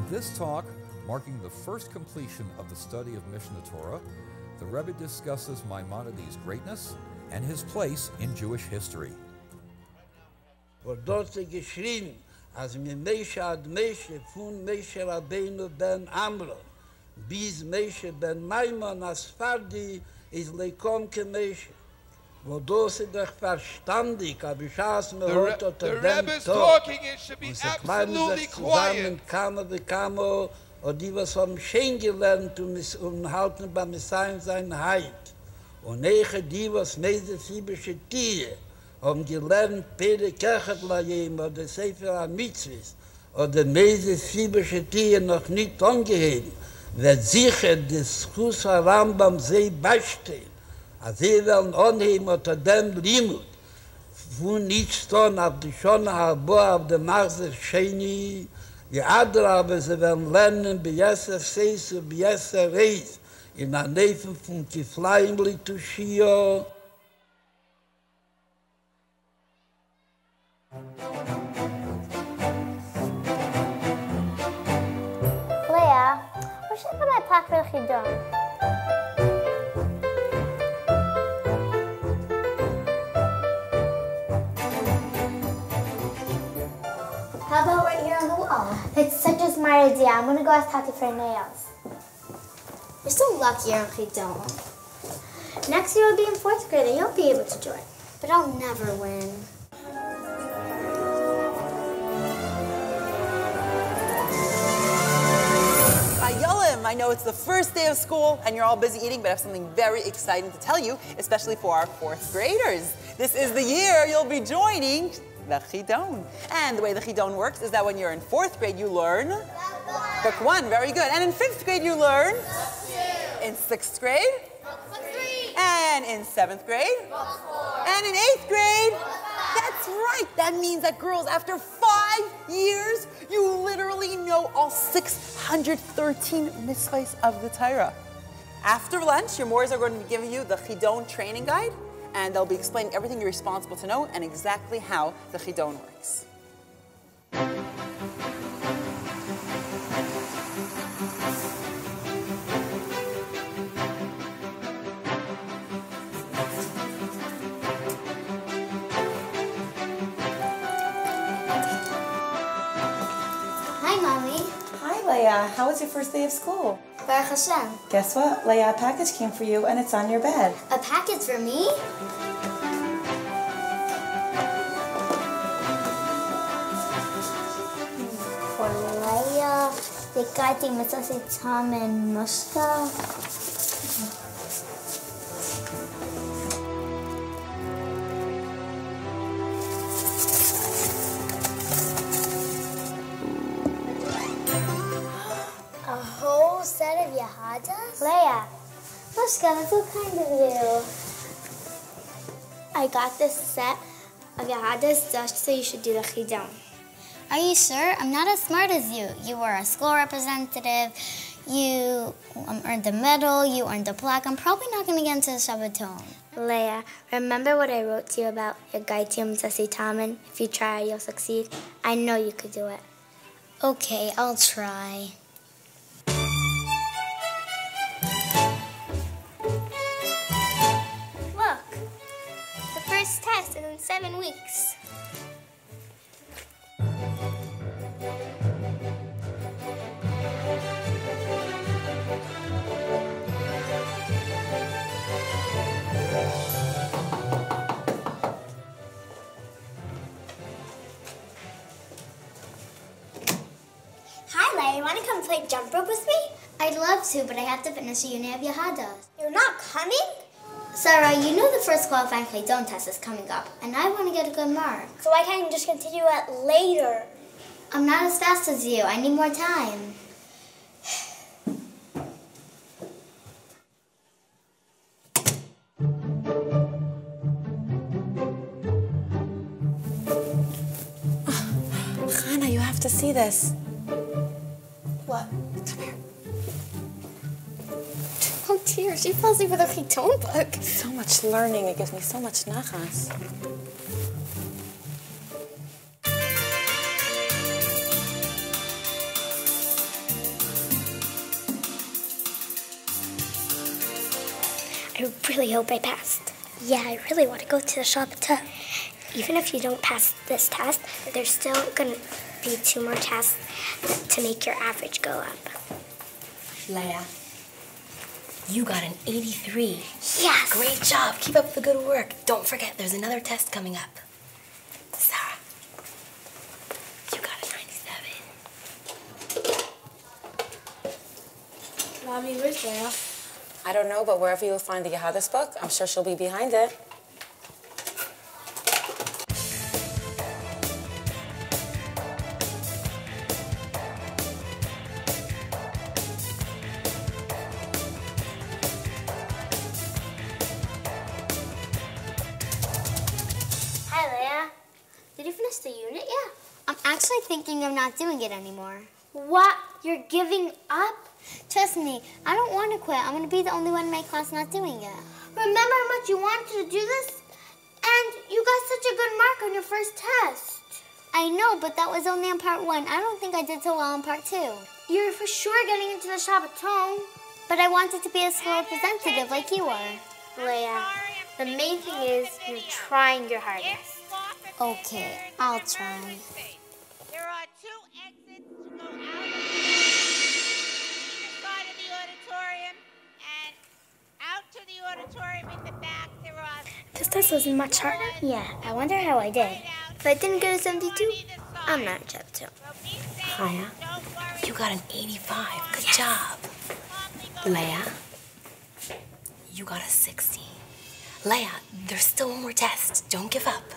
In this talk, marking the first completion of the study of Mishnah Torah, the Rebbe discusses Maimonides' greatness and his place in Jewish history. Und dort geschrieben, als mir Meshe ad Meshe von Meshe Rabbeinu ben Amram bis Meshe ben Maimon Asfardi is leikom ke Meshe. Wo das ist doch verstandig, aber ich has mir heute unter dem Tag. Und sie kleinen sich zusammen, Kamo, und die was haben schön gelernt und halten beim Messiaen sein Heid. Und nachher die was meise sibische Tiere haben gelernt, Pere Kechet Layim oder Sefer Hamitzvos oder meise sibische Tiere noch nicht angeheben, wird sicher das Chus Rambam sehr beistehen. Als sie werden anheben unter dem Limut, wo nicht stehen auf die Schone Harboa, auf dem Machzer Sheni, die anderen aber sie werden lernen, bei Jesser Seis und bei Jesser Reis, in der Nähe von Kiflaim Litushio. Leah, where should I put my plaque for the Chidon? How about right here on the wall? It's such a smart idea. I'm going to go ask Tati for nails. You're so lucky you're on Chidon. Next year I'll be in 4th grade and you'll be able to join. But I'll never win. Chayolim, I know it's the first day of school and you're all busy eating, but I have something very exciting to tell you, especially for our 4th graders. This is the year you'll be joining the Chidon. And the way the Chidon works is that when you're in 4th grade, you learn Book 1, very good. And in 5th grade, you learn in 6th grade, and in 7th grade, and in 8th grade. That's right. That means that girls, after 5 years, you literally know all 613 mitzvahs of the Torah. After lunch, your moors are going to be giving you the Chidon training guide, and they'll be explaining everything you're responsible to know and exactly how the Chidon works. Hi, Mommy. Hi, Leah. How was your first day of school? Baruch Hashem. Guess what? Leah, a package came for you, and it's on your bed. A package for me? For Leah, the guy thinks Mrs. Tom and Musta. A whole set of Yahadas? Leah, Mushka, that's so kind of you. I got this set of Yahadas just so you should do the Chidon. Are you sure? I'm not as smart as you. You were a school representative, you earned the medal, you earned the plaque. I'm probably not going to get into the Shabbaton. Leah, remember what I wrote to you about your Gaitium Tamen? If you try, you'll succeed. I know you could do it. Okay, I'll try. Look, the first test is in 7 weeks. Hi, Leah. You want to come play jump rope with me? I'd love to, but I have to finish a unit of Yahadas. You're not coming? Sarah, you know the first qualifying Chidon test is coming up, and I want to get a good mark. So why can't you just continue it later? I'm not as fast as you. I need more time. Chana, you have to see this. What? Come here. Oh dear, she falls asleep with a Chidon book. So much learning. It gives me so much nachas. I really hope I passed. Yeah, I really want to go to the Shabbat. Even if you don't pass this test, there's still going to be 2 more tests to make your average go up. Leah, you got an 83. Yes! Great job. Keep up the good work. Don't forget, there's another test coming up. Sarah, you got a 97. Mommy, where's Leah? I don't know, but wherever you'll find the Yehadis book, I'm sure she'll be behind it. Hi, Leah. Did you finish the unit yet? I'm actually thinking of not doing it anymore. What? You're giving up? Trust me, I don't want to quit. I'm going to be the only one in my class not doing it. Remember how much you wanted to do this? And you got such a good mark on your first test. I know, but that was only on part 1. I don't think I did so well on part 2. You're for sure getting into the Shabbaton. But I wanted to be a school representative like you are. Leah, the main thing is you're trying your hardest. Okay, I'll try. There are 2 exits to go out of the auditorium and out to the auditorium in the back. There are This test was much harder. Yeah, I wonder how I did. If I didn't get a 72, I'm not a Shabbaton. Chaya, you got an 85. Good job. Leah, you got a 60. Leah, there's still 1 more test. Don't give up.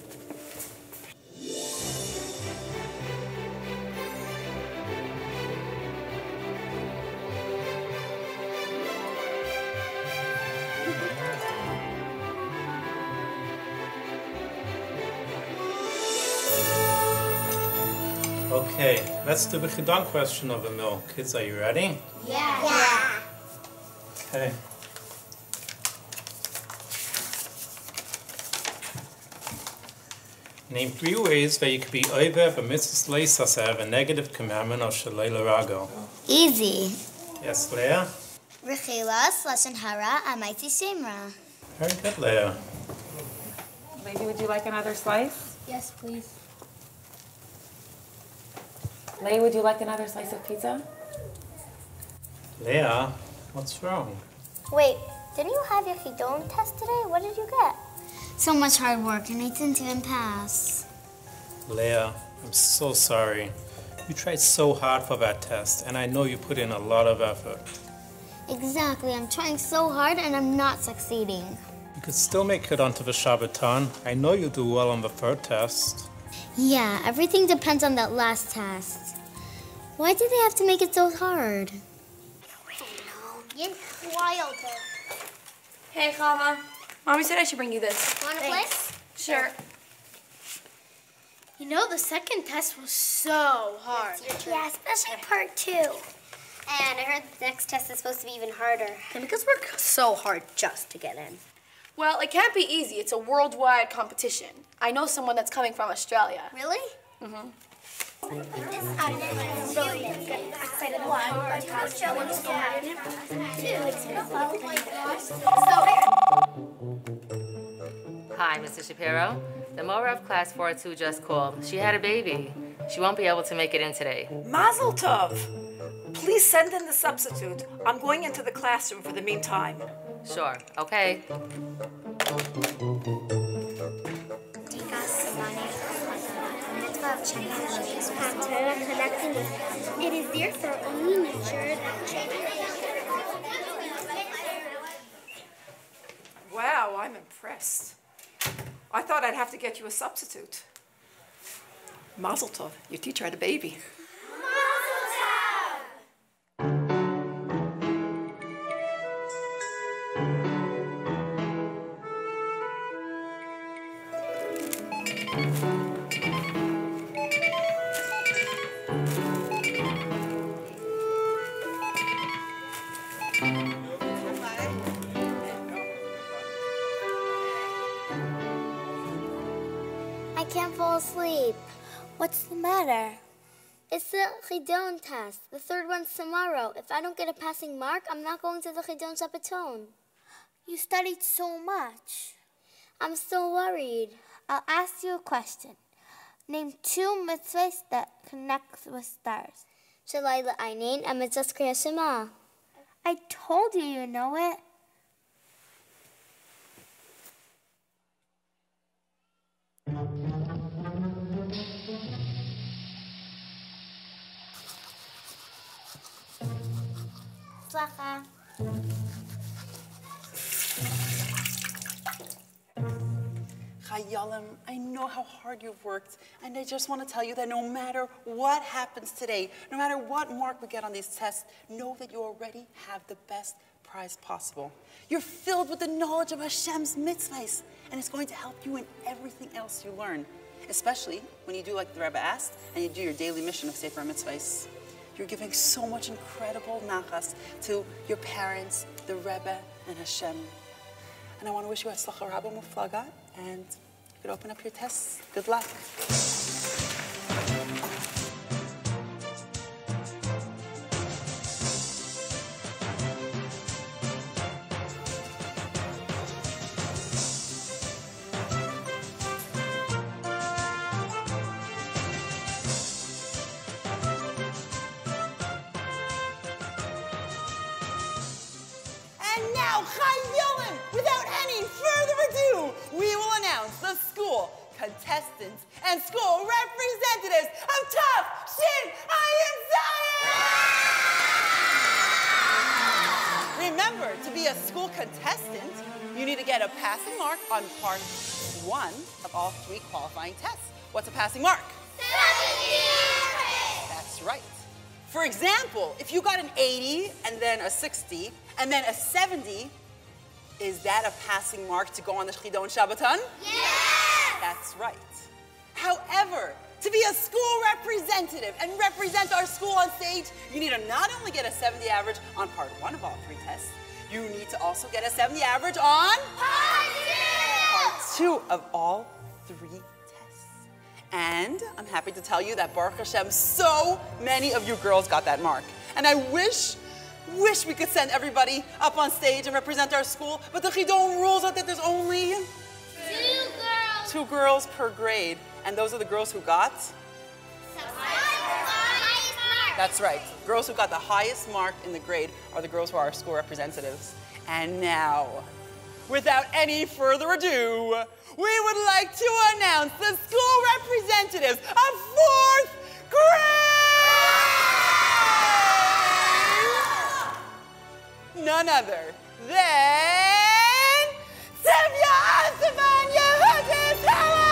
Okay, let's do the Chidon question of the mill. Kids, are you ready? Yeah. Okay. Name 3 ways that you could be over b'mitzvahs leisaser, a negative commandment of shalei l'rago. Easy. Yes, Leah? Rechilas, Lashon Hara, Amaiti Shemra. Very good, Leah. Lady, would you like another slice? Yes, please. Leah, would you like another slice of pizza? Leah, what's wrong? Wait, didn't you have your Chidon test today? What did you get? So much hard work, and I didn't even pass. Leah, I'm so sorry. You tried so hard for that test, and I know you put in a lot of effort. Exactly, I'm trying so hard, and I'm not succeeding. You could still make it onto the Shabbaton. I know you do well on the 3rd test. Yeah, everything depends on that last test. Why did they have to make it so hard? Wild. Hey, Chava. Mommy said I should bring you this. Wanna play? Sure. You know, the second test was so hard. Yeah, especially part 2. And I heard the next test is supposed to be even harder. And because we're so hard just to get in. Well, it can't be easy. It's a worldwide competition. I know someone that's coming from Australia. Really? Mm-hmm. Hi, Mr. Shapiro. The Mora of Class 402 just called. She had a baby. She won't be able to make it in today. Mazel tov. Please send in the substitute. I'm going into the classroom for the meantime. Sure, okay. It is therefore only natural. Wow, I'm impressed. I thought I'd have to get you a substitute. Mazel tov, your teacher had a baby. I can't fall asleep. What's the matter? It's the Chidon test. The 3rd one's tomorrow. If I don't get a passing mark, I'm not going to the Chidon Shabbaton. You studied so much. I'm still worried. I'll ask you a question. Name 2 mitzvahs that connect with stars. Shalayla Einin and Mitzvahs Kriyas Shema. I told you you know it. Slacha. Chayolim, I know how hard you've worked, and I just want to tell you that no matter what happens today, no matter what mark we get on these tests, know that you already have the best prize possible. You're filled with the knowledge of Hashem's mitzvahs, and it's going to help you in everything else you learn, especially when you do like the Rebbe asked, and you do your daily mission of Sefer Hamitzvos. You're giving so much incredible nachas to your parents, the Rebbe, and Hashem. And I want to wish you Hatzlacha Rabba Muflaga, and you could open up your tests. Good luck. And now, chayolim, without any further ado, we will announce the school contestants and school representatives of Tav Shin Ayin Zayin. Remember, to be a school contestant, you need to get a passing mark on part 1 of all 3 qualifying tests. What's a passing mark? 70. That's right. For example, if you got an 80 and then a 60 and then a 70, is that a passing mark to go on the Chidon Shabbaton? Yes! That's right. However, to be a school representative and represent our school on stage, you need to not only get a 70 average on part 1 of all 3 tests, you need to also get a 70 average on part 2 of all 3 tests. And I'm happy to tell you that Baruch Hashem, so many of you girls got that mark. And I wish we could send everybody up on stage and represent our school, but the Chidon rules are that there's only 2 girls per grade. And those are the girls who got? That's right. Girls who got the highest mark in the grade are the girls who are our school representatives. And now, without any further ado, we would like to announce the school representatives of 4th grade! None other than Rabbi Yehoshua Lustig!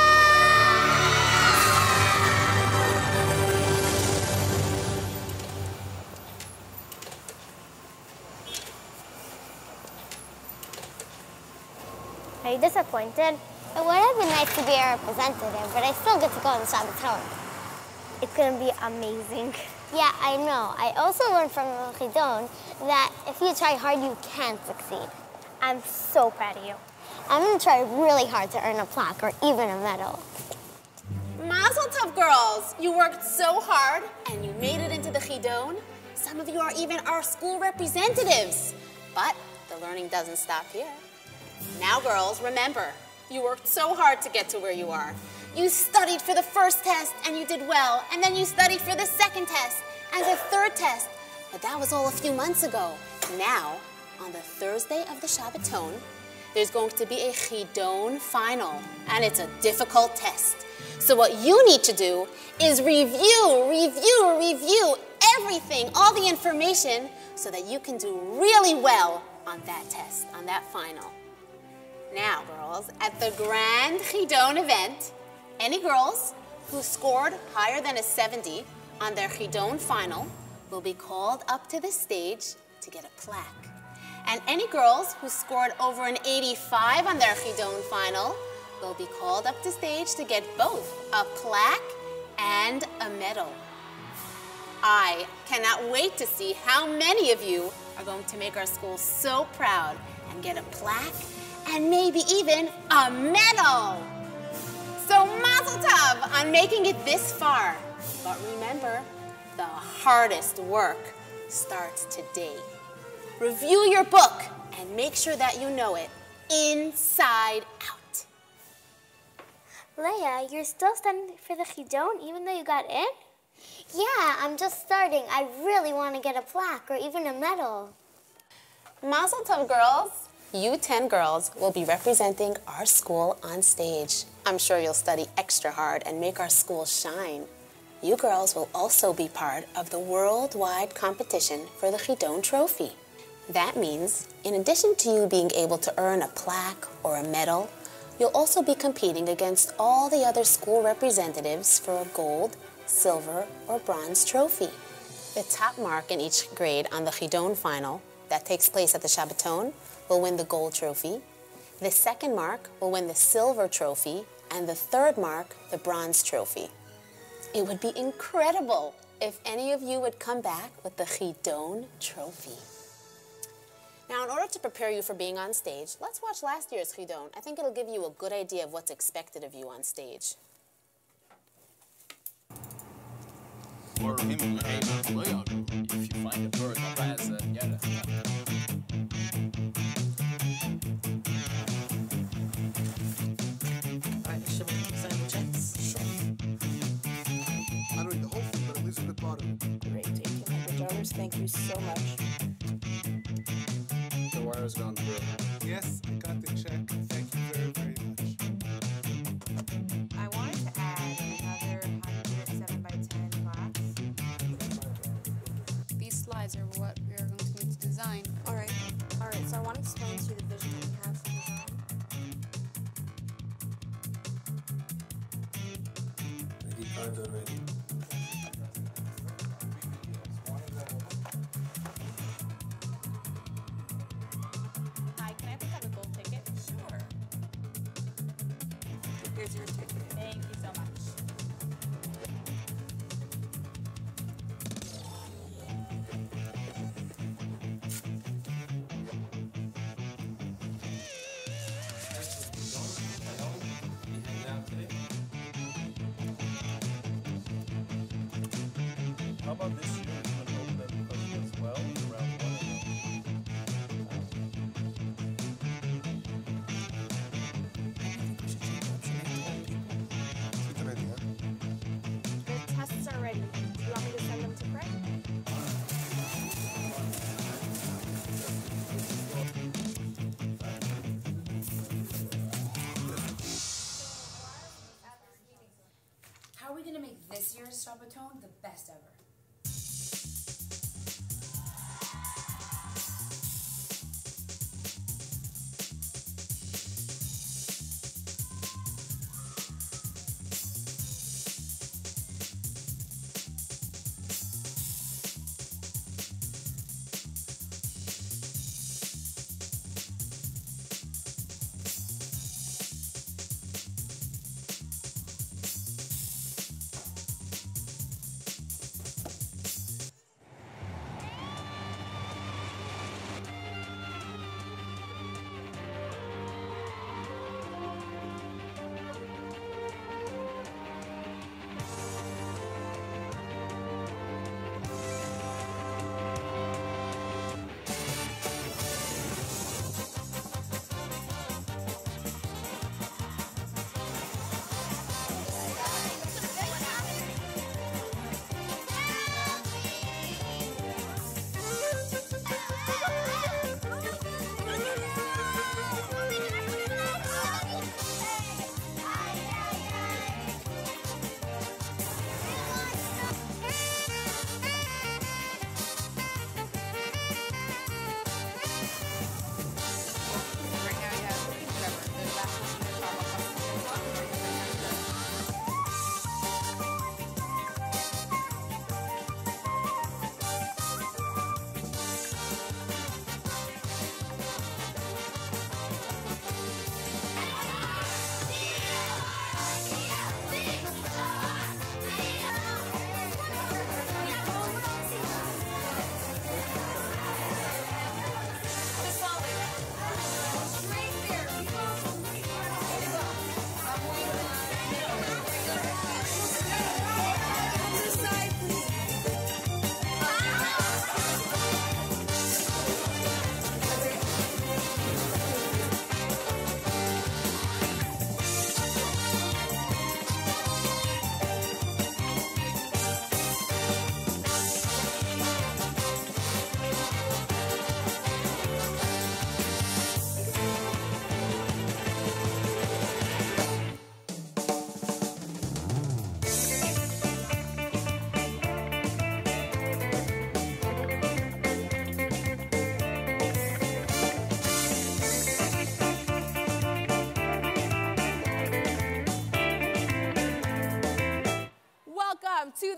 Are you disappointed? It would have been nice to be a representative, but I still get to go on the Shabbaton. It's going to be amazing. Yeah, I know. I also learned from Chidon that if you try hard, you can succeed. I'm so proud of you. I'm going to try really hard to earn a plaque or even a medal. Mazel tov, girls. You worked so hard and you made it into the Chidon. Some of you are even our school representatives. But the learning doesn't stop here. Now, girls, remember, you worked so hard to get to where you are. You studied for the first test and you did well, and then you studied for the second test and the third test. But that was all a few months ago. Now, on the Thursday of the Shabbaton, there's going to be a Chidon final, and it's a difficult test. So what you need to do is review everything, all the information, so that you can do really well on that test, on that final. Now, girls, at the Grand Chidon event, any girls who scored higher than a 70 on their Chidon final will be called up to the stage to get a plaque. And any girls who scored over an 85 on their Chidon final will be called up to stage to get both a plaque and a medal. I cannot wait to see how many of you are going to make our school so proud and get a plaque and maybe even a medal. So mazel tov on making it this far. But remember, the hardest work starts today. Review your book and make sure that you know it inside out. Leah, you're still studying for the Chidon even though you got in? Yeah, I'm just starting. I really want to get a plaque or even a medal. Mazel tov, girls. You 10 girls will be representing our school on stage. I'm sure you'll study extra hard and make our school shine. You girls will also be part of the worldwide competition for the Chidon Trophy. That means, in addition to you being able to earn a plaque or a medal, you'll also be competing against all the other school representatives for a gold, silver, or bronze trophy. The top mark in each grade on the Chidon final that takes place at the Shabbaton will win the gold trophy. The second mark will win the silver trophy, and the third mark, the bronze trophy. It would be incredible if any of you would come back with the Chidon trophy. Now, in order to prepare you for being on stage, let's watch last year's Chidon. I think it'll give you a good idea of what's expected of you on stage. For him, if you find a bird that has a yada. Alright, should we sign the checks? Sure. I don't need the whole thing, but at least a good part of it. Great, $1,800. Thank you so much. The wire's gone through. Yes, I got the check. Thank you very, very much. I wanted to add another 107 by 10 plaques. These slides are what we are going to need to design. All right, so I want to explain to you the vision that we have for the design. I need cards already. Hi, can I pick up a gold ticket? Sure. Here's your ticket. Thank you so much. How about this year? You can open them cookie as well, around one of them. The tests are ready. Do you want me to send them to Craig? How are we going to make this year's Shabbaton the best ever?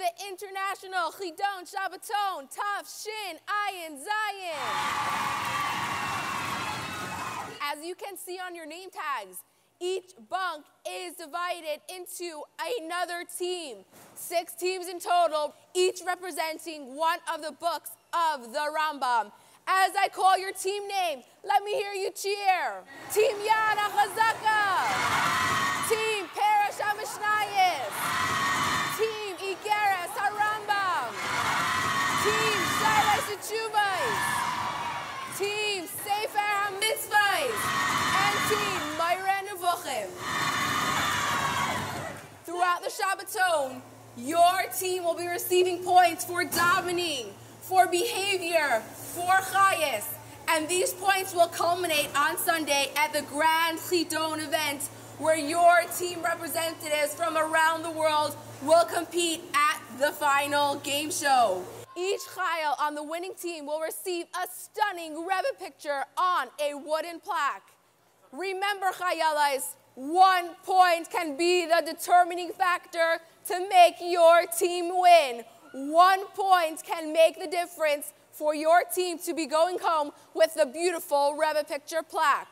International Chidon Shabbaton Taf Shin Ayin Zayin. As you can see on your name tags, each bunk is divided into another team. 6 teams in total, each representing one of the books of the Rambam. As I call your team name, let me hear you cheer. Team Yad HaChazaka. Team Peresh HaMishnayos. Team Igeres HaRambam. Team Shailas HaTshuvos. Team Sefer Hamitzvos. And Team Meireh Nevuchim. Throughout the Shabbaton, your team will be receiving points for davening, for behavior, for chayes, and these points will culminate on Sunday at the Grand Chidon event, where your team representatives from around the world will compete at the final game show. Each chayol on the winning team will receive a stunning Rebbe picture on a wooden plaque. Remember, chayolis, 1 point can be the determining factor to make your team win. 1 point can make the difference for your team to be going home with the beautiful Rebbe picture plaque.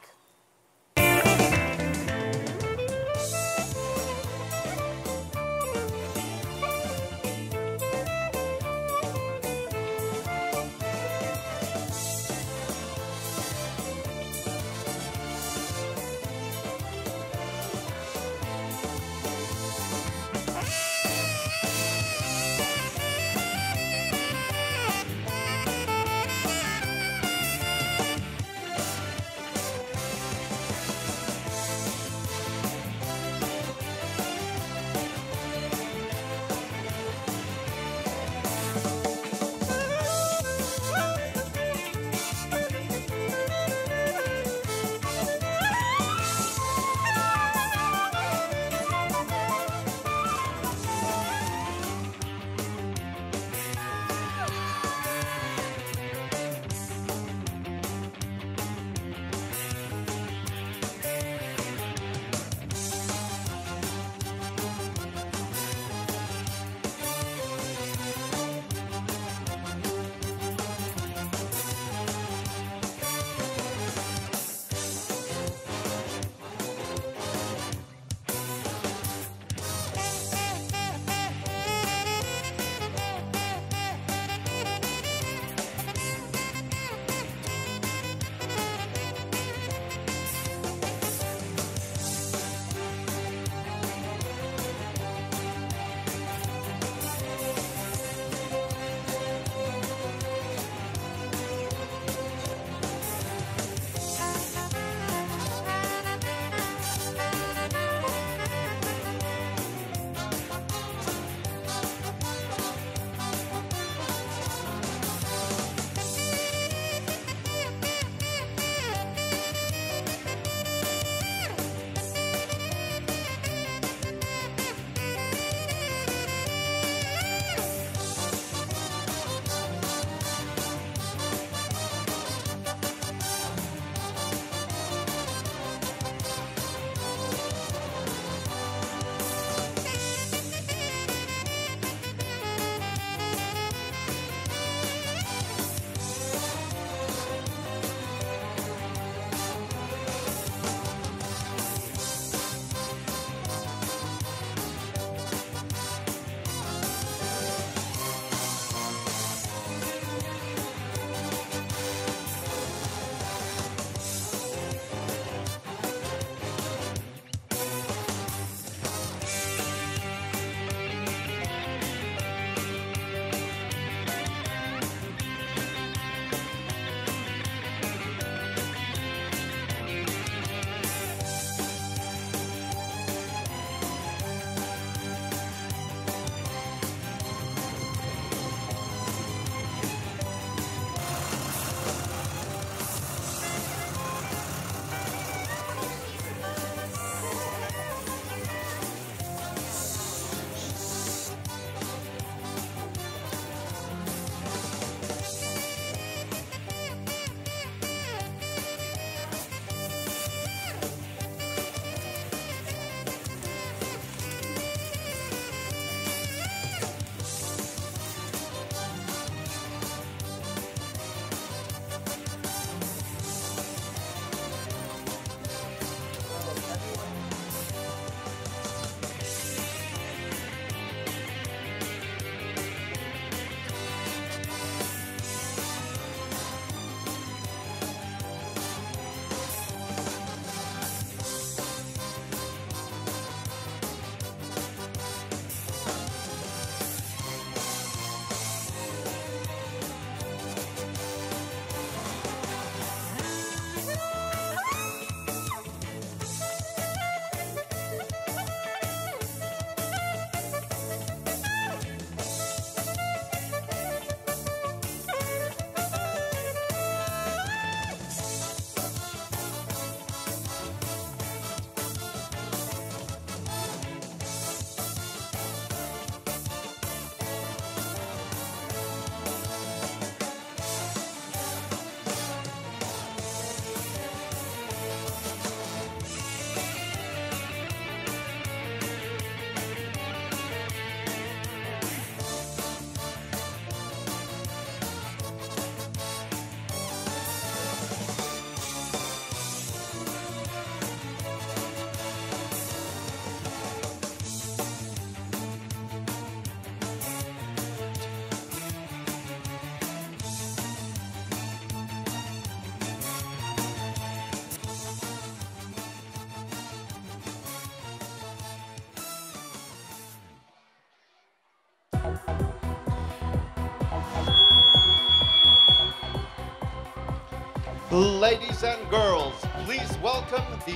Ladies and girls, please welcome the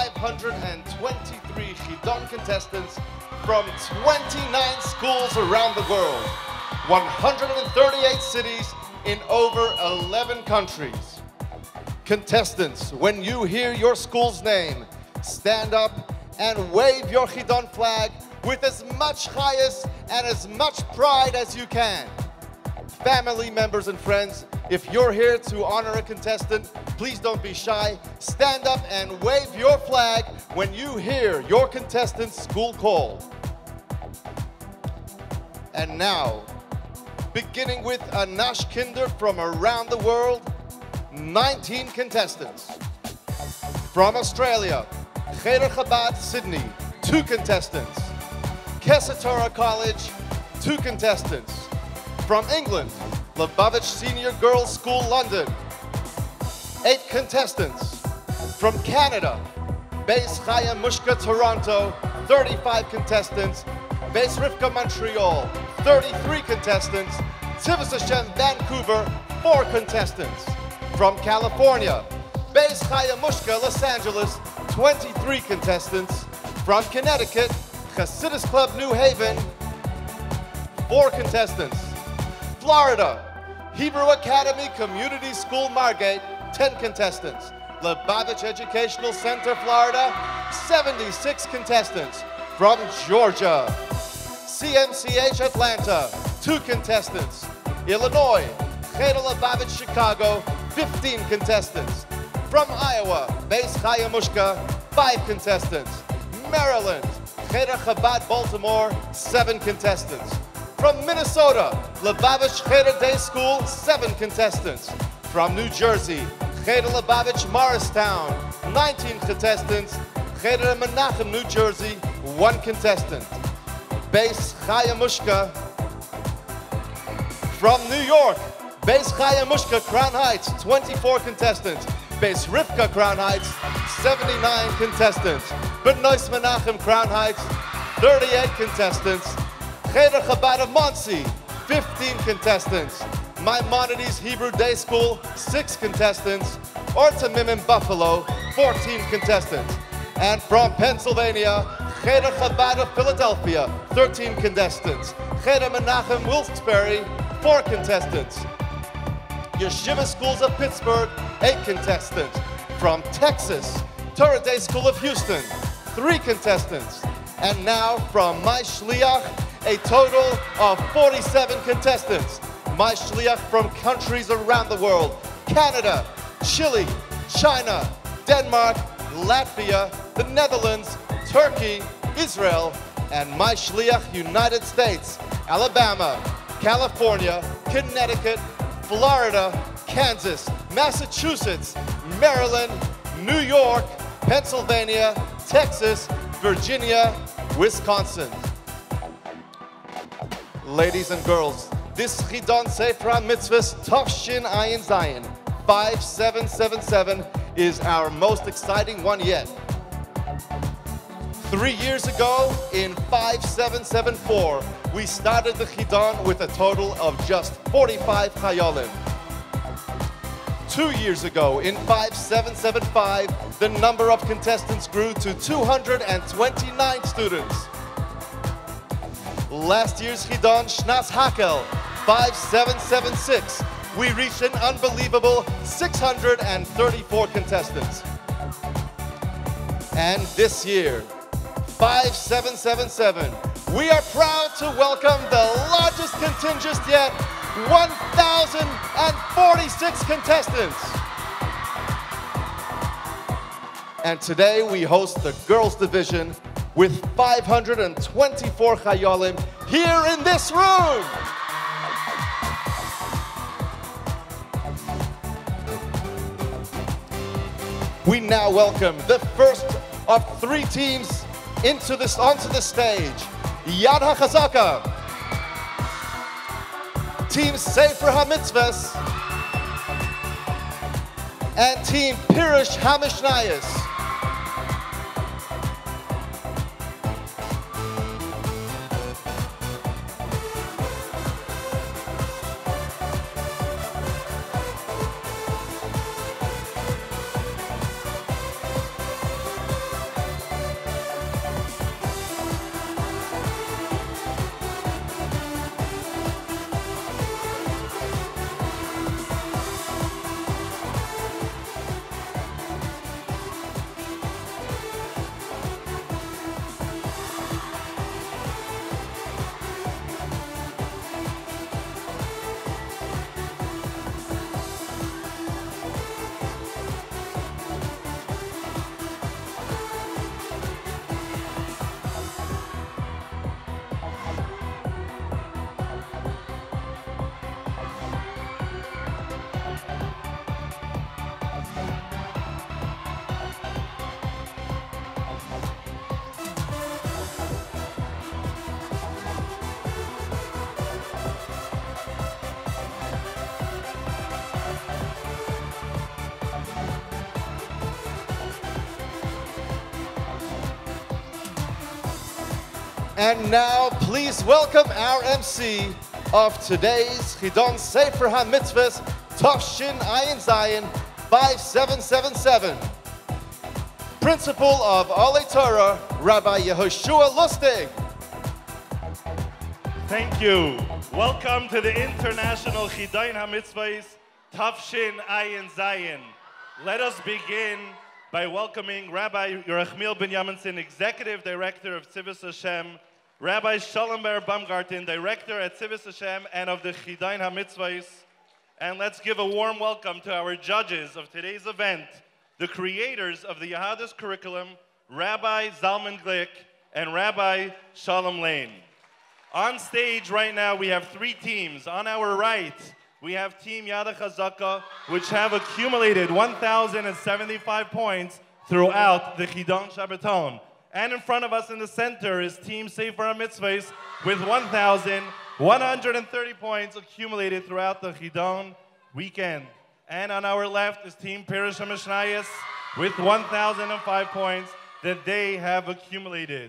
523 Chidon contestants from 29 schools around the world, 138 cities in over 11 countries. Contestants, when you hear your school's name, stand up and wave your Chidon flag with as much chayos and as much pride as you can. Family members and friends, if you're here to honor a contestant, please don't be shy. Stand up and wave your flag when you hear your contestant's school call. And now, beginning with Anash Kinder from around the world, 19 contestants. From Australia, Cheder Chabad, Sydney, 2 contestants. Sefer Torah College, 2 contestants. From England, Lubavitch Senior Girls School, London, 8 contestants. From Canada, Beis Chaya Mushka, Toronto, 35 contestants. Beis Rivka, Montreal, 33 contestants. Tzivos Hashem, Vancouver, 4 contestants. From California, Beis Chaya Mushka, Los Angeles, 23 contestants. From Connecticut, Hasidus Club, New Haven, 4 contestants. Florida, Hebrew Academy Community School, Margate, 10 contestants. Lubavitch Educational Center, Florida, 76 contestants. From Georgia, CMCH Atlanta, 2 contestants. Illinois, Cheder Lubavitch Chicago, 15 contestants. From Iowa, Beis Chaya Mushka, 5 contestants. Maryland, Cheder Chabad Baltimore, 7 contestants. From Minnesota, Lubavitch Cheder Day School, 7 contestants. From New Jersey, Cheder Lubavitch Morristown, 19 contestants. Cheder Menachem, New Jersey, 1 contestant. Beis Chaya Mushka. From New York, Beis Chaya Mushka, Crown Heights, 24 contestants. Beis Rivka, Crown Heights, 79 contestants. B'nois Menachem, Crown Heights, 38 contestants. Cheder Chabad of Monsey, 15 contestants. Maimonides Hebrew Day School, 6 contestants. Orta Mimim Buffalo, 14 contestants. And from Pennsylvania, Cheder Chabad of Philadelphia, 13 contestants. Cheder Menachem Wilkes-Barre, 4 contestants. Yeshiva Schools of Pittsburgh, 8 contestants. From Texas, Torah Day School of Houston, 3 contestants. And now from My Shliach, a total of 47 contestants. My Shliach from countries around the world: Canada, Chile, China, Denmark, Latvia, the Netherlands, Turkey, Israel, and My Shliach United States, Alabama, California, Connecticut, Florida, Kansas, Massachusetts, Maryland, New York, Pennsylvania, Texas, Virginia, Wisconsin. Ladies and girls, this Chidon Sefer Hamitzvos Tafshin Ayin Zayin 5777 is our most exciting one yet. 3 years ago, in 5774, we started the Chidon with a total of just 45 chayolim. 2 years ago, in 5775, the number of contestants grew to 229 students. Last year's Chidon Shnas Hakel 5776, we reached an unbelievable 634 contestants. And this year, 5777, we are proud to welcome the largest contingent yet, 1,046 contestants. And today we host the girls division with 524 chayolim here in this room. We now welcome the first of 3 teams onto the stage. Yad HaChazaka, Team Sefer Hamitzvos, and Team Pirush HaMishnayos. And now, please welcome our MC of today's Chidon Sefer Hamitzvos, Tafshin Ayin Zayin 5777. Principal of Oholei Torah, Rabbi Yehoshua Lustig. Thank you. Welcome to the International Chidon Hamitzvos, Tafshin Ayin Zayin. Let us begin by welcoming Rabbi Yerachmiel Ben Yaminson, Executive Director of Tzivos Hashem, Rabbi Shalom Ber Baumgarten, Director at Tzivos Hashem and of the Chidon HaMitzvos. And let's give a warm welcome to our judges of today's event, the creators of the Yehadus curriculum, Rabbi Zalman Glick and Rabbi Shalom Lane. On stage right now, we have three teams. On our right, we have Team Yada Chazaka, which have accumulated 1,075 points throughout the Chidon Shabbaton. And in front of us in the center is Team Sefer Hamitzvos with 1,130 points accumulated throughout the Chidon weekend. And on our left is Team Perush HaMishnayos with 1,005 points that they have accumulated.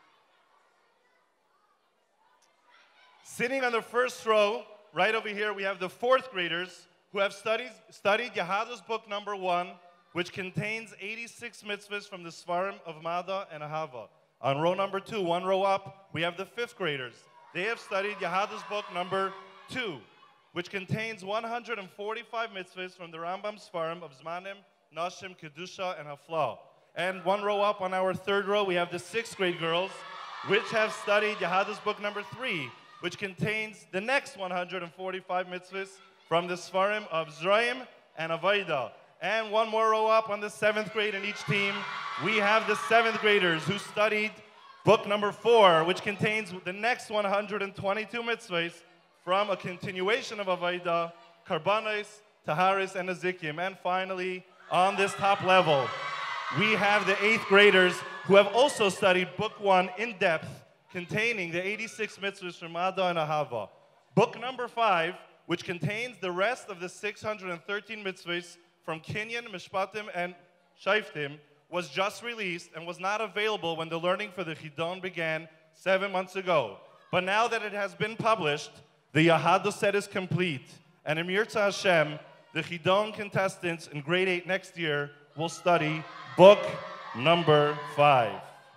Sitting on the first row, right over here, we have the fourth graders who have studied Yehadus book number 1, which contains 86 mitzvahs from the Svarim of Mada and Ahava. On row number 2, one row up, we have the fifth graders. They have studied Yehadus book number 2, which contains 145 mitzvahs from the Rambam Svarim of Zmanim, Nashim, Kedusha, and Hafla. And one row up on our third row, we have the sixth grade girls, which have studied Yehadus book number 3, which contains the next 145 mitzvahs from the Svarim of Zraim and Avaida. And one more row up on the 7th grade in each team, we have the 7th graders who studied book number 4, which contains the next 122 mitzvahs from a continuation of Avaida, Karbanos, Taharis, and Azikim. And finally, on this top level, we have the 8th graders who have also studied book 1 in depth, containing the 86 mitzvahs from Mada and Ahava. Book number 5, which contains the rest of the 613 mitzvahs from Kinyan, Mishpatim, and Shaiftim, was just released and was not available when the learning for the Chidon began 7 months ago. But now that it has been published, the Yehadus set is complete. And in Yirtzeh Hashem, the Chidon contestants in grade 8 next year will study book number 5.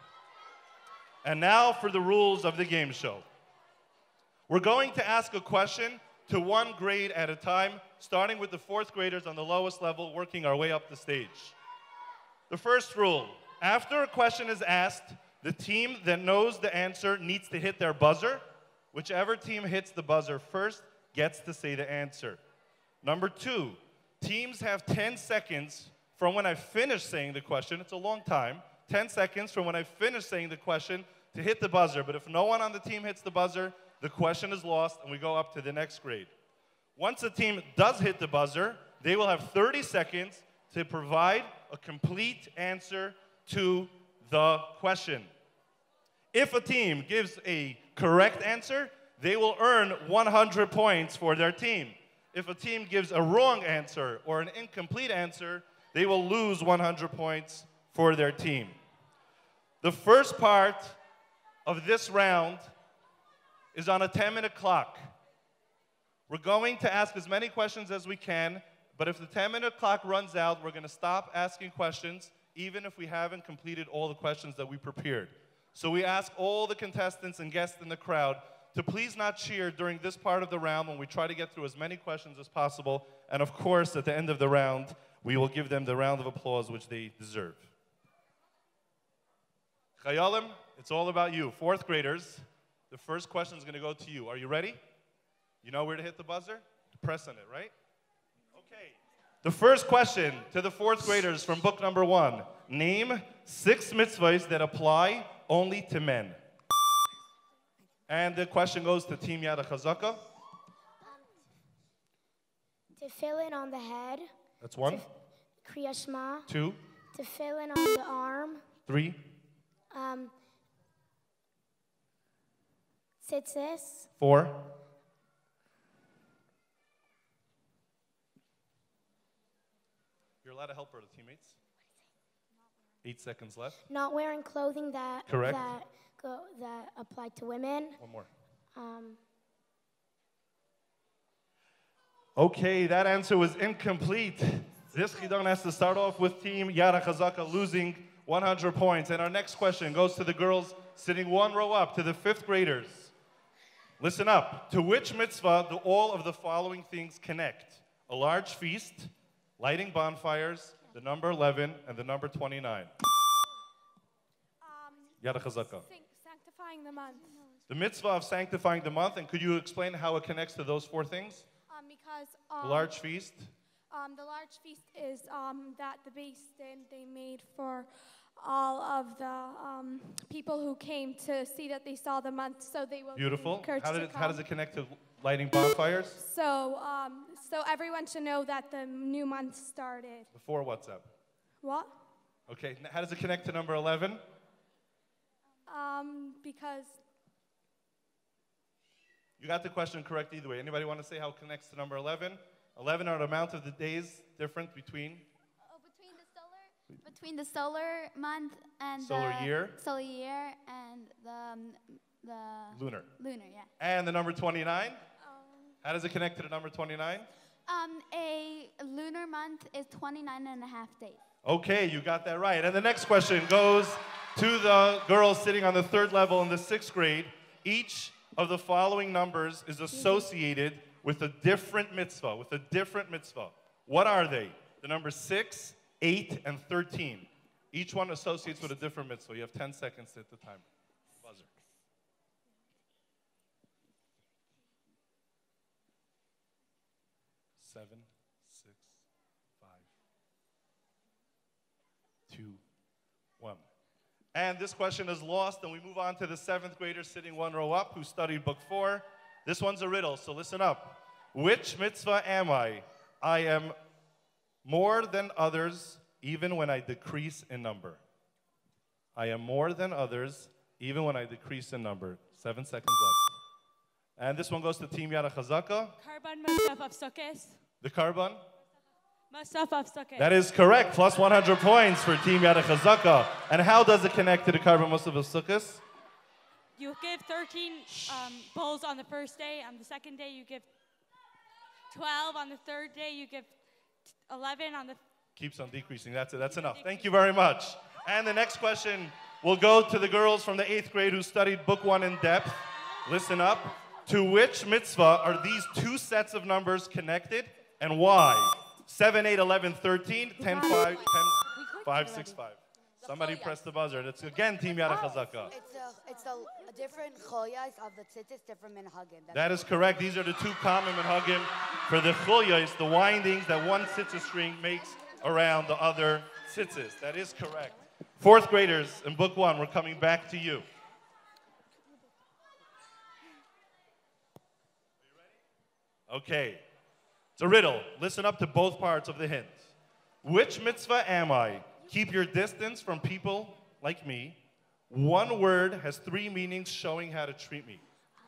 And now for the rules of the game show. We're going to ask a question to one grade at a time, starting with the 4th graders on the lowest level, working our way up the stage. The first rule, after a question is asked, the team that knows the answer needs to hit their buzzer. Whichever team hits the buzzer first gets to say the answer. Number 2, teams have 10 seconds from when I finish saying the question. It's a long time. 10 seconds from when I finish saying the question to hit the buzzer. But if no one on the team hits the buzzer, the question is lost and we go up to the next grade. Once a team does hit the buzzer, they will have 30 seconds to provide a complete answer to the question. If a team gives a correct answer, they will earn 100 points for their team. If a team gives a wrong answer or an incomplete answer, they will lose 100 points for their team. The first part of this round is on a 10-minute clock. We're going to ask as many questions as we can, but if the 10-minute clock runs out, we're going to stop asking questions, even if we haven't completed all the questions that we prepared. So we ask all the contestants and guests in the crowd to please not cheer during this part of the round when we try to get through as many questions as possible. And of course, at the end of the round, we will give them the round of applause which they deserve. Chayolim, it's all about you. 4th graders, the first question is going to go to you. Are you ready? You know where to hit the buzzer? Press on it, right? Okay. The first question to the 4th graders from book number 1. Name 6 mitzvahs that apply only to men. And the question goes to Team Yada Chazaka. Tefillin on the head. That's 1. Kriya Shema. 2. Tefillin on the arm. 3. Tzitzis. 4. You're allowed to help our teammates. 8 seconds left. Not wearing clothing that Correct. that apply to women. One more. Um, Okay, that answer was incomplete. This Chidon has to start off with Team Yara Chazaka losing 100 points. And our next question goes to the girls sitting one row up, to the 5th graders. Listen up. To which mitzvah do all of the following things connect? A large feast, lighting bonfires, the number 11, and the number 29. Yara Chazaka. Sanctifying the month. The mitzvah of sanctifying the month, and could you explain how it connects to those 4 things? Because The large feast. the large feast is that the base stand they made for all of the people who came to see that they saw the month, so they will Beautiful. be encouraged How to come. does it connect to lighting bonfires? So so everyone should know that the new month started. Before what's up? What? Okay, how does it connect to number 11? Because You got the question correct either way. Anybody want to say how it connects to number 11? 11 are the amount of the days different between Between the solar month and Solar the year? solar year and the lunar. Lunar, yeah. And the number 29? How does it connect to the number 29? A lunar month is 29 and a half days. Okay, you got that right. And the next question goes to the girls sitting on the 3rd level in the 6th grade. Each of the following numbers is associated with a different mitzvah, What are they? The numbers 6, 8, and 13. Each one associates with a different mitzvah. You have 10 seconds to hit the timer. Buzzer. 7, 6, 5, 2, 1. And this question is lost, and we move on to the 7th grader sitting one row up who studied book 4. This one's a riddle, so listen up. Which mitzvah am I? I am more than others, even when I decrease in number. I am more than others, even when I decrease in number. 7 seconds left. And this one goes to Team Yara Chazaka. Karban Musaf of Sukkot. The carbon? Musaf of Sukkot. That is correct. Plus 100 points for Team Yara Chazaka. And how does it connect to the carbon Musaf of Sukkot? You give 13 bowls on the first day. On the second day, you give 12. On the third day, you give 11. On the Keeps on decreasing. That's it. That's enough. Thank you very much. And the next question will go to the girls from the 8th grade who studied book 1 in depth. Listen up. To which mitzvah are these 2 sets of numbers connected, and why? 7, 8, 11, 13, 10, 5, 10, 5, 6, 5. Somebody press the buzzer. It's again Team Yara Chazaka. It's the different cholyas of the tzitzis, different minhagim. That is correct. These are the 2 common minhagim for the cholyas, the windings that one tzitzis string makes around the other tzitzis. That is correct. 4th graders in book 1, we're coming back to you. Okay. It's a riddle. Listen up to both parts of the hint. Which mitzvah am I? Keep your distance from people like me. One word has 3 meanings showing how to treat me.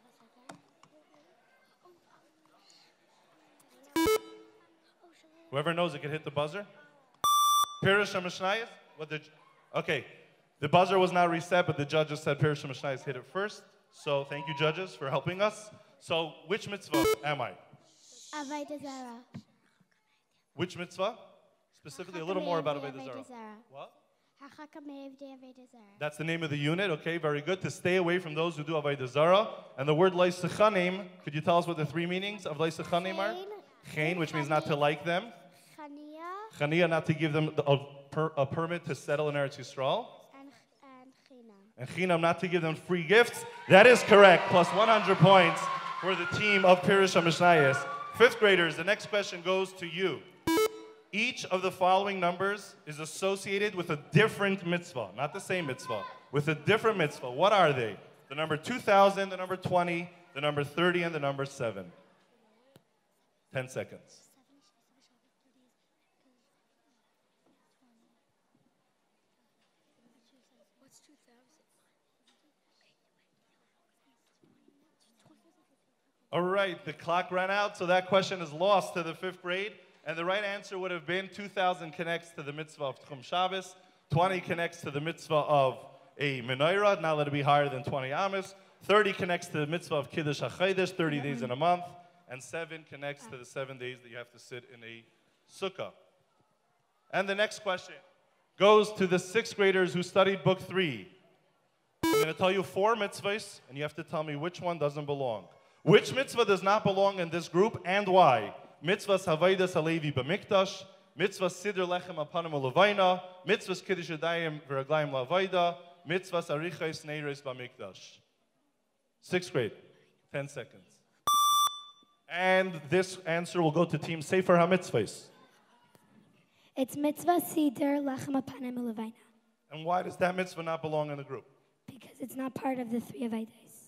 Whoever knows it can hit the buzzer. Pirush HaMishnayos? Okay, the buzzer was not reset, but the judges said Pirush HaMishnayos hit it first. So thank you, judges, for helping us. So which mitzvah am I? Avodah Zarah. Which mitzvah? Specifically, a little more about Avodah Zarah. What? That's the name of the unit. Okay, very good. To stay away from those who do Avodah Zarah. And the word Leisechanim, could you tell us what the 3 meanings of Leisechanim are? Chen, which means not to like them. Chania, not to give them a permit to settle in Eretz Yisrael. And Chinam, not to give them free gifts. That is correct. Plus 100 points for the team of Pirush HaMishnayos. 5th graders, the next question goes to you. Each of the following numbers is associated with a different mitzvah, not the same mitzvah, with a different mitzvah. What are they? The number 2000, the number 20, the number 30, and the number 7. 10 seconds. All right, the clock ran out, so that question is lost to the 5th grade. And the right answer would have been 2000 connects to the mitzvah of Tchum Shabbos, 20 connects to the mitzvah of a menorah, not let it be higher than 20 amas. 30 connects to the mitzvah of Kiddush HaChaydesh, 30 days in a month. And 7 connects to the 7 days that you have to sit in a sukkah. And the next question goes to the 6th graders who studied book 3. I'm going to tell you 4 mitzvahs, and you have to tell me which one doesn't belong. Which mitzvah does not belong in this group and why? Mitzvahs Havaydas Halevi B'mikdash, mitzvahs Sidr Lechem Apanim U'Levayna, mitzvahs Kiddush Yadayim V'Raglayim La'Vayda, mitzvahs Arichais Neiros B'mikdash. 6th grade, 10 seconds. And this answer will go to Team Sefer Hamitzvos. It's mitzvah Sidr Lechem Apanim U'Levayna. And why does that mitzvah not belong in the group? Because it's not part of the 3 Avaidas.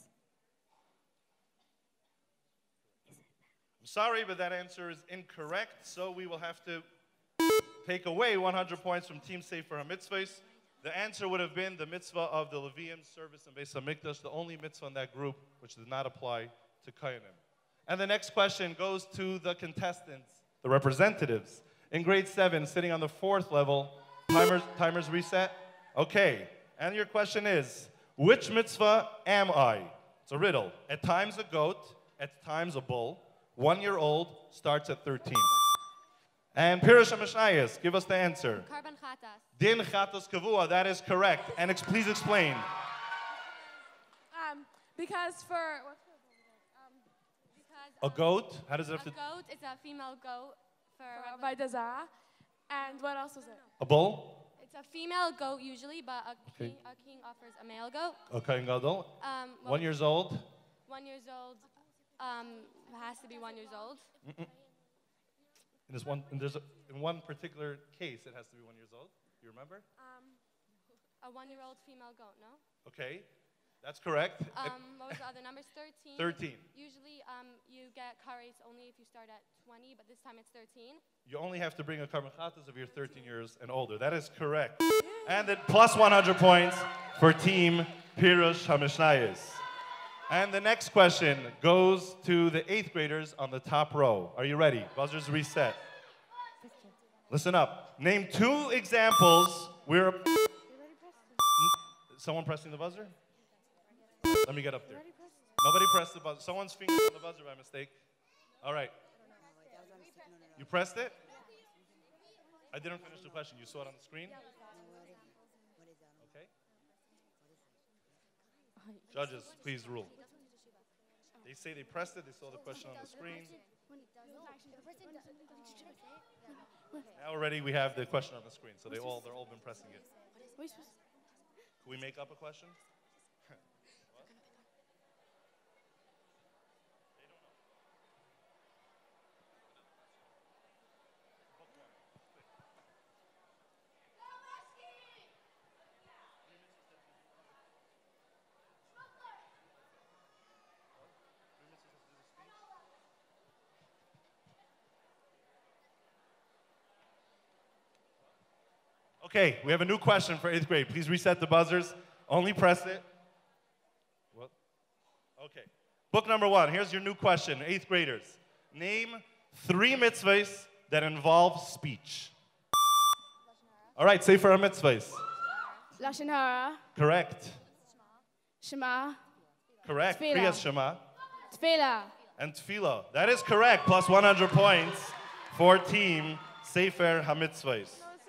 I'm sorry, but that answer is incorrect, so we will have to take away 100 points from Team Sefer HaMitzvahs. The answer would have been the mitzvah of the Levium service in Beis HaMikdash, the only mitzvah in that group which does not apply to chayolim. And the next question goes to the contestants, the representatives. In grade 7, sitting on the 4th level, timers reset? Okay, and your question is, which mitzvah am I? It's a riddle. At times a goat, at times a bull. 1-year-old starts at 13. And Pirush HaMishnayos, give us the answer. Karban chatas. Din chatas kavua, that is correct. And please explain. Because for A goat? How does it have a to... goat is a female goat for Avodah Zarah. And what else was it? A bull? It's a female goat usually, but a king offers a male goat. Okay, gadol. 1 year old? 1 year old has to be 1 year old. In one particular case, it has to be 1 year old. You remember? A 1-year-old female goat, no? Okay, that's correct. What was the other numbers? 13. 13. Usually you get kares only if you start at 20, but this time it's 13. You only have to bring a karban chatas if you're 13 years and older. That is correct. And then plus 100 points for Team Pirush HaMishnayos. And the next question goes to the 8th graders on the top row. Are you ready? Buzzers reset. Listen up. Name 2 examples where... Someone pressing the buzzer? Let me get up there. Nobody pressed the buzzer. Someone's finger on the buzzer by mistake. All right. You pressed it? I didn't finish the question. You saw it on the screen? Okay. Judges, please rule. They say they pressed it. They saw the question on the screen. Now already we have the question on the screen, so they're all been pressing it. Can we make up a question? Okay, we have a new question for 8th grade. Please reset the buzzers. Only press it. What? Okay. Book number 1. Here's your new question, 8th graders. Name 3 mitzvahs that involve speech. All right, Sefer Hamitzvos. Lashon Hara. Correct. Shema. Correct. Tefillah. Kriyas Shema. Tefillah. And Tefillah. That is correct. Plus 100 points for Team Sefer Hamitzvos.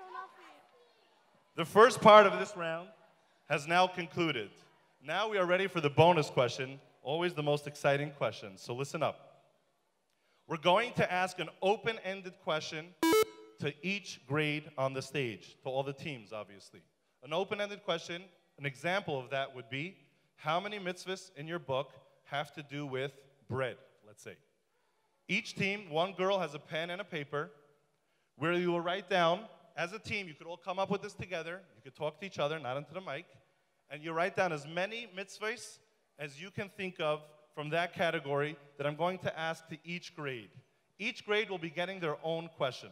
The first part of this round has now concluded. Now we are ready for the bonus question, always the most exciting question. So listen up. We're going to ask an open-ended question to each grade on the stage, to all the teams, obviously. An open-ended question, an example of that would be, how many mitzvahs in your book have to do with bread, let's say. Each team, one girl has a pen and a paper, where you will write down, as a team, you could all come up with this together. You could talk to each other, not into the mic. And you write down as many mitzvahs as you can think of from that category that I'm going to ask to each grade. Each grade will be getting their own question.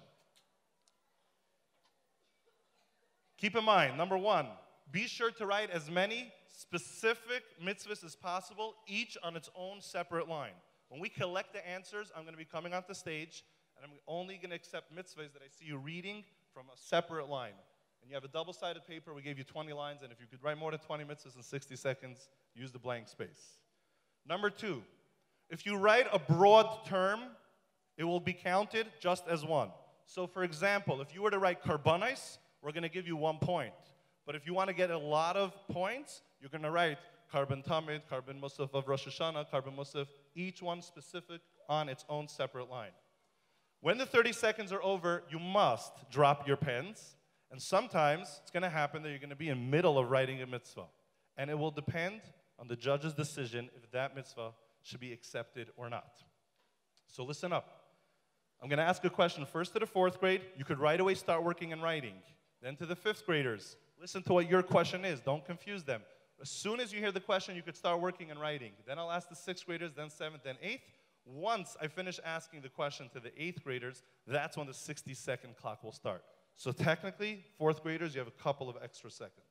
Keep in mind, number 1, be sure to write as many specific mitzvahs as possible, each on its own separate line. When we collect the answers, I'm going to be coming onto stage, and I'm only going to accept mitzvahs that I see you reading from a separate line. And you have a double-sided paper. We gave you 20 lines, and if you could write more than 20 mitzvahs in 60 seconds, use the blank space. Number 2, if you write a broad term, it will be counted just as one. So for example, if you were to write karbanos, we're going to give you 1 point. But if you want to get a lot of points, you're going to write Karban Tamid, Karban Musaf of Rosh Hashanah, Karban Musaf, each one specific on its own separate line. When the 30 seconds are over, you must drop your pens. And sometimes it's going to happen that you're going to be in the middle of writing a mitzvah. And it will depend on the judge's decision if that mitzvah should be accepted or not. So listen up. I'm going to ask a question first to the 4th grade. You could right away start working and writing. Then to the 5th graders, listen to what your question is. Don't confuse them. As soon as you hear the question, you could start working and writing. Then I'll ask the 6th graders, then 7th, then 8th. Once I finish asking the question to the 8th graders, that's when the 60-second clock will start. So technically, 4th graders, you have a couple of extra seconds.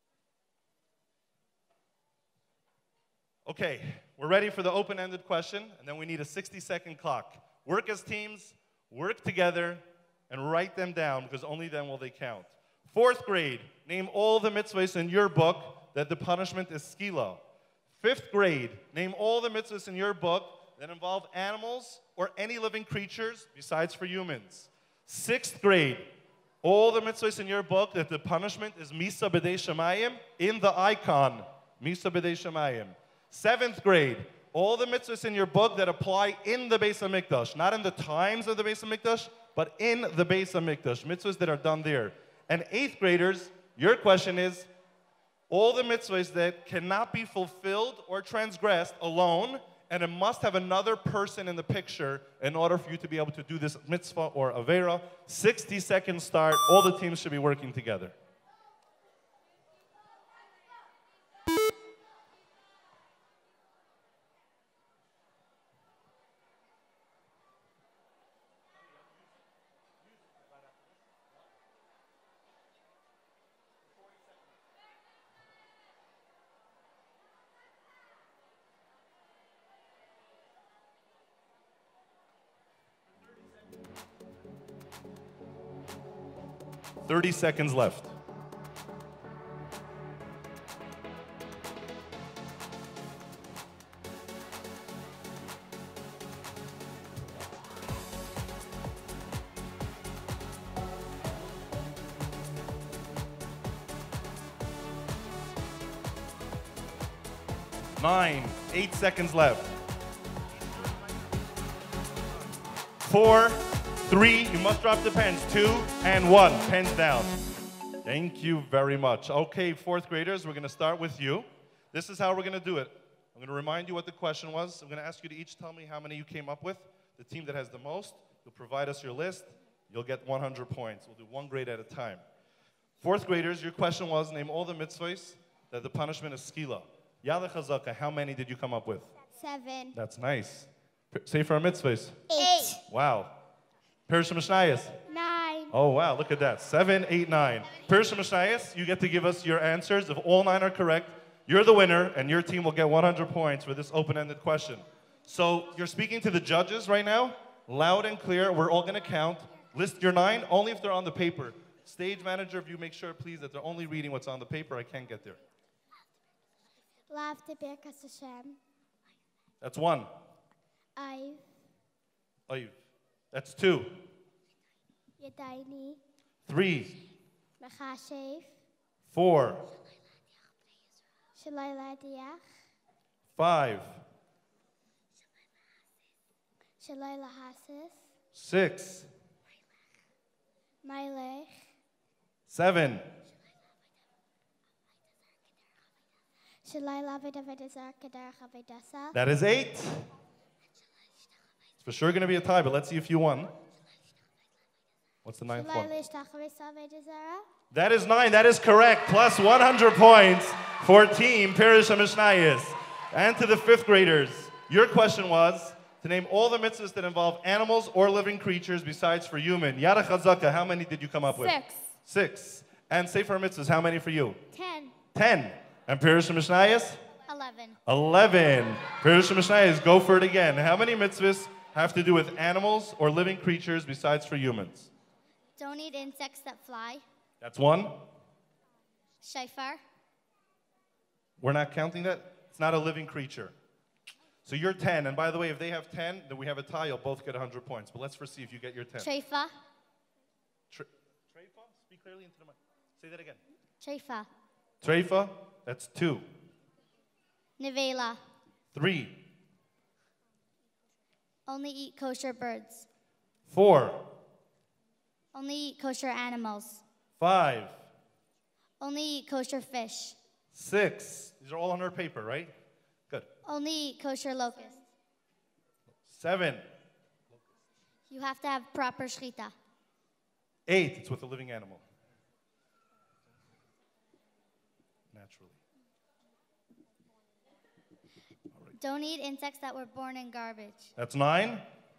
Okay, we're ready for the open-ended question, and then we need a 60-second clock. Work as teams, work together, and write them down, because only then will they count. 4th grade, name all the mitzvahs in your book that the punishment is skila. 5th grade, name all the mitzvahs in your book that involve animals or any living creatures besides for humans. 6th grade, all the mitzvahs in your book that the punishment is misa b'dei shamayim in the icon, misa b'dei shamayim. 7th grade, all the mitzvahs in your book that apply in the Beis HaMikdash, not in the times of the Beis HaMikdash, but in the Beis HaMikdash, mitzvahs that are done there. And 8th graders, your question is, all the mitzvahs that cannot be fulfilled or transgressed alone, and it must have another person in the picture in order for you to be able to do this mitzvah or avera. 60 seconds start. All the teams should be working together. Thirty seconds left. Nine, 8 seconds left. 4, 3, you must drop the pens. 2 and 1, pens down. Thank you very much. Okay, 4th graders, we're going to start with you. This is how we're going to do it. I'm going to remind you what the question was. I'm going to ask you to each tell me how many you came up with. The team that has the most, you'll provide us your list. You'll get 100 points. We'll do 1 grade at a time. 4th graders, your question was, name all the mitzvahs that the punishment is skila. Yalla Chazaka, how many did you come up with? 7. That's nice. Sefer Hamitzvos? 8. Wow. Pirush Mishnayos? 9. Oh, wow, look at that. 7, 8, 9. Pirush Mishnayos, you get to give us your answers. If all 9 are correct, you're the winner, and your team will get 100 points for this open-ended question. So you're speaking to the judges right now, loud and clear. We're all going to count. List your 9, only if they're on the paper. Stage manager, if you make sure, please, that they're only reading what's on the paper. I can't get there. Lav de Birkas Hashem. That's 1. Ayv. That's 2. Yadaini. 3. Mechashev. 4. Shalai Ladiach. 5. Shalai Lahasis. 6. Mailech. 7. Shalai Lavid Avedazar Kedarach Avedasa. That is 8. It's for sure going to be a tie, but let's see if you won. What's the 9th one? That is 9. That is correct. Plus 100 points for Team Pirush HaMishnayos. And to the 5th graders, your question was to name all the mitzvahs that involve animals or living creatures besides for human. Yada Chazaka, how many did you come up with? 6. 6. And Sefer Hamitzvos, how many for you? 10. 10. And Pirush HaMishnayos? 11. 11. Pirush HaMishnayos, go for it again. How many mitzvahs have to do with animals or living creatures besides for humans? Don't eat insects that fly. That's 1. Shofar. We're not counting that? It's not a living creature. So you're 10, and by the way, if they have 10, then we have a tie. You'll both get 100 points. But let's first see if you get your 10. Treifa. Treifa? Speak clearly into the mic. Say that again. Treifa. Treifa? That's 2. Nevela. 3. Only eat kosher birds. 4. Only eat kosher animals. 5. Only eat kosher fish. 6. These are all on our paper, right? Good. Only eat kosher locust. 7. You have to have proper shchita. 8. It's with a living animal. Naturally. Don't eat insects that were born in garbage. That's 9.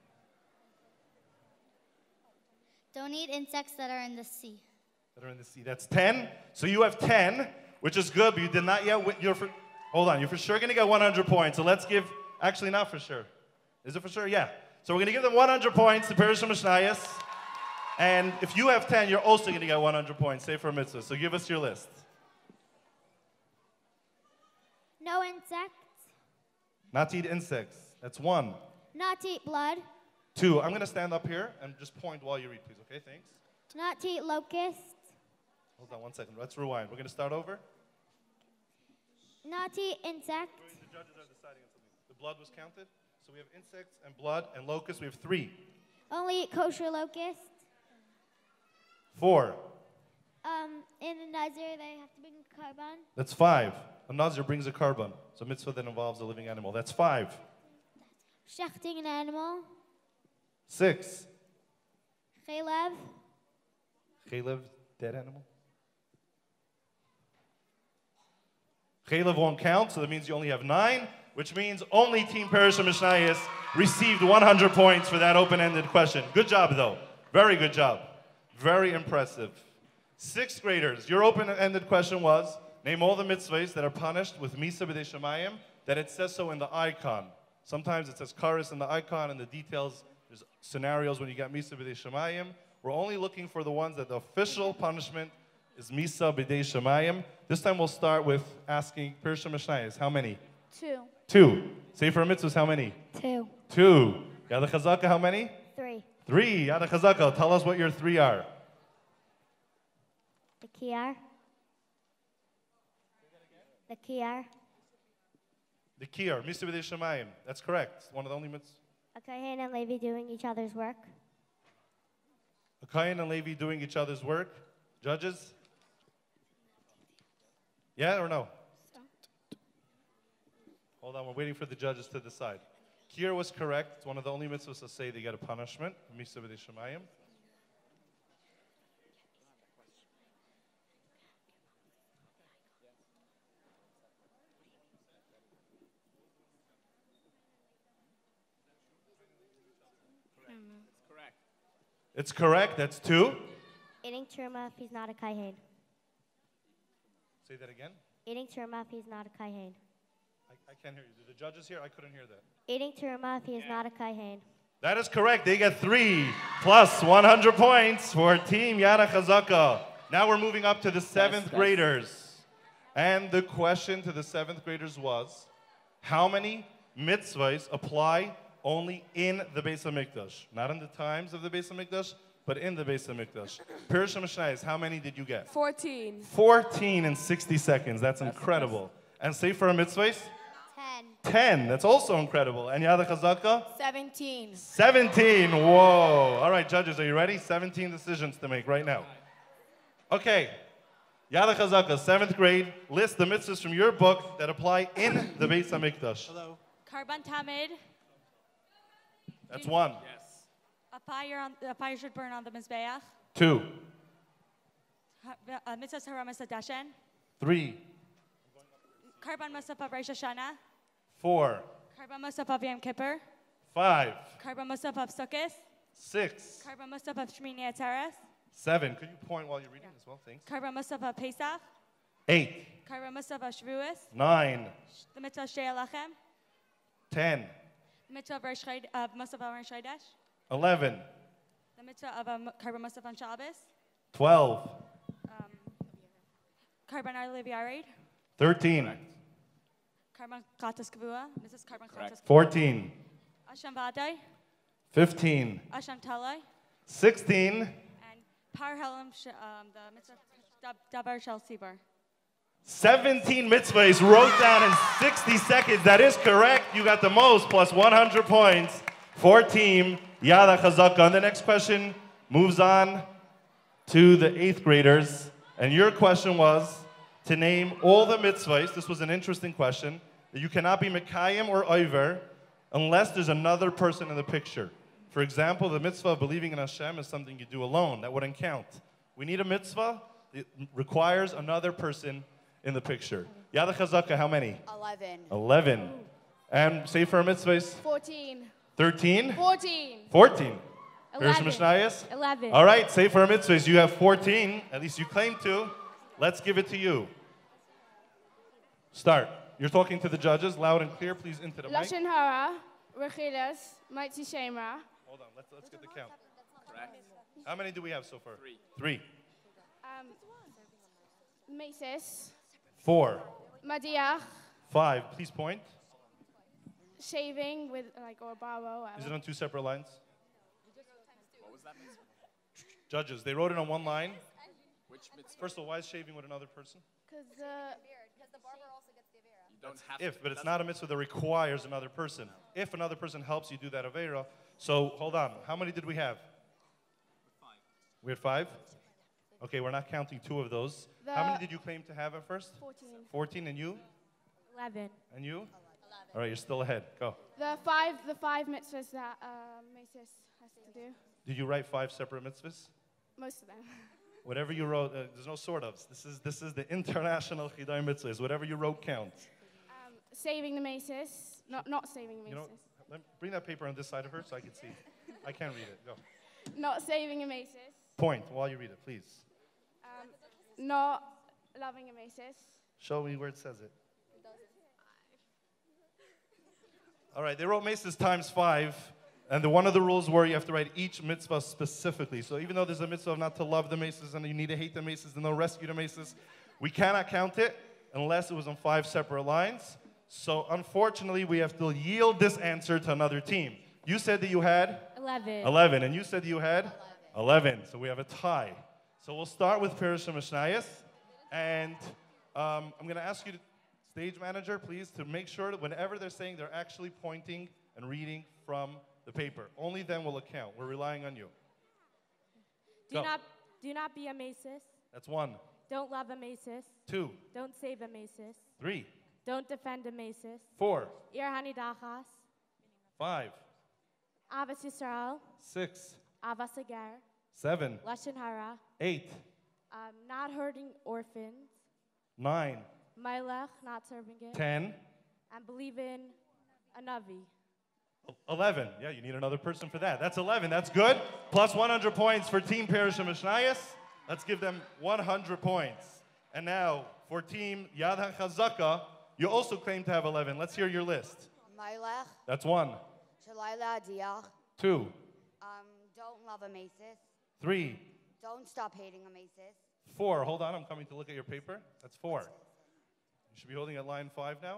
Don't eat insects that are in the sea. That are in the sea. That's 10. So you have 10, which is good, but you did not yet hold on, you're for sure going to get 100 points. So let's give, actually not for sure. Is it for sure? Yeah. So we're going to give them 100 points to Perush Mishnayos. And if you have 10, you're also going to get 100 points, Sefer Hamitzvos. So give us your list. No insects. Not to eat insects. That's 1. Not to eat blood. 2. I'm going to stand up here and just point while you read, please. Okay, thanks. Not to eat locusts. Hold on 1 second. Let's rewind. We're going to start over. Not to eat insects. The judges are deciding on something. The blood was counted. So we have insects and blood and locusts. We have 3. Only eat kosher locusts. 4. In a nazir, they have to bring a carbon. That's 5. A nazir brings a carbon. So mitzvah that involves a living animal. That's 5. Shechting an animal. 6. Chaylev. Chaylev, dead animal. Chaylev won't count, so that means you only have 9, which means only Team Perush Mishnayos received 100 points for that open-ended question. Good job, though. Very good job. Very impressive. 6th graders, your open-ended question was, name all the mitzvahs that are punished with Misa B'dei Shemayim, that it says so in the icon. Sometimes it says Karis in the icon, and the details, there's scenarios when you get Misa B'dei Shemayim. We're only looking for the ones that the official punishment is Misa B'dei Shemayim. This time we'll start with asking Perush Mishnayos, how many? 2. 2. Sefer Hamitzvos, how many? 2. 2. Yad HaChazaka, how many? 3. 3. Yad HaChazaka, tell us what your 3 are. The Kiyar. The Kiyar. The Kiyar, Misa B'dei Shemayim. That's correct. It's one of the only mitzvahs. A Kohen and Levi doing each other's work. A Kohen and Levi doing each other's work. Judges? Yeah or no? Hold on, we're waiting for the judges to decide. Kiyar was correct. It's one of the only mitzvahs to say they get a punishment. Misa B'dei Shemayim. It's correct. That's 2. Eating teruma if he's not a Kohen. Say that again. Eating teruma if he's not a Kohen. I can't hear you. Do the judges hear? I couldn't hear that. Eating teruma if he is not a Kohen. That is correct. They get 3 plus 100 points for Team Yad HaChazaka. Now we're moving up to the 7th graders. And the question to the 7th graders was, how many mitzvahs apply only in the Beis HaMikdash? Not in the times of the Beis HaMikdash, but in the Beis HaMikdash. Perush Mishnayos, how many did you get? 14. 14 in 60 seconds. That's incredible. And Sefer Hamitzvos? 10. 10. That's also incredible. And Yad HaChazaka? 17. 17. Whoa. All right, judges, are you ready? 17 decisions to make right now. Okay. Yad HaChazaka, 7th grade. List the mitzvahs from your book that apply in the Beis HaMikdash. Hello. Karban Tamid. That's 1. A fire should burn on the Mizbeach. 2. Mitzvahs Haramas Hadashen. 3. Karban Musaf of Rosh Hashanah. 4. Karban Musaf of Yom Kippur. 5. Karban Musaf of Sukkot. 6. Karban Musaf of Shmini Atzeres. 7. Could you point while you're reading as well? Thanks. Karban Musaf of Pesach. 8. Karban Musaf of Shavuos. 9. The Mitzvah of Shtei Alachem. 10. The Mitzvah of Musaf of Rosh Chodesh. 11. The Mitzvah of Karban Musaf on Shabbos. 12. Carbon Aliviarid. 13. Carbon Katas Kavua. Mrs. Carbon Katas. 14. Asham Vadai. 15. Asham Talai. 16. And Parhelim, the Mitzvah Dabar Shel Sibur. 17 mitzvahs wrote down in 60 seconds. That is correct. You got the most, plus 100 points for team Yada Chazaka. And the next question moves on to the 8th graders. And your question was to name all the mitzvahs. This was an interesting question. That you cannot be Mekayim or Oiver unless there's another person in the picture. For example, the mitzvah of believing in Hashem is something you do alone. That wouldn't count. We need a mitzvah. It requires another person in the picture. Yada Chazaka, how many? 11. 11. And Sefer Hamitzvos? 14. 13? 14. 14. 11. Mishnayos? 11. All right, Sefer Hamitzvos, you have 14. At least you claim to. Let's give it to you. Start. You're talking to the judges, loud and clear, please, into the mic. Lashon Hara, Rechilas, Mighty Shemra. Hold on, let's get the count. How many do we have so far? 3. Mesis. 4. Madiach. 5. Please point. Shaving with like or barrow. Is it on 2 separate lines? What was that? Judges, they wrote it on one line. Which mitzvah? First of all, why is shaving with another person? Because the barber also gets the avera. You don't have But it's not a mitzvah that requires another person. If another person helps you do that avera. So hold on. How many did we have? 5. We had 5? Okay, we're not counting 2 of those. How many did you claim to have at first? 14. 14, and you? 11. And you? 11. All right, you're still ahead. Go. The five mitzvahs that Mesis has to do. Did you write 5 separate mitzvahs? Most of them. Whatever you wrote, there's no sort ofs. This is the international Chidon mitzvahs. Whatever you wrote counts. Saving the Mesis. Not saving the Mesis. You know, bring that paper on this side of her so I can see. I can't read it. Go. Not saving a Mesis. Point while you read it, please. Not loving a Mesis. Show me where it says it. All right, they wrote Mesis times 5, and one of the rules were you have to write each mitzvah specifically. So even though there's a mitzvah of not to love the Mesis and you need to hate the Mesis and they'll rescue the Mesis, we cannot count it unless it was on 5 separate lines. So unfortunately, we have to yield this answer to another team. You said that you had? 11. 11, and you said that you had? 11. So we have a tie. So we'll start with Perush Mishnayos, and I'm going to ask you, stage manager, please, to make sure that whenever they're saying, they're actually pointing and reading from the paper. Only then will it count. We're relying on you. Do not be a Mesis. That's 1. Don't love a Mesis. 2. Don't save a Mesis. 3. Don't defend a Mesis. 4. Ir Hanidachas. 5. Avas Yisrael. 6. Avas Agar. 7. Lashon Hara. 8. Not hurting orphans. 9. Milech, not serving it. 10. And believe in a Navi. 11. Yeah, you need another person for that. That's 11. That's good. Plus 100 points for Team Perush Mishnayos. Let's give them 100 points. And now, for Team Yad HaChazaka, you also claim to have 11. Let's hear your list. Milech. That's 1. Shalayla Diach. 2. Don't love a Mesis. 3. Don't stop hating a Mesis. 4. Hold on, I'm coming to look at your paper. That's 4. You should be holding at line 5 now.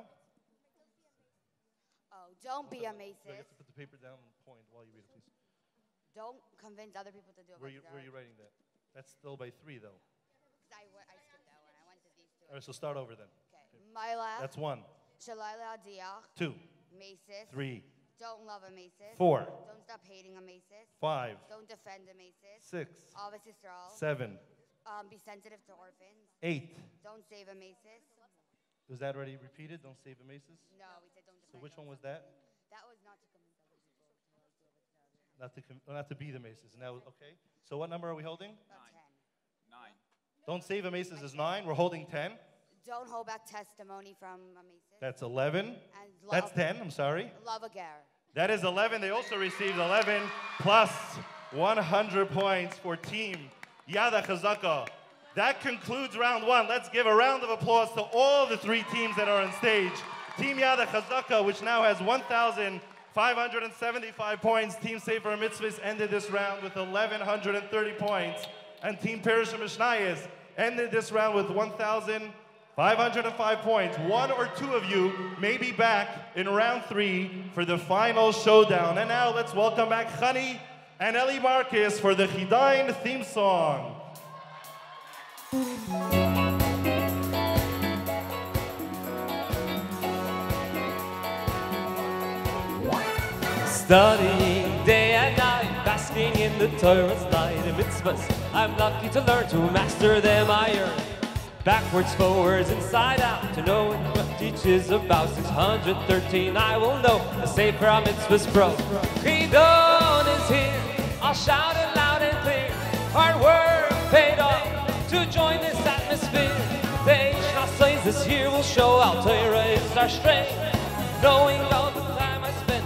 Oh, don't be a Mesis. You have to put the paper down and point while you read it, please. Don't convince other people to do it. Where are you writing that? That's still by 3, though. I skipped that one. I went to these 2. All right, so start over then. Okay. Milech. That's 1. Shalayla Diach. 2. Mesis. 3. Don't love a Mesis. 4. Don't stop hating a Mesis. 5. Don't defend a Mesis. 6. Avas Yisrael. 7. Be sensitive to orphans. 8. Don't save a Mesis. Was that already repeated? Don't save a Mesis? No, we said don't defend. So which one was that? That was not to convince other people. Not to be the Mesis. Now, okay. So what number are we holding? 9. Don't save a Mesis is 9. We're holding 10. Don't hold back testimony from a Mesis. That's 11. And That's 10. I'm sorry. Love a Ger. That is 11. They also received 11 plus 100 points for Team Yada Chazaka. That concludes round 1. Let's give a round of applause to all the 3 teams that are on stage. Team Yada Chazaka, which now has 1,575 points. Team Sefer Hamitzvos ended this round with 1,130 points. And Team Perush Mishnayos ended this round with 1,505 points. One or two of you may be back in round 3 for the final showdown. And now let's welcome back Chani and Eli Marcus for the Chidon theme song. Studying day and night, basking in the Torah's light and mitzvahs. I'm lucky to learn to master them. I earn backwards, forwards, inside out to know what the teaches about 613. I will know the Sefer Hamitzvos pro. Chidon is here. I'll shout it loud and clear. Hard work paid off to join this atmosphere. The Eish says this year will show how Torah is our strength. Knowing all the time I spent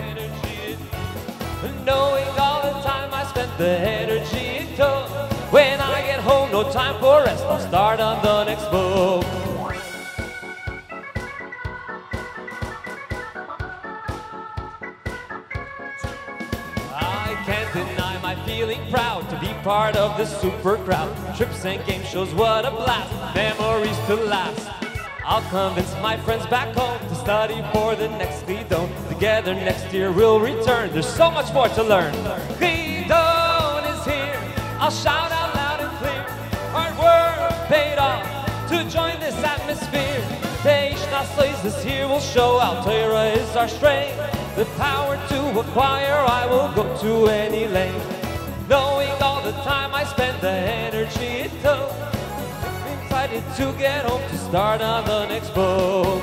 knowing all the time I spent, the energy it took. When I get home, no time for rest, I'll start on the next book. I can't deny my feeling proud to be part of this super crowd. Trips and game shows, what a blast, memories to last. I'll convince my friends back home to study for the next Chidon. Together next year we'll return. There's so much more to learn. Chidon is here. I'll shout out loud and clear. Hard work paid off to join this atmosphere. The Eish says this year will show how Torah is our strength. The power to acquire, I will go to any length. Knowing all the time I spent, the energy it took. Excited to get home to start on the next book.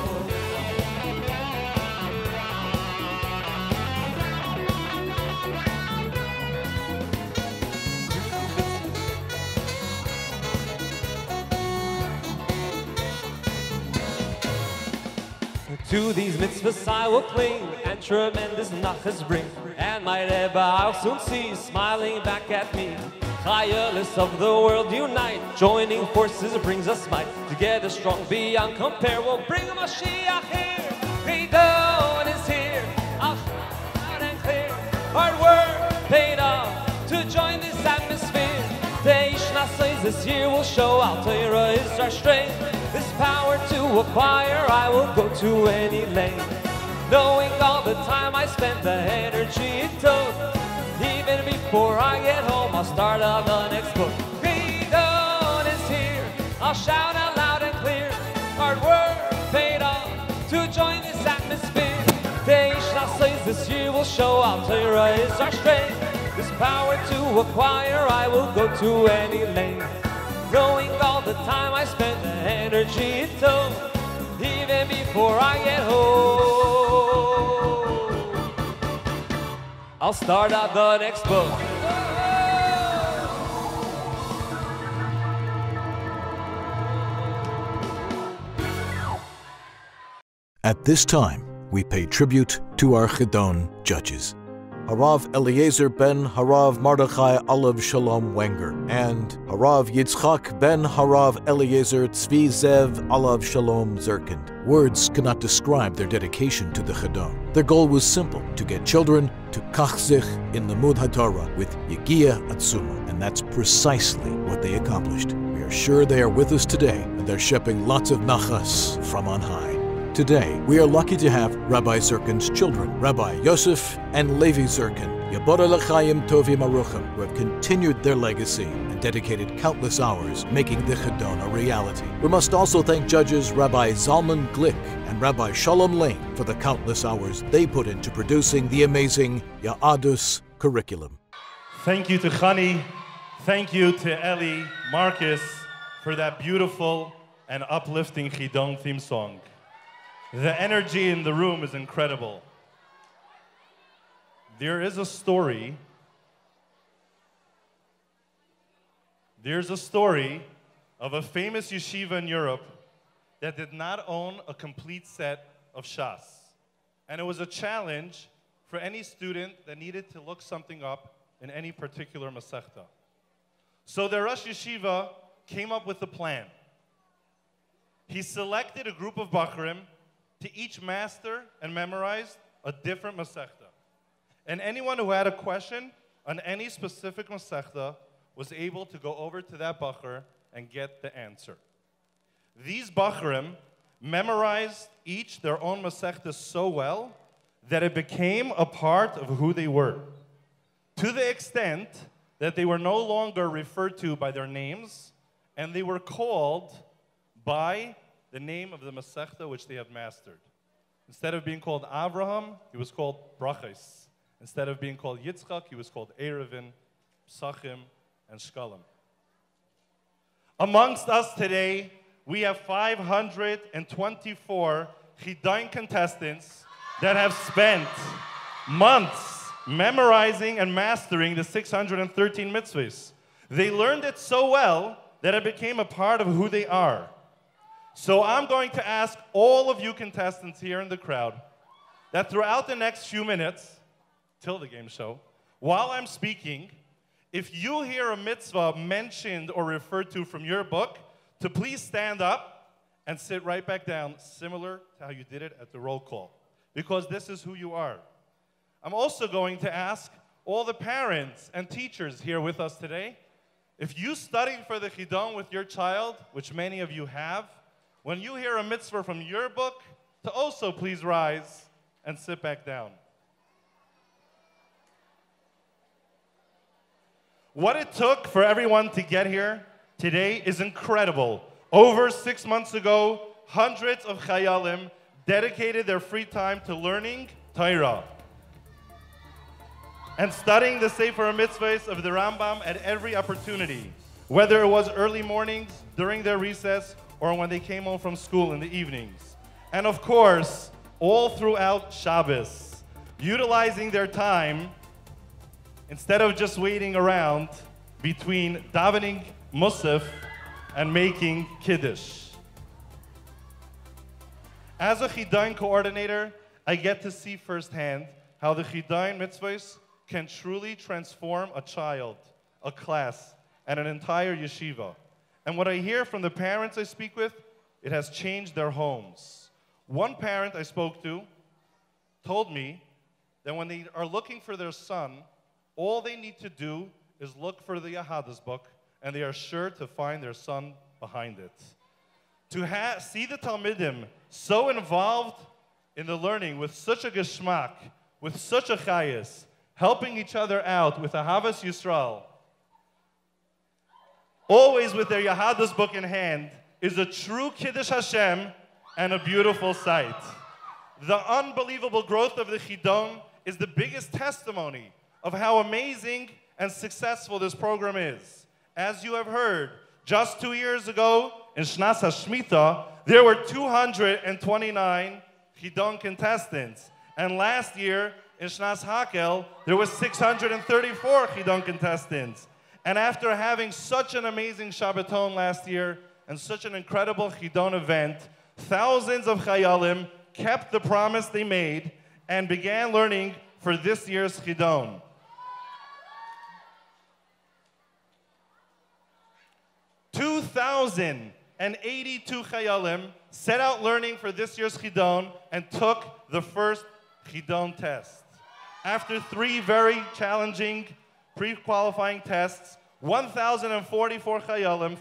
To these mitzvahs I will cling, and tremendous nachas bring. And my Rebbe I'll soon see, smiling back at me. Finalists of the world unite, joining forces brings us might. Together strong beyond compare, we'll bring a Mashiach here. Chidon is here, I'll shout and clear. Hard work paid off to join this atmosphere. The Eish says this year will show how Torah is our strength. This power to acquire, I will go to any length. Knowing all the time I spent, the energy it took. Even before I get home, I'll start on the next book. Chidon is here, I'll shout out loud and clear. Hard work paid off to join this atmosphere. The Eish says this year will show how Torah is our strength. This power to acquire, I will go to any length. Knowing all the time I spent, the energy it took. Even before I get home, I'll start out the next book. At this time, we pay tribute to our Chidon judges. Harav Eliezer ben Harav Mordechai Olav Shalom Wenger and Harav Yitzchak ben Harav Eliezer Tzvi Zev Olav Shalom Zerkind. Words cannot describe their dedication to the Chidon. Their goal was simple, to get children to kachzich in the Limud HaTorah with Yegia Atzuma, and that's precisely what they accomplished. We are sure they are with us today, and they're shipping lots of nachas from on high. Today, we are lucky to have Rabbi Zerkin's children, Rabbi Yosef and Levi Zerkin, Yabora L'chaim Tovim Aruchim, who have continued their legacy and dedicated countless hours making the Chidon a reality. We must also thank judges Rabbi Zalman Glick and Rabbi Shalom Lane for the countless hours they put into producing the amazing Ya'adus curriculum. Thank you to Chani. Thank you to Eli Marcus for that beautiful and uplifting Chidon theme song. The energy in the room is incredible. There's a story of a famous yeshiva in Europe that did not own a complete set of Shas. And it was a challenge for any student that needed to look something up in any particular Masechta. So the Rosh Yeshiva came up with a plan. He selected a group of Bachrim to each master and memorized a different Masechta. And anyone who had a question on any specific Masechta was able to go over to that Bachar and get the answer. These Bachrim memorized each their own Masechta so well that it became a part of who they were, to the extent that they were no longer referred to by their names, and they were called by the name of the Masechta which they had mastered. Instead of being called Avraham, he was called Brachos. Instead of being called Yitzchak, he was called Erevin, Psachim, and Shkalim. Amongst us today, we have 524 Chidon contestants that have spent months memorizing and mastering the 613 mitzvahs. They learned it so well that it became a part of who they are. So I'm going to ask all of you contestants here in the crowd that throughout the next few minutes, till the game show, while I'm speaking, if you hear a mitzvah mentioned or referred to from your book, to please stand up and sit right back down, similar to how you did it at the roll call, because this is who you are. I'm also going to ask all the parents and teachers here with us today, if you studied for the Chidon with your child, which many of you have, when you hear a mitzvah from your book, to also please rise and sit back down. What it took for everyone to get here today is incredible. Over 6 months ago, hundreds of chayolim dedicated their free time to learning Torah and studying the Sefer Hamitzvos of the Rambam at every opportunity, whether it was early mornings, during their recess, or when they came home from school in the evenings. And of course, all throughout Shabbos, utilizing their time instead of just waiting around between davening Musaf and making Kiddush. As a Chidon coordinator, I get to see firsthand how the Chidon mitzvahs can truly transform a child, a class, and an entire yeshiva. And what I hear from the parents I speak with, it has changed their homes. One parent I spoke to told me that when they are looking for their son, all they need to do is look for the Yahada's book, and they are sure to find their son behind it. To see the Talmidim so involved in the learning with such a geschmack, with such a chayis, helping each other out with Ahavas Yisrael, always with their Yahada's book in hand, is a true Kiddush Hashem and a beautiful sight. The unbelievable growth of the Chidon is the biggest testimony of how amazing and successful this program is. As you have heard, just 2 years ago, in Shnas HaShmita, there were 229 Chidon contestants. And last year, in Shnas Hakel, there were 634 Chidon contestants. And after having such an amazing Shabbaton last year, and such an incredible Chidon event, thousands of chayolim kept the promise they made and began learning for this year's Chidon. 2,082 chayolim set out learning for this year's Chidon and took the first Chidon test. After 3 very challenging pre-qualifying tests, 1,044 chayolim,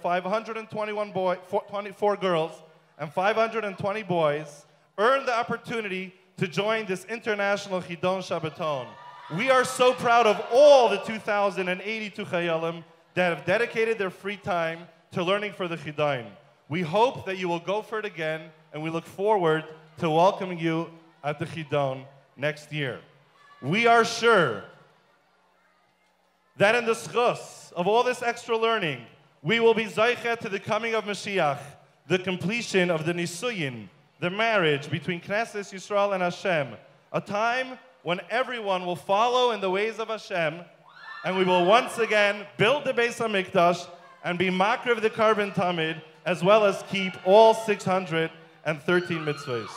524 girls, and 520 boys earned the opportunity to join this international Chidon Shabbaton. We are so proud of all the 2,082 chayolim that have dedicated their free time to learning for the Chidon. We hope that you will go for it again, and we look forward to welcoming you at the Chidon next year. We are sure that in the schus of all this extra learning, we will be zeicha to the coming of Mashiach, the completion of the Nisuyin, the marriage between Knesset Yisrael and Hashem, a time when everyone will follow in the ways of Hashem, and we will once again build the Beis HaMikdash and be makriv the carbon tamid, as well as keep all 613 mitzvahs.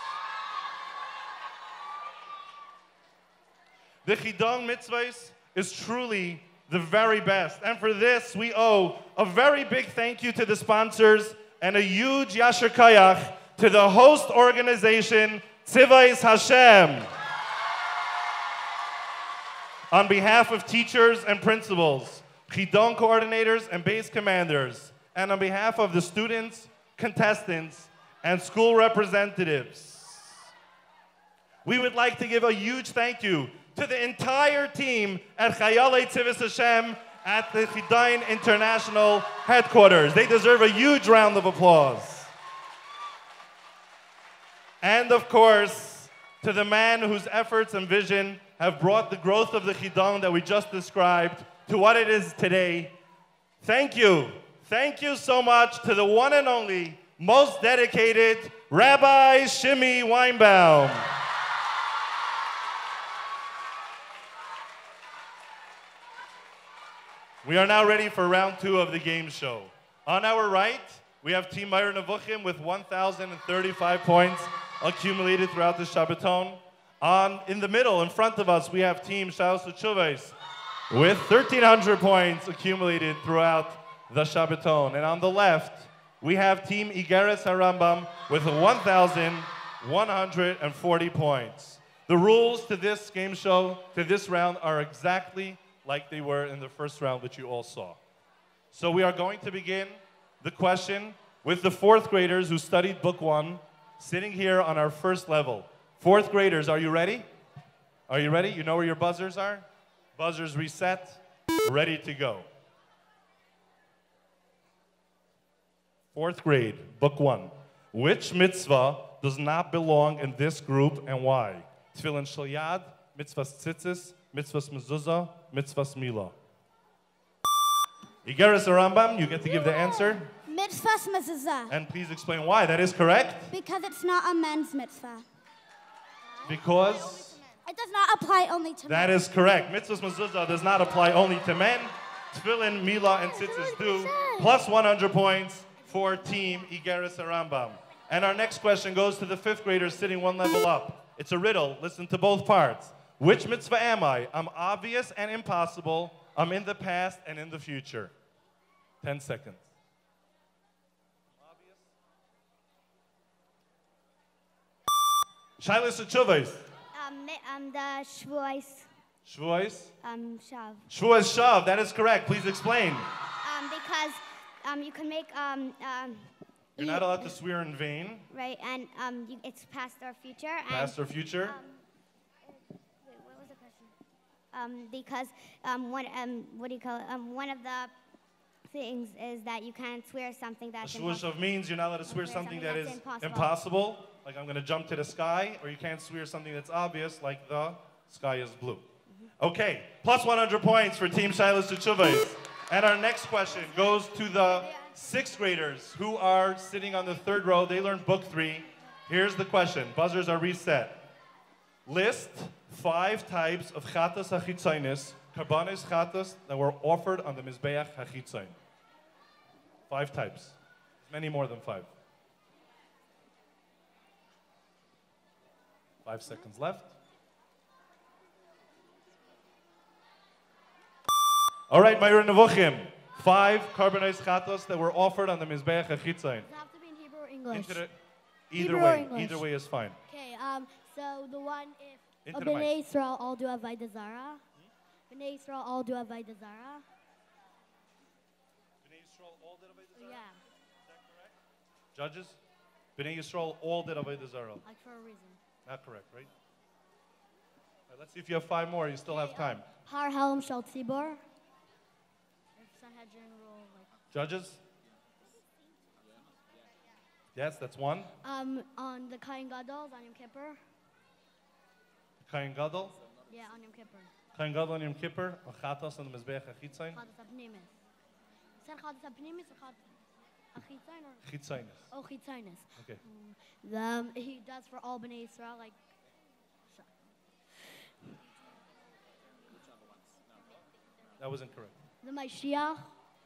The Chidon mitzvahs is truly the very best. And for this, we owe a very big thank you to the sponsors and a huge yasher kayach to the host organization, Tzivos Hashem. On behalf of teachers and principals, Chidon coordinators and base commanders, and on behalf of the students, contestants, and school representatives, we would like to give a huge thank you to the entire team at Oholei Tzivos Hashem at the Chidon International headquarters. They deserve a huge round of applause. And of course, to the man whose efforts and vision have brought the growth of the Chidon that we just described to what it is today. Thank you. Thank you so much to the one and only, most dedicated Rabbi Shimmy Weinbaum. We are now ready for round 2 of the game show. On our right, we have Team Meir Nevuchim with 1,035 points accumulated throughout the Shabbaton. In the middle, in front of us, we have Team Shalos Tzivos with 1,300 points accumulated throughout the Shabbaton. And on the left, we have Team Igeres HaRambam with 1,140 points. The rules to this game show, to this round, are exactly like they were in the first round that you all saw. So we are going to begin the question with the 4th graders who studied Book 1, sitting here on our first level. 4th graders, are you ready? Are you ready? You know where your buzzers are? Buzzers reset, ready to go. 4th grade, Book 1. Which mitzvah does not belong in this group and why? Tefillin shel yad, mitzvahs tzitzis, mitzvahs mezuzah, mitzvahs milah. Igeres HaRambam, you get to give the answer. Mitzvahs mezuzah. And please explain why. That is correct. Because it's not a men's mitzvah. Because it does not apply only to men. that is correct. Mitzvahs mezuzah does not apply only to men. Tefillin, milah, and tzitzis do. Plus 100 points for Team Igeres HaRambam. And our next question goes to the 5th graders sitting one level up. It's a riddle. Listen to both parts. Which mitzvah am I? I'm obvious and impossible. I'm in the past and in the future. 10 seconds. Shalos Tzivos. The Shvuos. Shvuos? Shav. Shvuos Shav. That is correct. Please explain. Because you can make You're not allowed to swear in vain. right, and it's past or future. Past or future. Wait, what was the question? Because what do you call it? One of the things is that you can't swear something that's Shvuos Shav means you're not allowed to swear something that is impossible, like I'm going to jump to the sky, or you can't swear something that's obvious, like the sky is blue. Okay, plus 100 points for Team Shalos Tzivos. And our next question goes to the 6th graders who are sitting on the 3rd row. They learned Book 3. Here's the question. Buzzers are reset. List 5 types of chatas hachitzonis, karbanos chatas, that were offered on the Mizbeach hachitzoin. 5 types. Many more than 5. 5 seconds left. All right, Meir Nevuchim. 5 karbanos chatos that were offered on the Mizbeach HaChitzain. Does it have to be in Hebrew or English? Either way is fine. Okay, so the one if Into the Bnei mic. Israel all do Avodah Zarah. Bnei Israel all do Avodah Zarah. Yeah. Judges? Bnei Yisrael all did Avodah Zarah. Like for a reason. Not correct, right? All right? Let's see if you have 5 more. You still have time. Har Helm Shel Tzibor. Sanhedrin rule like. Judges? Yes, that's 1. On the Kayin Gadol on Yom Kippur. Kayin Gadol? Yeah, on Yom Kippur. Kayin Gadol on Yom Kippur. Chatos on the Mizbeach HaChitzain. Chatas Apnimis. Is that Chatas Apnimis or Chatas Achitzain or? Chitzainis. Oh, Chitzainis. Okay. He does for all Bnei Israel like. That was incorrect. The Mashiach.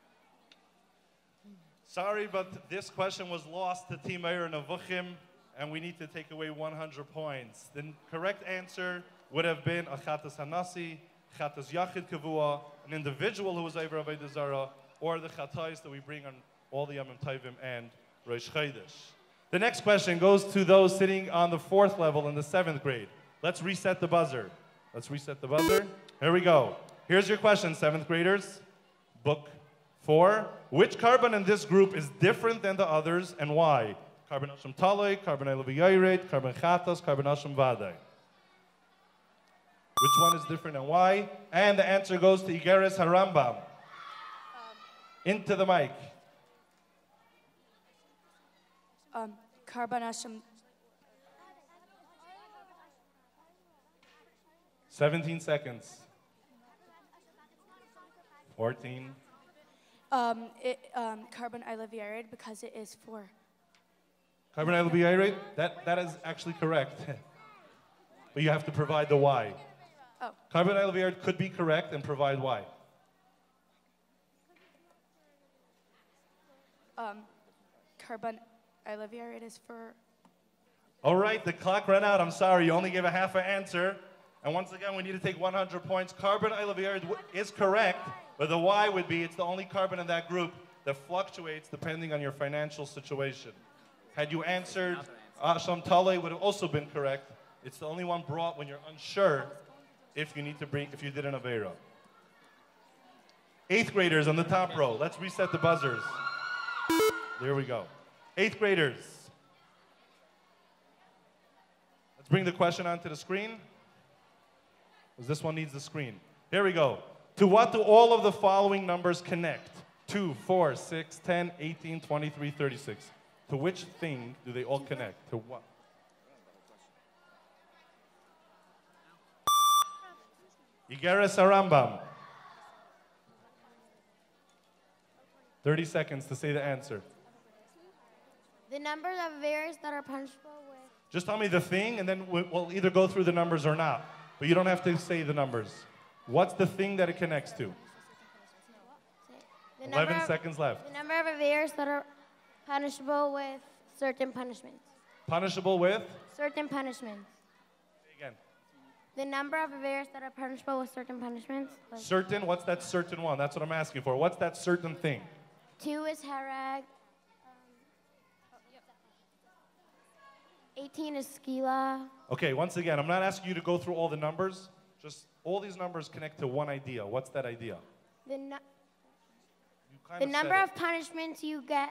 Sorry, but this question was lost to Team Meir Nevuchim, and we need to take away 100 points. The correct answer would have been a Chatas Hanasi, Chatas Yachid Kavua, an individual who was over Avodah Zarah, or the Chatais that we bring on all the Yom Tovim and Rosh Chodesh. The next question goes to those sitting on the 4th level in the 7th grade. Let's reset the buzzer. Let's reset the buzzer. Here we go. Here's your question, 7th graders. Book 4. Which carbon in this group is different than the others and why? Carbon Hashem Talei, carbon Eilev carbon Chatas, carbon Hashem Vadai. Which one is different and why? And the answer goes to Igeres Harambam. Into the mic. Carbon Hashem. 17 seconds. 14. Carbon Eilev because it is for. Carbon Eilev that is actually correct. But you have to provide the why. Oh. Carbon Eilev could be correct and provide why. Carbon Eilev is for. All right, the clock ran out. I'm sorry, you only gave a half an answer. And once again, we need to take 100 points. Carbon Eilev is correct, but the why would be it's the only carbon in that group that fluctuates depending on your financial situation. Had you answered Hashem Talei would have also been correct. It's the only one brought when you're unsure if you did an Aveira. 8th graders on the top row. Let's reset the buzzers. There we go. 8th graders. Let's bring the question onto the screen. Because this one needs the screen. Here we go. To what do all of the following numbers connect? 2, 4, 6, 10, 18, 23, 36. To which thing do they all connect? To what? Igeres Harambam. 30 seconds to say the answer. The number of Averas that are punishable with. Just tell me the thing, and then we'll either go through the numbers or not. But you don't have to say the numbers. What's the thing that it connects to? 11 seconds left. The number of Averas that are punishable with certain punishments. Punishable with? Certain punishments. Say again. The number of Averas that are punishable with certain punishments. Certain? What's that certain one? That's what I'm asking for. What's that certain thing? 2 is Harag. 18 is Skila. Okay, once again, I'm not asking you to go through all the numbers. Just all these numbers connect to one idea. What's that idea? The number of punishments you get.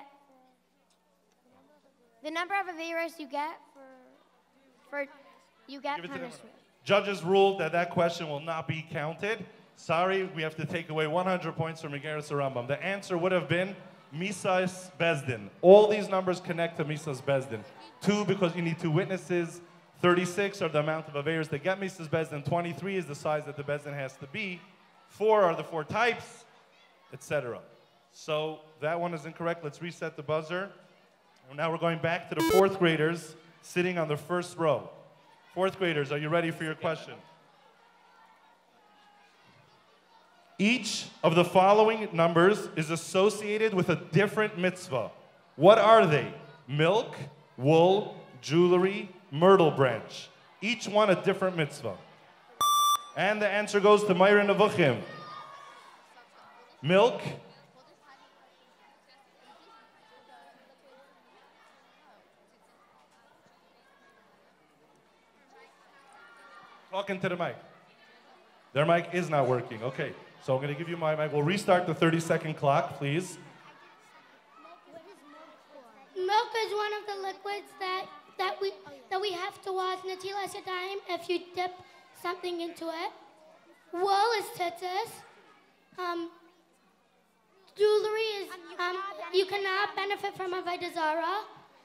The number of Averas you get for punishment. Judges ruled that that question will not be counted. Sorry, we have to take away 100 points from Igeres Harambam. The answer would have been Misas Bezdin. All these numbers connect to Misas Bezdin. 2 because you need 2 witnesses. 36 are the amount of Averas that get Misas Bezdin. 23 is the size that the Bezdin has to be. 4 are the 4 types, etc. So that one is incorrect. Let's reset the buzzer. And now we're going back to the 4th graders sitting on the 1st row. 4th graders, are you ready for your question? Each of the following numbers is associated with a different mitzvah. What are they? Milk, wool, jewelry, myrtle branch. Each one a different mitzvah. And the answer goes to Meir Nevuchim. Milk. Talking to the mic. Their mic is not working. Okay, so I'm going to give you my mic. We'll restart the 30-second clock, please. Milk is one of the liquids that we have to wash Natilas Yadayim if you dip something into it. Wool is tzitzis. Jewelry is you cannot benefit from avodah zarah.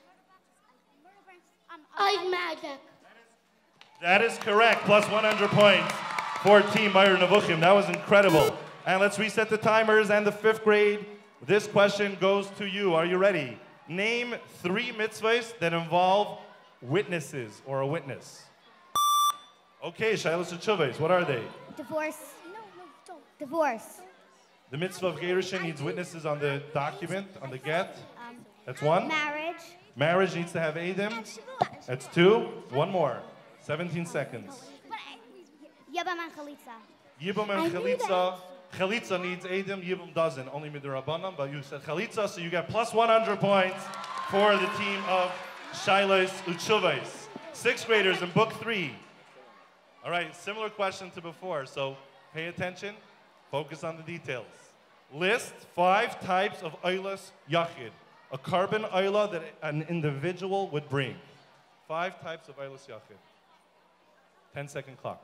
Magic. That is correct. Plus 100 points for Team Meir Nevuchim. That was incredible. And let's reset the timers and the 5th grade. This question goes to you. Are you ready? Name 3 mitzvahs that involve witnesses or a witness. Okay, Shilas and Chuvas, what are they? Divorce. No, don't. Divorce. The mitzvah of Gerushin needs witnesses on the document, on the get. That's 1. Marriage. Marriage needs to have Eidim. That's 2. 1 more. 17 seconds. Yibam and Chalitza. Yibam and Chalitza. Chalitza needs Eidim, Yibam doesn't. Only Midrabanan, but you said Chalitza, so you get plus 100 points for the team of Shilas Uchuvais. 6th graders in book 3. All right, similar question to before, so pay attention, focus on the details. List 5 types of oilas yachid, a carbon oila that an individual would bring. 5 types of oilas yachid. 10-second clock.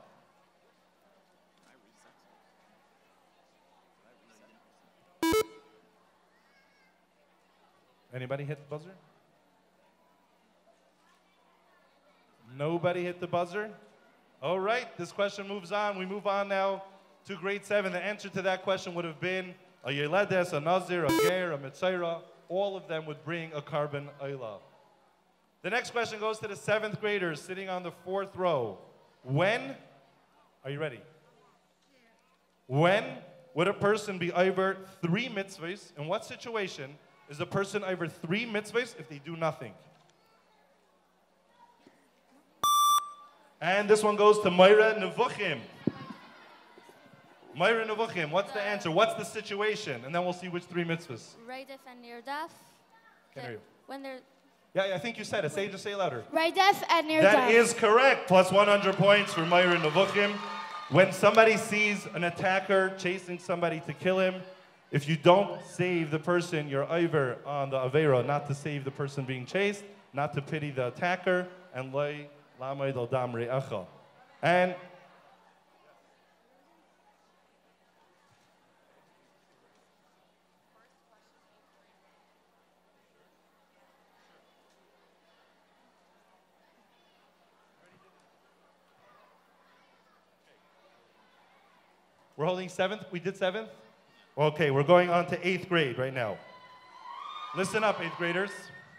Anybody hit the buzzer? Nobody hit the buzzer? All right, this question moves on. We move on now to grade 7. The answer to that question would have been a yeledes, a nazir, a ger, a mitzayra. All of them would bring a carbon oila. The next question goes to the 7th graders sitting on the 4th row. When, are you ready? When would a person be over 3 mitzvahs? In what situation is a person over 3 mitzvahs if they do nothing? And this one goes to Myra Nevuchim. Myra Nevuchim, what's the answer? What's the situation? And then we'll see which 3 mitzvahs. Raidef and Nirdaf. Can hear you. When they're... Yeah, I think you said it. Just say it louder. Raidef and Nirdaf. That is correct. Plus 100 points for Myra Nevuchim. When somebody sees an attacker chasing somebody to kill him, if you don't save the person, you're over on the Avera, not to save the person being chased, not to pity the attacker, and lay lamed al dam re'acha. And we're holding 7th? We did 7th? Okay, we're going on to 8th grade right now. Listen up, 8th graders.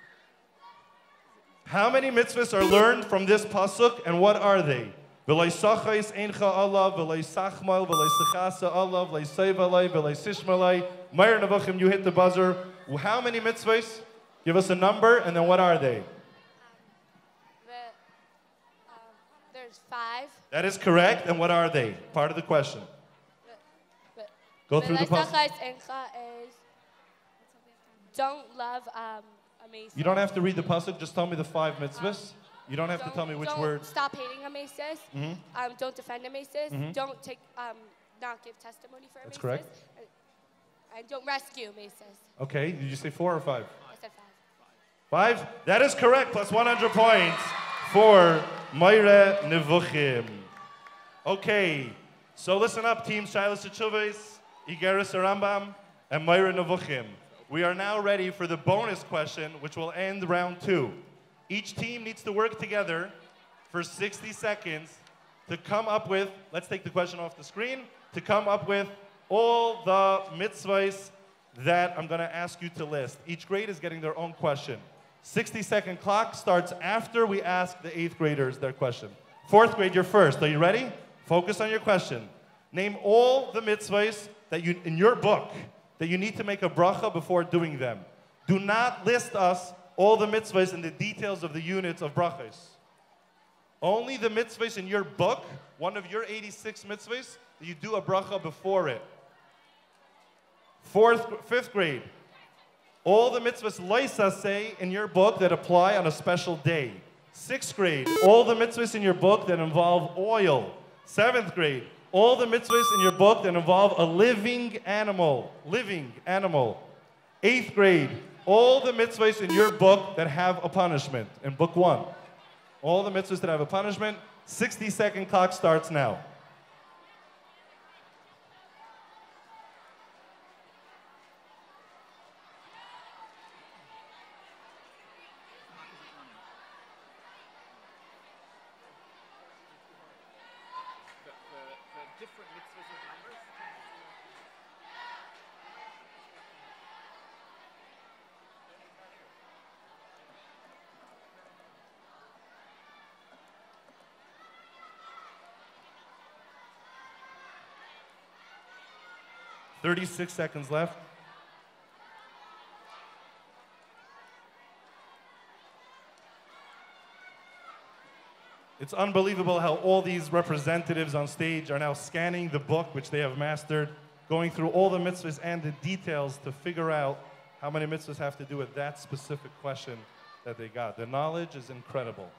How many mitzvahs are learned from this pasuk, and what are they? V'lei sachais eincha alav, v'lei sachmal, v'lei sechasa alav, v'lei seivalei, v'lei sishmalei. Myra Nevuchim, you hit the buzzer. How many mitzvahs? Give us a number, and then what are they? There's 5. That is correct, and what are they? Part of the question. Go through the pasuk. Don't love amazing. You don't have to read the pasuk, just tell me the 5 mitzvahs. You don't have to tell me which words. Stop hating amasis. Don't defend amasis. Don't take, not give testimony for amasis. That's correct. And don't rescue amasis. Okay, did you say 4 or 5? I said 5. 5? That is correct, plus 100 points for Myra Nevuchim. Okay, so listen up, teams Shilas Tzivos, Igeris Rambam, and Myra Nevuchim. We are now ready for the bonus question, which will end round 2. Each team needs to work together for 60 seconds to come up with, let's take the question off the screen, to come up with all the mitzvahs that I'm going to ask you to list. Each grade is getting their own question. 60-second clock starts after we ask the 8th graders their question. 4th grade, you're first. Are you ready? Focus on your question. Name all the mitzvahs that you, in your book, that you need to make a bracha before doing them. Do not list us all the mitzvahs and the details of the units of brachas. Only the mitzvahs in your book, one of your 86 mitzvahs, that you do a bracha before it. 5th grade, all the mitzvahs loisa say in your book that apply on a special day. 6th grade, all the mitzvahs in your book that involve oil. 7th grade, all the mitzvahs in your book that involve a living animal. 8th grade, all the mitzvahs in your book that have a punishment. In book 1, all the mitzvahs that have a punishment. 60-second clock starts now. Different mitzvahs with numbers? 36 seconds left. It's unbelievable how all these representatives on stage are now scanning the book, which they have mastered, going through all the mitzvahs and the details to figure out how many mitzvahs have to do with that specific question that they got. The knowledge is incredible.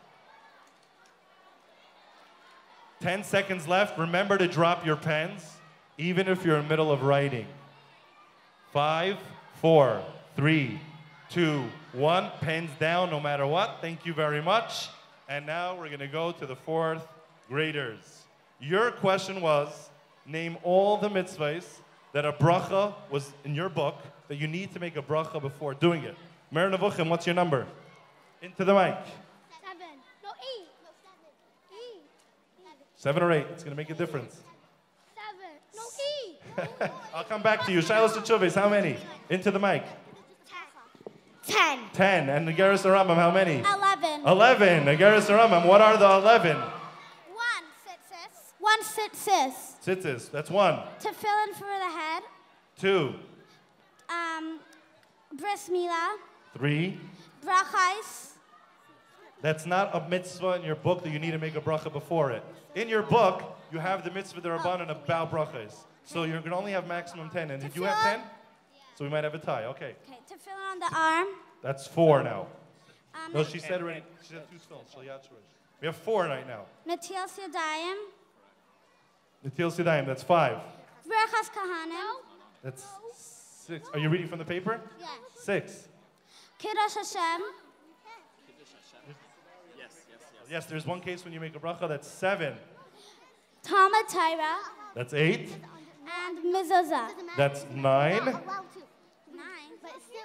10 seconds left. Remember to drop your pens, even if you're in the middle of writing. 5, 4, 3, 2, 1. Pens down no matter what. Thank you very much. And now we're going to go to the 4th graders. Your question was, name all the mitzvahs that a bracha was in your book that you need to make a bracha before doing it. Mer Nevuchim, what's your number? Into the mic. 7. No, 8. No, 7. 7 or 8. It's going to make a difference. 7. No, 8. I'll come back to you. Shiloh Shuvis, how many? Into the mic. 10. 10. And Nageris Aramam, how many? 11. 11. Nageris Aramam, what are the 11? 1 tzitzis. 1 tzitzis. Tzitzis, that's 1. Tefillin for the head. 2. Bris milah. 3. Brachais. That's not a mitzvah in your book that you need to make a bracha before it. In your book, you have the mitzvah derabanan about brachas. So you're going to only have maximum 10. And did you have 10? So we might have a tie. Okay. Okay, tefillin on the arm. That's 4 now. No, she said already. She said 2 tefillin. We have 4 right now. Natil Yadayim. Natil Sidayim, that's 5. Berachas Kahanim. That's 6. Are you reading from the paper? Yes. 6. Kiddush Hashem. Yes, there's one case when you make a bracha, that's 7. Talmud Torah. That's 8. And mezuzah. That's 9. 9, but still.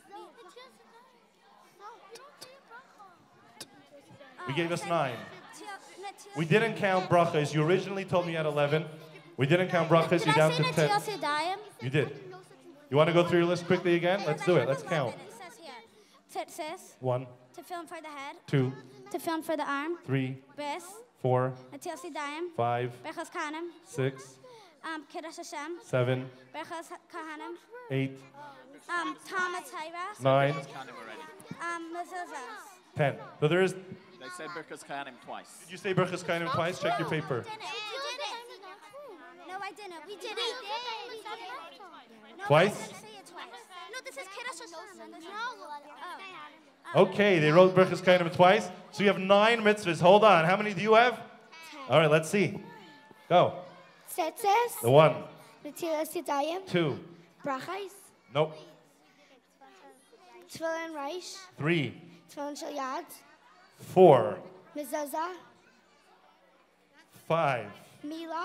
We gave us 9. We didn't count brachas. You originally told me you had 11. We didn't count brachas. You're down to 10. You did. You want to go through your list quickly again? Let's do it. Let's count. It says here. Tzitzis. 1. Tefillin for the head. 2. Tefillin for the arm. 3. Bris. 4. Natil Yadayim. 5. Berachas Kahanim. 6. Kiddush Hashem. 7. Berachas Kahanim. 8. Talmud Torah. 9. Mezuzahs. 10. So there is. They said Birkas Kayanim twice. Did you say Birchas Kainim twice? Check your paper. We did it. No, I didn't. We did it. No, Twice? I didn't say it twice. No, this is Kiddush Hashem. Okay, they wrote Birchas Kainim twice. So you have 9 mitzvahs. Hold on. How many do you have? 10. All right, let's see. Go. Tzitzis. The 1. Natil Yadayim. 2. Brachais. Nope. Tefillin Reish. 3. Tefillin Shel Yad. 4. Mezuzah. 5. Milah.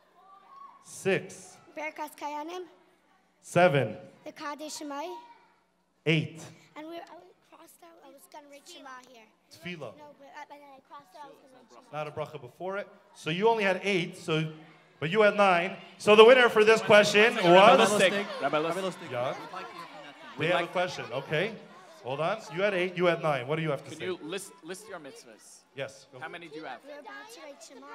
6. Berachas Kayanim. 7. The Kaddish Shemai. 8. And I crossed out. I was going to read Shema here. Tefillah. No, but then I crossed out. I was going to read Shema. Not a bracha before it. So you only had 8. But you had 9. So the winner for this question was Rabbi Lustig. Yeah. They have a question. Okay. Hold on. You had 8. You had 9. What do you have to say? Can you list your mitzvahs? Yes. Go. How many do you have? We're about to read Shema.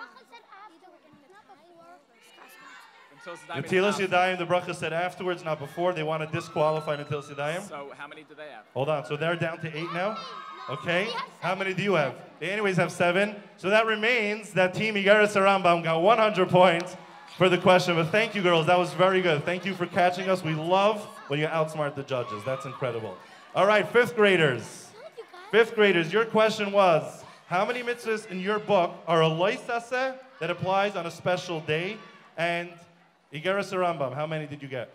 Natilas Yadayim, the bracha said afterwards, not before. They want to disqualify Natilas Yadayim. So how many do they have? Hold on. So they're down to 8 now. Okay. How many do you have? They anyways have 7. So that remains that Team Igaris Arambam got 100 points for the question. But thank you, girls. That was very good. Thank you for catching us. We love when you outsmart the judges. That's incredible. All right, 5th graders. 5th graders, your question was, how many mitzvahs in your book are a loisaseh that applies on a special day? And Igaris Arambam, how many did you get?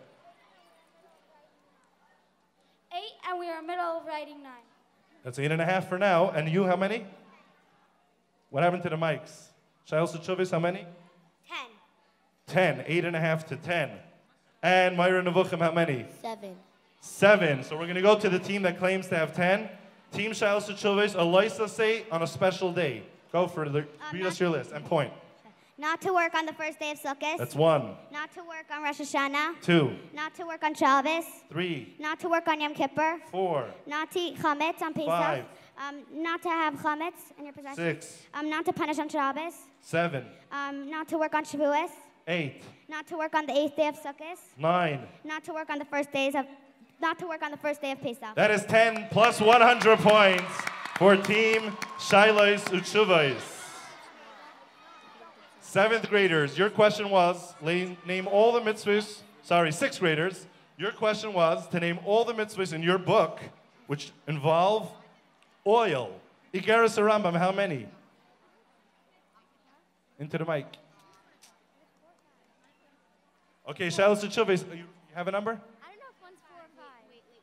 8, and we are in the middle of writing 9. That's 8.5 for now. And you, how many? What happened to the mics? Shayol Suchovis, how many? 10. 10. 8.5 to 10. And Myra Nevuchim, how many? 7. 7. So we're going to go to the team that claims to have 10. Team Shayol Suchovis, a loisaseh on a special day. Go for it. Read us your list and point. Not to work on the first day of Sukkot. That's 1. Not to work on Rosh Hashanah. 2. Not to work on Shabbos. 3. Not to work on Yom Kippur. 4. Not to eat chametz on Pesach. 5. Not to have chametz in your possession. 6. Not to punish on Shabbos. 7. Not to work on Shavuos. 8. Not to work on the 8th day of Sukkot. 9. Not to work on the first day of Pesach. That is 10 plus 100 points for Team Shiloh Uchuvos. 7th graders, your question was, name all the mitzvahs, 6th graders, your question was to name all the mitzvahs in your book which involve oil. Igaris Arambam, how many? Into the mic. Okay, Shiloh Uchuvos, you have a number? I don't know if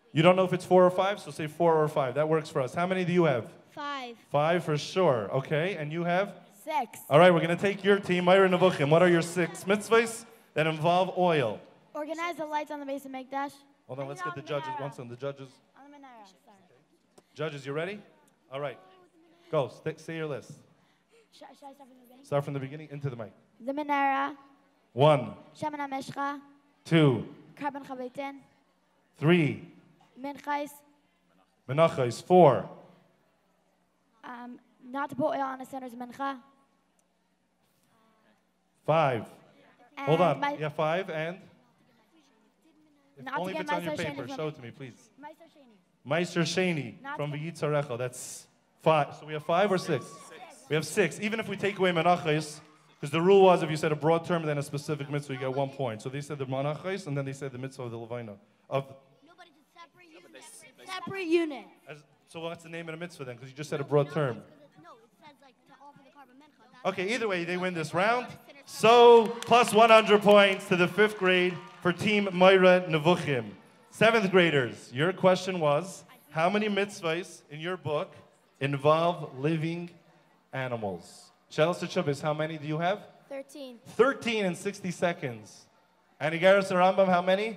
You don't know if it's 4 or 5, so say 4 or 5. That works for us. How many do you have? 5. 5 for sure. Okay, and you have? 6. All right, we're going to take your team, Myra Nevuchim. What are your 6 mitzvahs that involve oil? Organize the lights on the base of Mikdash. Hold on, let's get the judges. One second, the judges. On the menorah, sorry. Judges, you ready? All right. Go, say your list. Should I start from the beginning? Start from the beginning into the mic. The menorah. 1. Shemen HaMishcha. 2. Carbon chavetin. 3. Minchais. Menachos. 4. Not to put oil on a sinner's mincha. 5. And Hold on. Yeah, 5 and? Not Only to if get it's on your Meister paper. Sheni Show it to me, please. Meister Meister Sheni Not from to- V'yitzarecha. That's 5. So we have 5 or 6? We have 6. Even if we take away menachos, because the rule was if you said a broad term and then a specific mitzvah, you get 1 point. So they said the menachos, and then they said the mitzvah of the levina. Separate unit. So what's the name of the mitzvah then? Because you just said a broad term. Okay, either way, they win this round. So, plus 100 points to the 5th grade for Team Myra Nevuchim. 7th graders, your question was, how many mitzvahs in your book involve living animals? Shalos Tzivos, how many do you have? 13. 13 in 60 seconds. And Igaris Rambam, how many?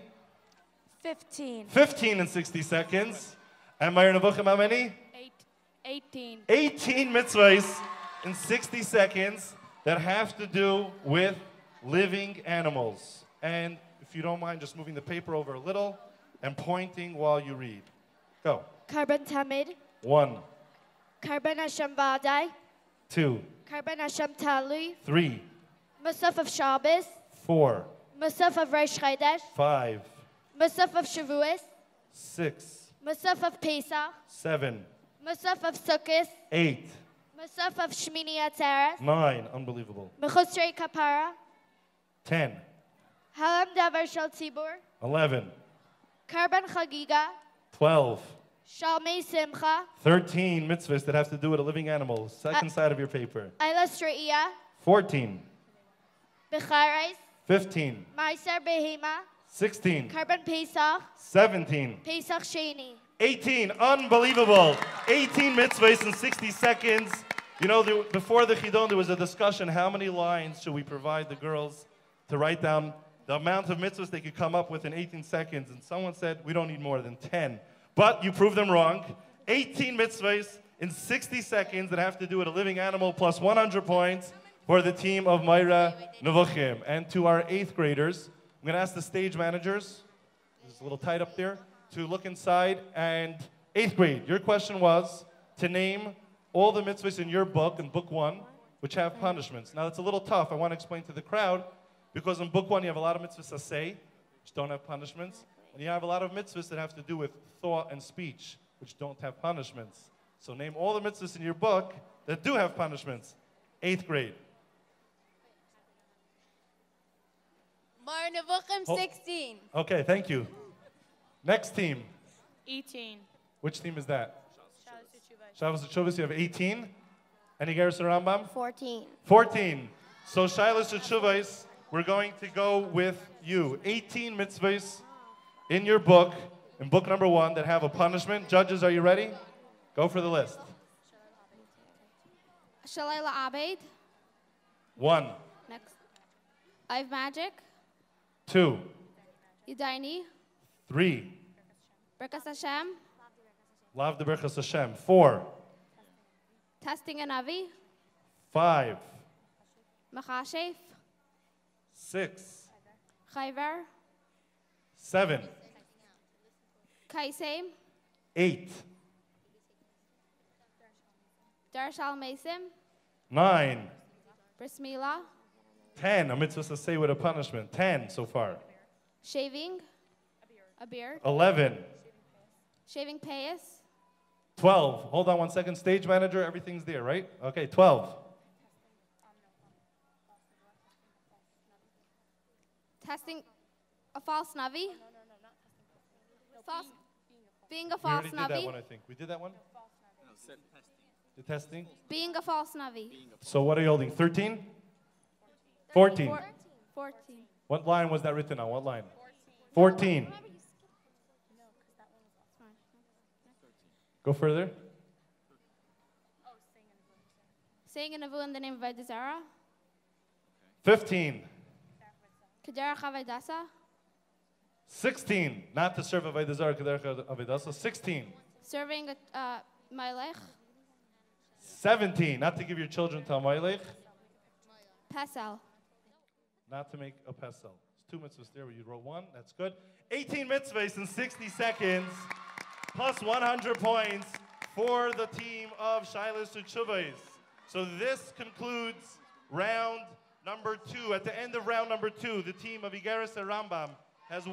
15. 15 in 60 seconds. And Myra Nevuchim, how many? 18. 18 mitzvahs in 60 seconds that have to do with living animals. And if you don't mind just moving the paper over a little and pointing while you read. Go. Carbon tamid. 1, Carbon Hashem vadai. 2, Carbon Hashem talui. 3, Musaf of Shabbos. 4, Musaf of Reish Chodesh. 5, Musaf of Shavuos. 6, Musaf of Pesach. 7, Musaf of Sukkot. 8, Musaf of Shmini Atzeres. 9, unbelievable. Mechusrei Kapara. 10, Halam Davar Shal Tzibur. 11, Carbon Chagiga. 12, Shalmei Simcha. 13 mitzvahs that have to do with a living animal. Second side of your paper. Eilas Re'iyah. 14, Becharais. 15, Meiser Behema. 16, Carbon Pesach. 17, Pesach Sheni. 18, unbelievable. 18 mitzvahs in 60 seconds. You know, before the Chidon, there was a discussion, how many lines should we provide the girls to write down the amount of mitzvahs they could come up with in 18 seconds. And someone said, we don't need more than 10. But you proved them wrong. 18 mitzvahs in 60 seconds that have to do with a living animal, plus 100 points for the team of Myra Nevuchim. And to our 8th graders, I'm going to ask the stage managers, it's a little tight up there, to look inside. And 8th grade, your question was to name all the mitzvahs in your book, in book 1, which have punishments. Now, it's a little tough. I want to explain to the crowd, because in book 1, you have a lot of mitzvahs asay, which don't have punishments. And you have a lot of mitzvahs that have to do with thought and speech, which don't have punishments. So name all the mitzvahs in your book that do have punishments. 8th grade. Myra Nevuchim, 16. Okay, thank you. Next team. 18. Which team is that? Shalos Tzivos, you have 18. Any Geras Rambam? 14. 14. So Shalos Tzivos, we're going to go with you. 18 mitzvahs in your book, in book number 1, that have a punishment. Judges, are you ready? Go for the list. Shalayla Abed. 1, Next. I've Magic. 2, Yudaini. 3, Berkas Hashem. Lav de Berchas Hashem. 4, Testing an Avi. 5, Machashef. 6, Chayver. 7, Kaisem. 8, Darshal Mesim. 9, Brismila. 10. A mitzvah to say with a punishment. 10 so far. Shaving. A beard. 11, Shaving Payas. 12. Hold on one second. Stage manager, everything's there, right? Okay, 12. Testing a false Navi. False. Being a We false already did that Navi. one, I think. We did that one? The testing? Being a false Navi. So what are you holding? 13? 14. 14. What line was that written on? What line? 14. Go further. Saying a nevu in the name of Avodah Zarah. 15. Kederach Avodasa. 16. Not to serve Avodah Zarah, Kederach Avodasa. 16. Serving Malech. 17. Not to give your children to Amalek. Pesel. Not to make a pesel. It's 2 mitzvahs there where you wrote 1. That's good. 18 mitzvahs in 60 seconds, plus 100 points for the team of Shilas to Tzivos. So this concludes round number 2. At the end of round number 2, the team of Igeris and Rambam has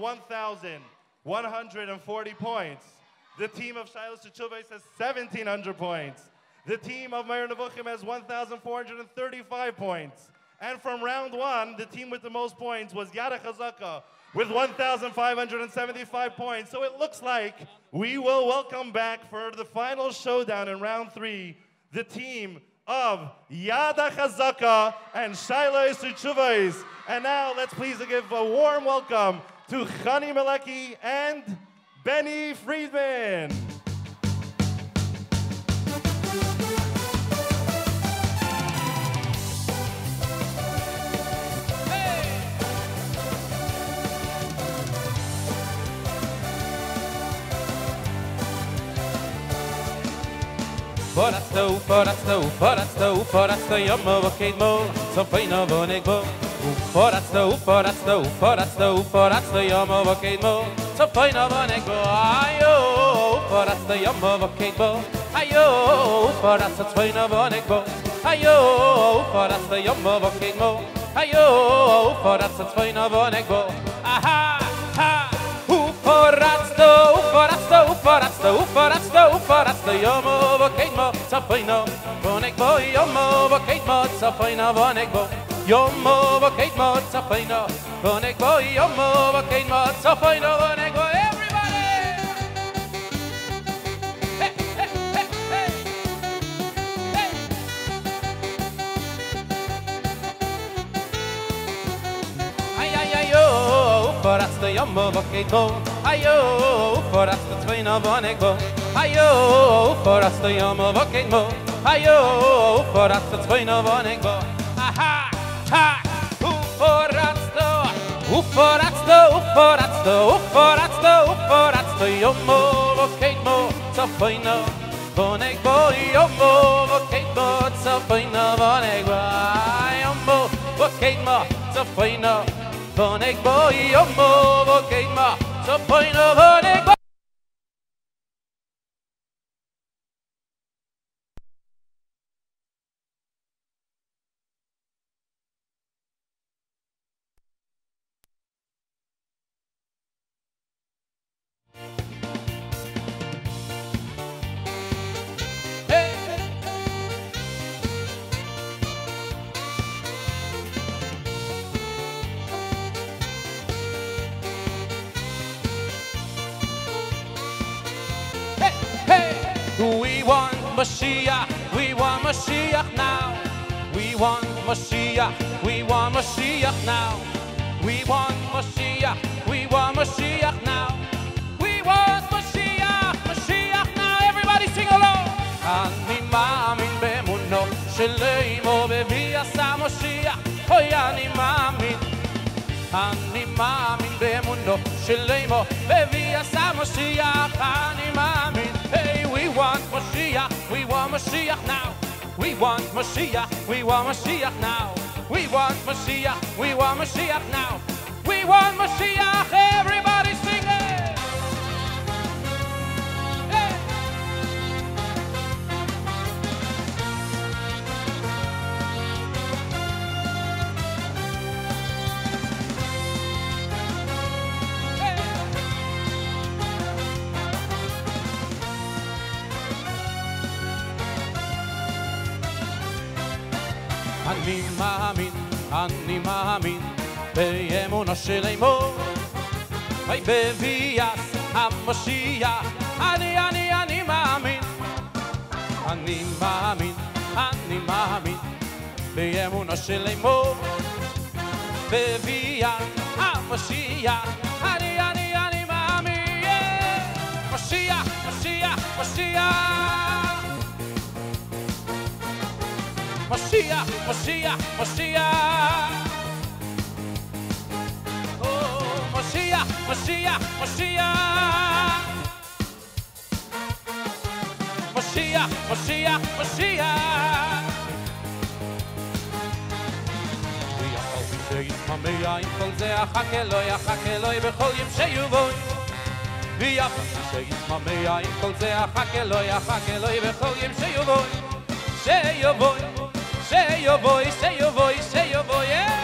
1,140 points. The team of Shilas to Tzivos has 1,700 points. The team of Meir Nevuchim has 1,435 points. And from round 1, the team with the most points was Yada Chazaka with 1,575 points. So it looks like we will welcome back for the final showdown in round 3, the team of Yada Chazaka and Shilas to Tzivos. And now let's please give a warm welcome to Chani Meleki and Benny Friedman. Foratsto, yommo v'keid mo, sofeino v'onig bo. Foratsto, yommo v'keid mo, sofeino v'onig bo. Ayo, foratsto, yommo v'keid bo. Ayo, foratsto, sofeino v'onig bo. Ayo, foratsto, yommo v'keid mo. Ayo, foratsto, sofeino v'onig bo. Aha, ha. Foratsto, yomo v'keid mo, tzafeino v'onig bo, yomo v'keid mo, tzafeino v'onig bo, yomo v'keid mo, tzafeino v'onig bo, yomo v'keid mo, tzafeino v'onig bo. Everybody! Hey, hey, hey, hey! Hey! Ay, ay, ay, yo, foratsto, yomo v'keid mo. Ayo, foratsto, tzafeino v'onig bo. Ayo, foratsto, yomo v'keid mo. Ayo, foratsto, tzafeino v'onig bo. Aha, ha, foratsto, yomo v'keid mo. Tzafeino v'onig bo, yomo v'keid mo, tzafeino v'onig bo. Yomo v'keid mo, tzafeino v'onig bo, yomo v'keid mo, tzafeino v'onig bo. We want Mashiach now. We want Mashiach, we want Mashiach now. We want Mashiach, we want Mashiach now. We want Mashiach, Mashiach now. Everybody sing along. Ani ma'amin be'emuno sheleimo be'vi'asa Mashiach. Hoy ani ma'amin. Ani ma'amin be'emuno sheleimo be'vi'asa Mashiach. Ani ma'amin. Hey, we want Mashiach, we want Mashiach now. We want Mashiach, we want Mashiach now. We want Mashiach, we want Mashiach now. We want Mashiach, everybody sing it! Hey. אני מאמין באמונה שלמו בביאת המשיח אני מאמין אני מאמין באמונה שלמו בביאת המשיח אני מאמין משיח Mashiach, Mashiach, Mashiach. Oh, Mashiach, Mashiach, Mashiach. Mashiach, Mashiach, Mashiach. ויחל כל זה יחכה לו בכל יום שיובוי. ויחל כל זה יחכה לו בכל יום שיובוי. שיובוי. Say your voice, say your voice, say your voice, yeah.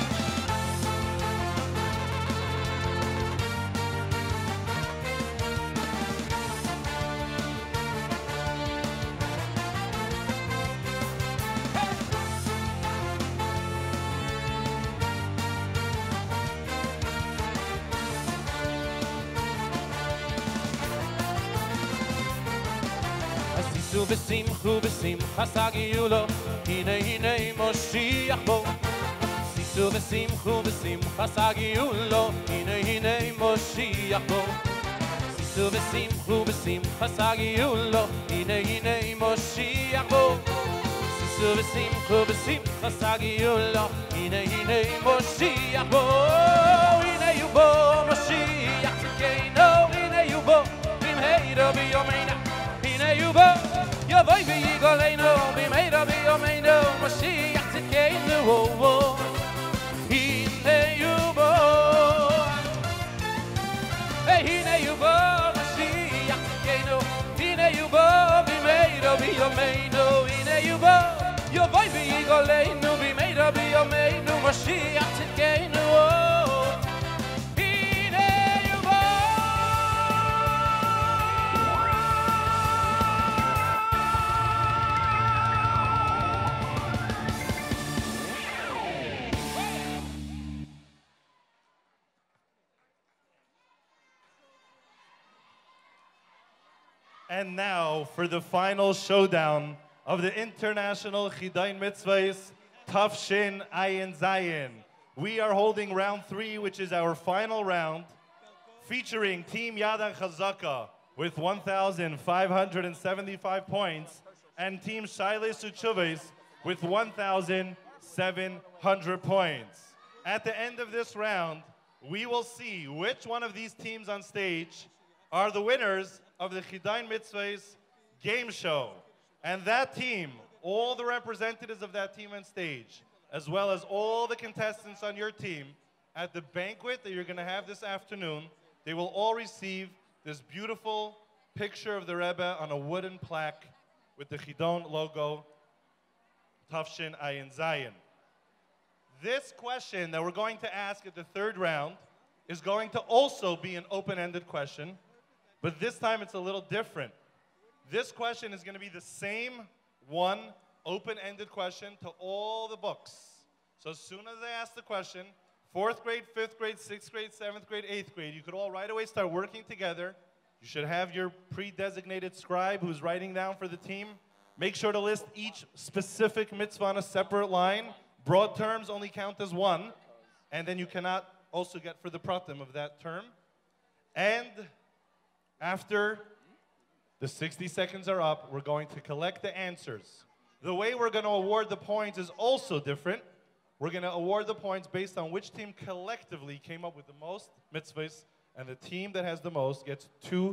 Asisu besimchu besimcha sagiyu lo. הנה הנה משיח בו סיסו ושמחו ושמחה סגיו לו הנה הנה משיח בו סיסו ושמחו ושמחה סגיו לו הנה הנה משיח בו סיסו ושמחו ושמחה סגיו לו הנה הנה משיח בו הנה יובו משיח צדקנו הנה יובו במהירו ביומנו הנה יובו יבואי ויגולנו במהירו ביומנו משיח צדקנו הנה יובו והנה יובו משיח צדקנו הנה יובו במהירו ביומנו הנה יובו יבואי ויגולנו במהירו ביומנו משיח צדקנו And now for the final showdown of the International Chidon Mitzvahs Tafshin Ayin Zayin. We are holding round 3, which is our final round, featuring Team Yad Chazaka with 1,575 points and Team Shailei Tzivos with 1,700 points. At the end of this round, we will see which one of these teams on stage are the winners of the Chidon Mitzvahs game show. And that team, all the representatives of that team on stage, as well as all the contestants on your team, at the banquet that you're going to have this afternoon, they will all receive this beautiful picture of the Rebbe on a wooden plaque with the Chidon logo, Tafshin Ayin Zayin. This question that we're going to ask at the third round is going to also be an open-ended question, but this time it's a little different. This question is going to be the same one open-ended question to all the books. So as soon as I ask the question, 4th grade, 5th grade, 6th grade, 7th grade, 8th grade, you could all right away start working together. You should have your pre-designated scribe who's writing down for the team. Make sure to list each specific mitzvah on a separate line. Broad terms only count as one, and then you cannot also get for the pratim of that term. And after the 60 seconds are up, we're going to collect the answers. The way we're going to award the points is also different. We're going to award the points based on which team collectively came up with the most mitzvahs, and the team that has the most gets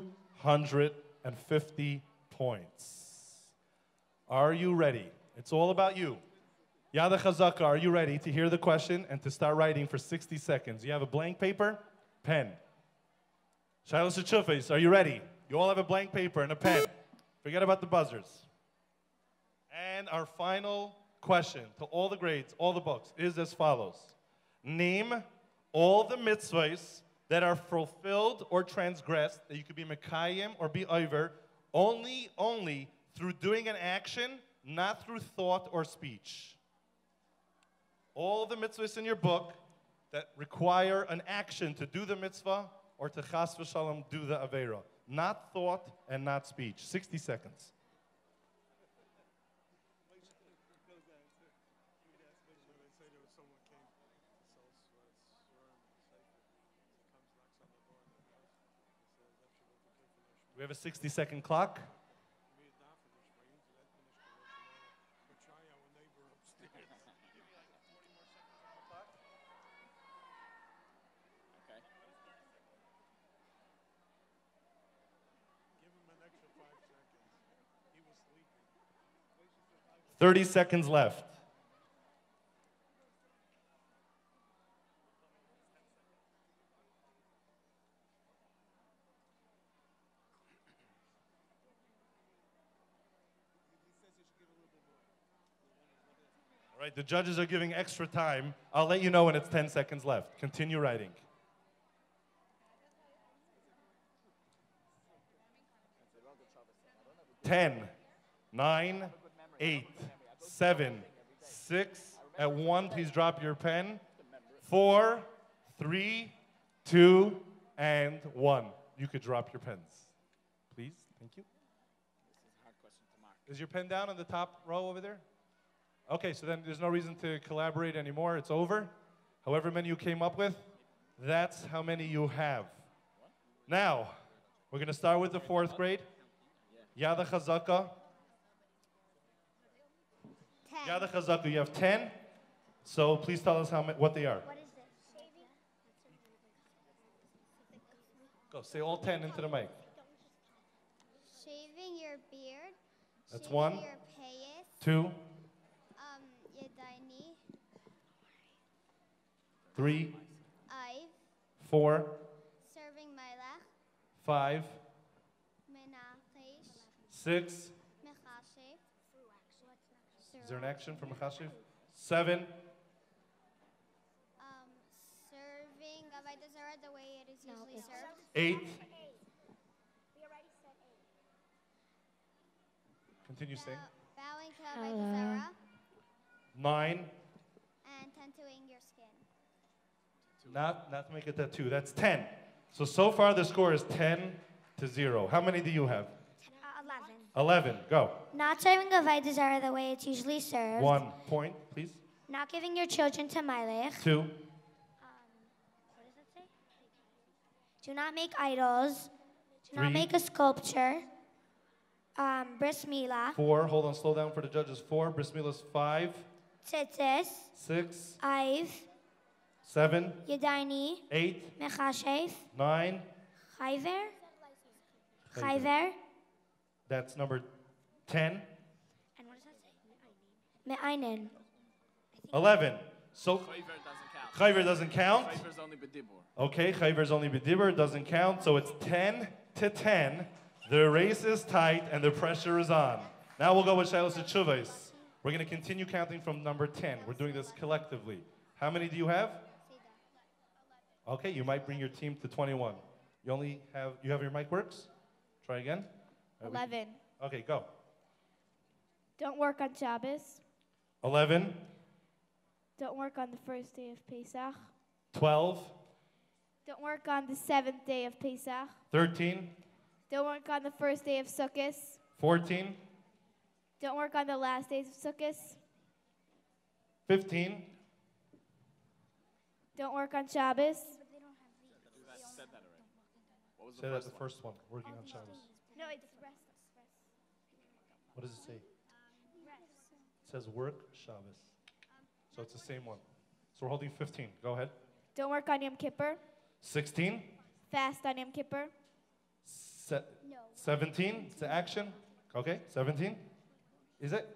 250 points. Are you ready? It's all about you. Yad Chazaka, are you ready to hear the question and to start writing for 60 seconds? You have a blank paper, pen. Shailei Tzivos, are you ready? You all have a blank paper and a pen. Forget about the buzzers. And our final question to all the grades, all the books, is as follows. Name all the mitzvahs that are fulfilled or transgressed, that you could be mekayim or be over, only through doing an action, not through thought or speech. All the mitzvahs in your book that require an action to do the mitzvah or to chas v'shalom do the aveira. Not thought and not speech. 60 seconds. We have a 60-second clock. Okay. 30 seconds left. All right, the judges are giving extra time. I'll let you know when it's 10 seconds left. Continue writing. Ten, 9, 8, 7, 6. At 1, please drop your pen. 4, 3, 2, and 1. You could drop your pens. Please, thank you. Is your pen down on the top row over there? Okay, so then there's no reason to collaborate anymore. It's over. However many you came up with, that's how many you have. Now, we're going to start with the 4th grade. Yada Chazaka. 10. Yada Chazaka, you have 10. So please tell us what they are. What is this? Go, say all 10 into the mic. Shaving your beard. That's shaving 1. Your payas. 2. Yadayni. 3. Ive. 4. Serving Mailach. 5. Menachesh. 6. Mechashev. Is there an action from Chashiv? 7. Serving Avodah Zarah the way it is usually served. 8. We already said 8. Continue saying. Bowing to Avodah Zarah. 9. And tattooing your skin. Not to make it that 2. That's 10. So far the score is 10-0. How many do you have? 11. 11. Go. Not serving Avodah Zarah the way it's usually served. 1 point, please. Not giving your children to Melech. 2. What does that say? Do not make idols. Do 3. not make a sculpture. Bris Milah. 4. Hold on, slow down for the judges. 4. Bris Milah's 5. Tzitzis. 6. Ive. 7. Yadayni. 8. Mechashev. 9. Chayver. Chayver. That's number 10. And what does that say? Me'ainen. 11. So Chayver doesn't count. Chayver doesn't count. Chayver's only bedibur. Okay, Chayver's only bedibur, doesn't count. So it's 10-10. The race is tight and the pressure is on. Now we'll go with Shiloh Tzivos. We're going to continue counting from number 10. We're doing this collectively. How many do you have? Okay, you might bring your team to 21. You have your mic works? Try again. 11. Okay, go. Don't work on Shabbos. 11. Don't work on the first day of Pesach. 12. Don't work on the 7th day of Pesach. 13. Don't work on the first day of Sukkot. 14. Don't work on the last days of Sukkot. 15. Don't work on Shabbos. Said that already. What was the Say first that's the first one, working on Shabbos. No, it's rest. What does it say? It says work Shabbos. So it's the same one. So we're holding 15. Go ahead. Don't work on Yom Kippur. 16. Fast on Yom Kippur. 17. It's the action. Okay, 17. Is it?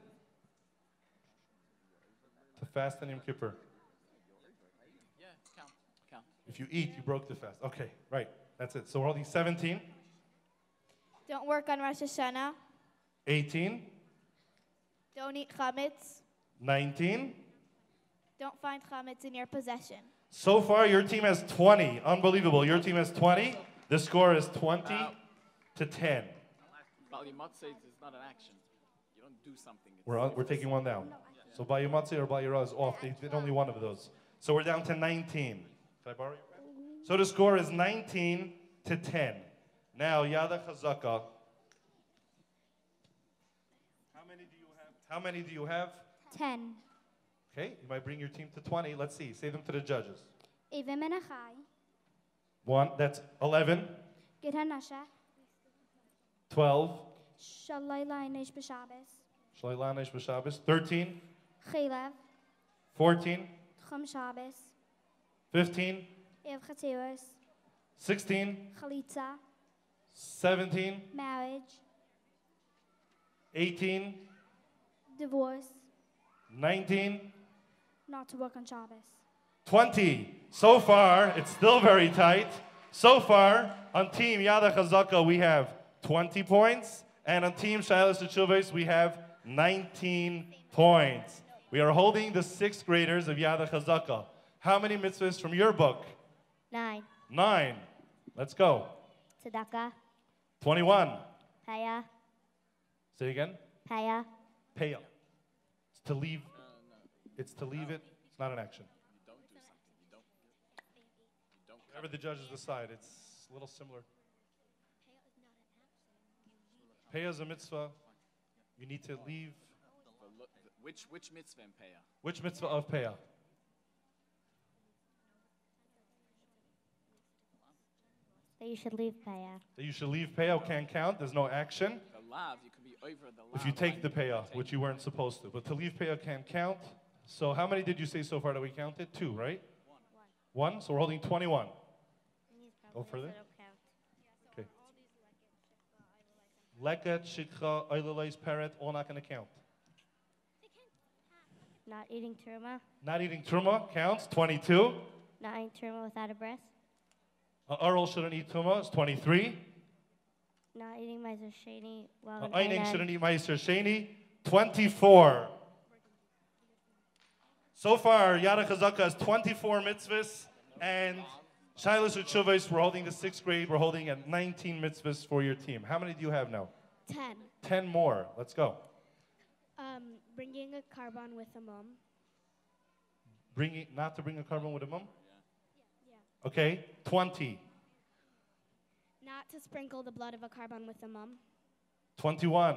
To fast on Yom Kippur. Yeah, count. If you eat, you broke the fast. Okay, right. That's it. So we're holding 17. Don't work on Rosh Hashanah. 18. Don't eat chametz. 19. Don't find chametz in your possession. So far, your team has 20. Unbelievable. Your team has 20. The score is 20-10. Bali Matzah is not an action. You don't do something. We're taking one down. So Bayumatzi or Bayura is off. They did only one of those. So we're down to 19. Can I borrow your pen? So the score is 19-10. Now, Yada Chazaka. How many do you have? 10. Okay, you might bring your team to 20. Let's see. Say them to the judges. Eve Menachai. 1. That's 11. Gid Hanasha. 12. Shalayla Nesh B'Shabbos. Shalayla Nesh B'Shabbos. 13. Chilev. 14. Chum Shabbos. 15. Ev Chateos. 16. Chalitza. 17. Marriage. 18. Divorce. 19. Not to work on Shabbos. 20. So far, it's still very tight. So far, on Team Yada Chazaka, we have 20 points. And on Team Shilas Tzivos, we have 19 points. We are holding the 6th graders of Yada Chazaka. How many mitzvahs from your book? 9. 9. Let's go. Tzedakah. 21. Paya. Say again. Paya. Paya. It's to leave. It's to leave it. It's not an action. Whatever the judges decide, it's a little similar. Paya is a mitzvah. You need to leave. Which mitzvah in Paya? Which mitzvah of Paya? That you should leave Paya. That you should leave Paya can't count. There's no action. The lav, you can be over the lav. If you take the Paya, which you weren't supposed to. But to leave Paya can't count. So how many did you say so far that we counted? 2, right? 1. So we're holding 21. Go further. Okay. Leket, Shikha, Oilolais, Parrot, all not going to count. Not eating Truma. Not eating Truma counts. 22. Not eating Truma without a breast. Arul shouldn't eat Truma. It's 23. Not eating Meiser Sheni while in Eining Thailand. shouldn't eat Meiser Sheni. 24. So far, Yada Chazaka has 24 mitzvahs, and Shilas Tzivos, we're holding the 6th grade. We're holding at 19 mitzvahs for your team. How many do you have now? 10. 10 more. Let's go. Bringing a carbon with a mum. Not to bring a carbon with a mum? Yeah. Okay. 20. Not to sprinkle the blood of a carbon with a mum. 21.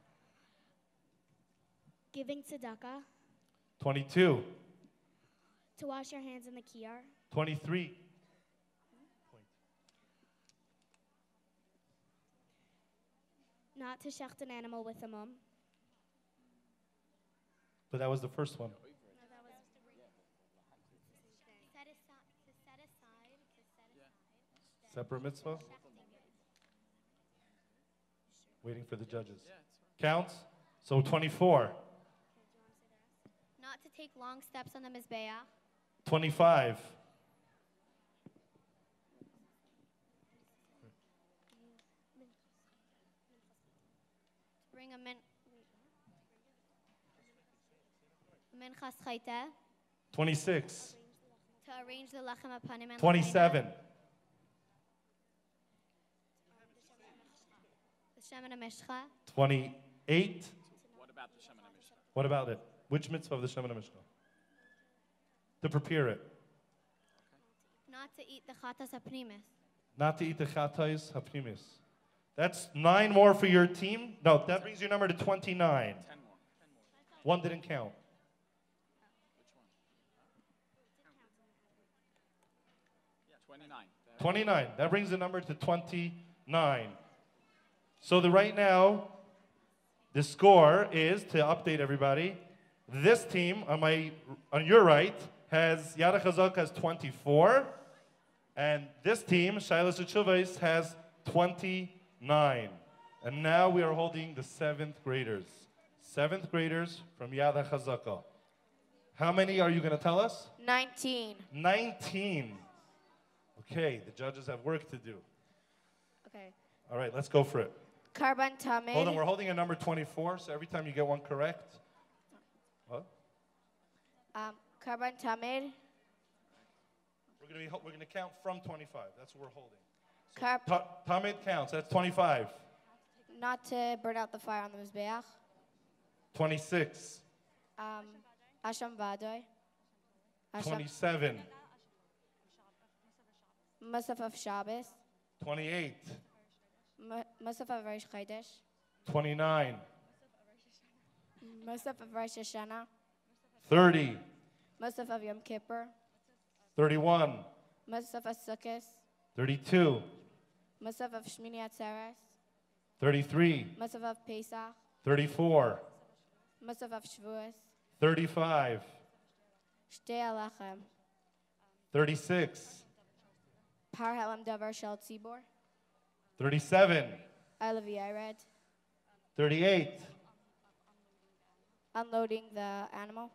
Giving tzedakah. 22. To wash your hands in the kiyar. 23. Not to shecht an animal with a mum. But that was the first one. Separate mitzvah? Waiting for the judges. Counts? So 24. Not to take long steps on the Mizbeach. 25. Bring a minchas chayte. 26. To arrange the lachem apanim and 27. the shemen hamishcha. 28. What about the Shemin HaMishcha? What about it? Which mitzvah of the Shemin HaMishcha? To prepare it. Not to eat the chatas hapnimis. Not to eat the chatais hapnimis. That's 9 more for your team. No, that brings your number to 29. 10 more. One didn't count. Yeah, 29. 29. That brings the number to 29. So right now, the score is, to update everybody, this team on your right has, Yada Chazak has 24, and this team, Shilas Tzivos, has 29. And now we are holding the 7th graders. 7th graders from Yada Chazaka. How many are you going to tell us? 19. 19. Okay, the judges have work to do. Okay. All right, let's go for it. Carbon tamid. Hold on, we're holding a number 24, so every time you get one correct. What? Carbon tamid. We're going to count from 25. That's what we're holding. Tamid counts. That's 25. Not to burn out the fire on the Mizbeach. 26. Hashem Vadoy. 27. Musaf of Shabbos. 28. Musaf of Rosh Chodesh. 29. Musaf of Rosh Hashanah. 30. Musaf of Yom Kippur. 31. Musaf of Sukkot. 32. Musaf of Shmini Atzeres. 33. Musaf of Pesach. 34. Musaf of Shavuos. 35. Shtei Alachem. 36. Par Helam Davar Shel Tzibor. 37. Ilav Yared. 38. Unloading the animal.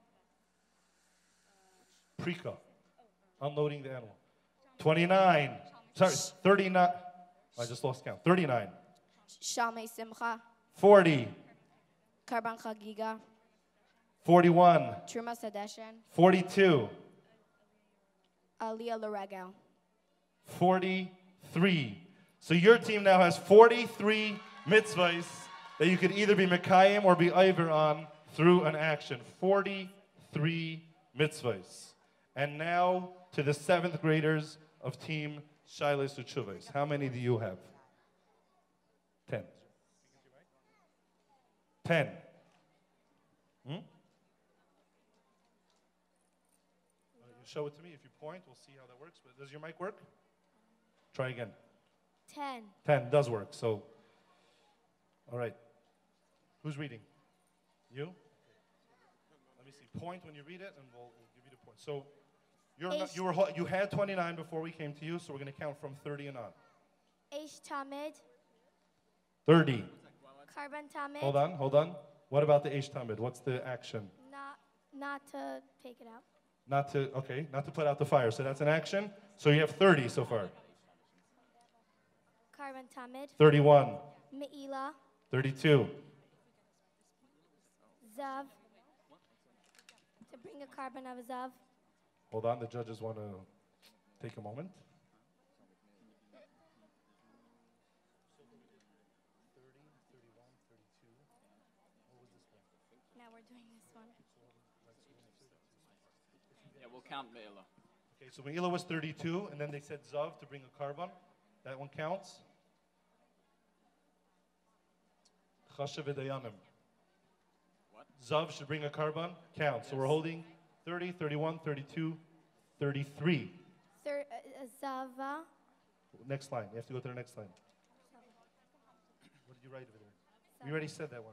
Prika. Unloading the animal. 29. Sorry, 39. I just lost count. 39. Shalmei Simcha. 40. Karban Chagiga. 41. Truma Sedeshen. 42. Aliyah L'Regel. 43. So your team now has 43 mitzvahs that you could either be Mekayim or be Iver on through an action. 43 mitzvahs. And now to the 7th graders of Team Shilas Uchuvas. How many do you have? 10. 10. You show it to me. If you point, we'll see how that works. But does your mic work? Try again. 10. 10 does work. So, all right. Who's reading? You? Let me see. Point when you read it, and we'll give you the point. So, you had 29 before we came to you, so we're going to count from 30 and on. Eish Tamid. 30. Karban Tamid. Hold on. What about the Eish Tamid? What's the action? Not to take it out. Not to put out the fire. So that's an action. So you have 30 so far. Karban Tamid. 31. Me'ila. 32. Zav. To bring a carbon of a Zav. Hold on, the judges want to take a moment. Now we're doing this one. Yeah, we'll count Me'ila. Okay, so Me'ila was 32, and then they said Zav to bring a carbon. That one counts. Chashav Dayanim. What? Zav should bring a carbon. Count. So we're holding 30, 31, 32, 33. Zava. Next line. You have to go to the next line. What did you write over there? We already said that one.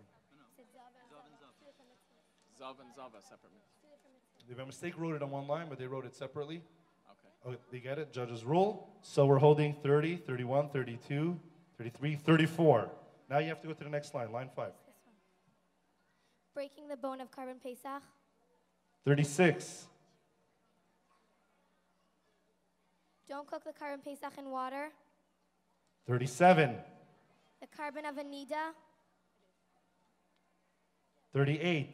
Zav and Zava separately. They by mistake wrote it on one line, but they wrote it separately. Okay. Oh, they get it? Judges rule. So we're holding 30, 31, 32, 33, 34. Now you have to go to the next line, line 5. Breaking the bone of Karban Pesach. 36. Don't cook the Karban Pesach in water. 37. The carbon of Anida. 38.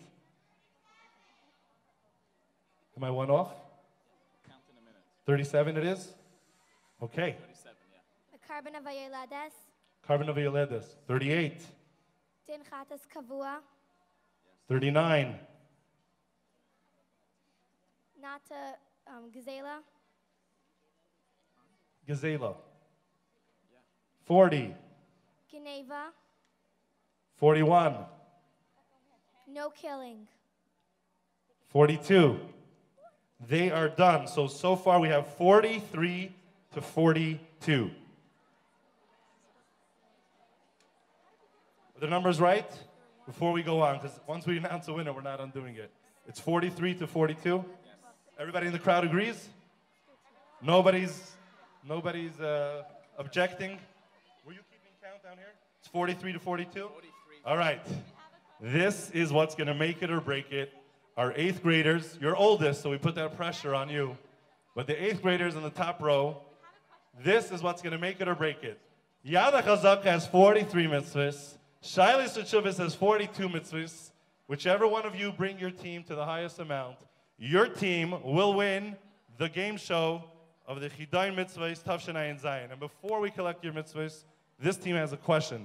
Am I one off? Count in a minute. 37 it is? Okay. 37, yeah. The carbon of Ayolades. Carbon of Yoledes. 38. Din Chatas Kavua. 39. Nata Gazela. Gazela. 40. Geneva. 41. No killing. 42. They are done. So far we have 43 to 42. Are the numbers right? Before we go on, because once we announce a winner, we're not undoing it. It's 43 to 42. Yes. Everybody in the crowd agrees? Nobody's objecting? Were you keeping count down here? It's 43 to 42? 43. All right. This is what's going to make it or break it. Our 8th graders, you're oldest, so we put that pressure on you. But the 8th graders in the top row, this is what's going to make it or break it. Yad HaChazak has 43 mitzvahs. Shilas Uchuvas has 42 mitzvahs. Whichever one of you bring your team to the highest amount, your team will win the game show of the Chidon mitzvahs, Tafshin Ayin Zayin. And before we collect your mitzvahs, this team has a question.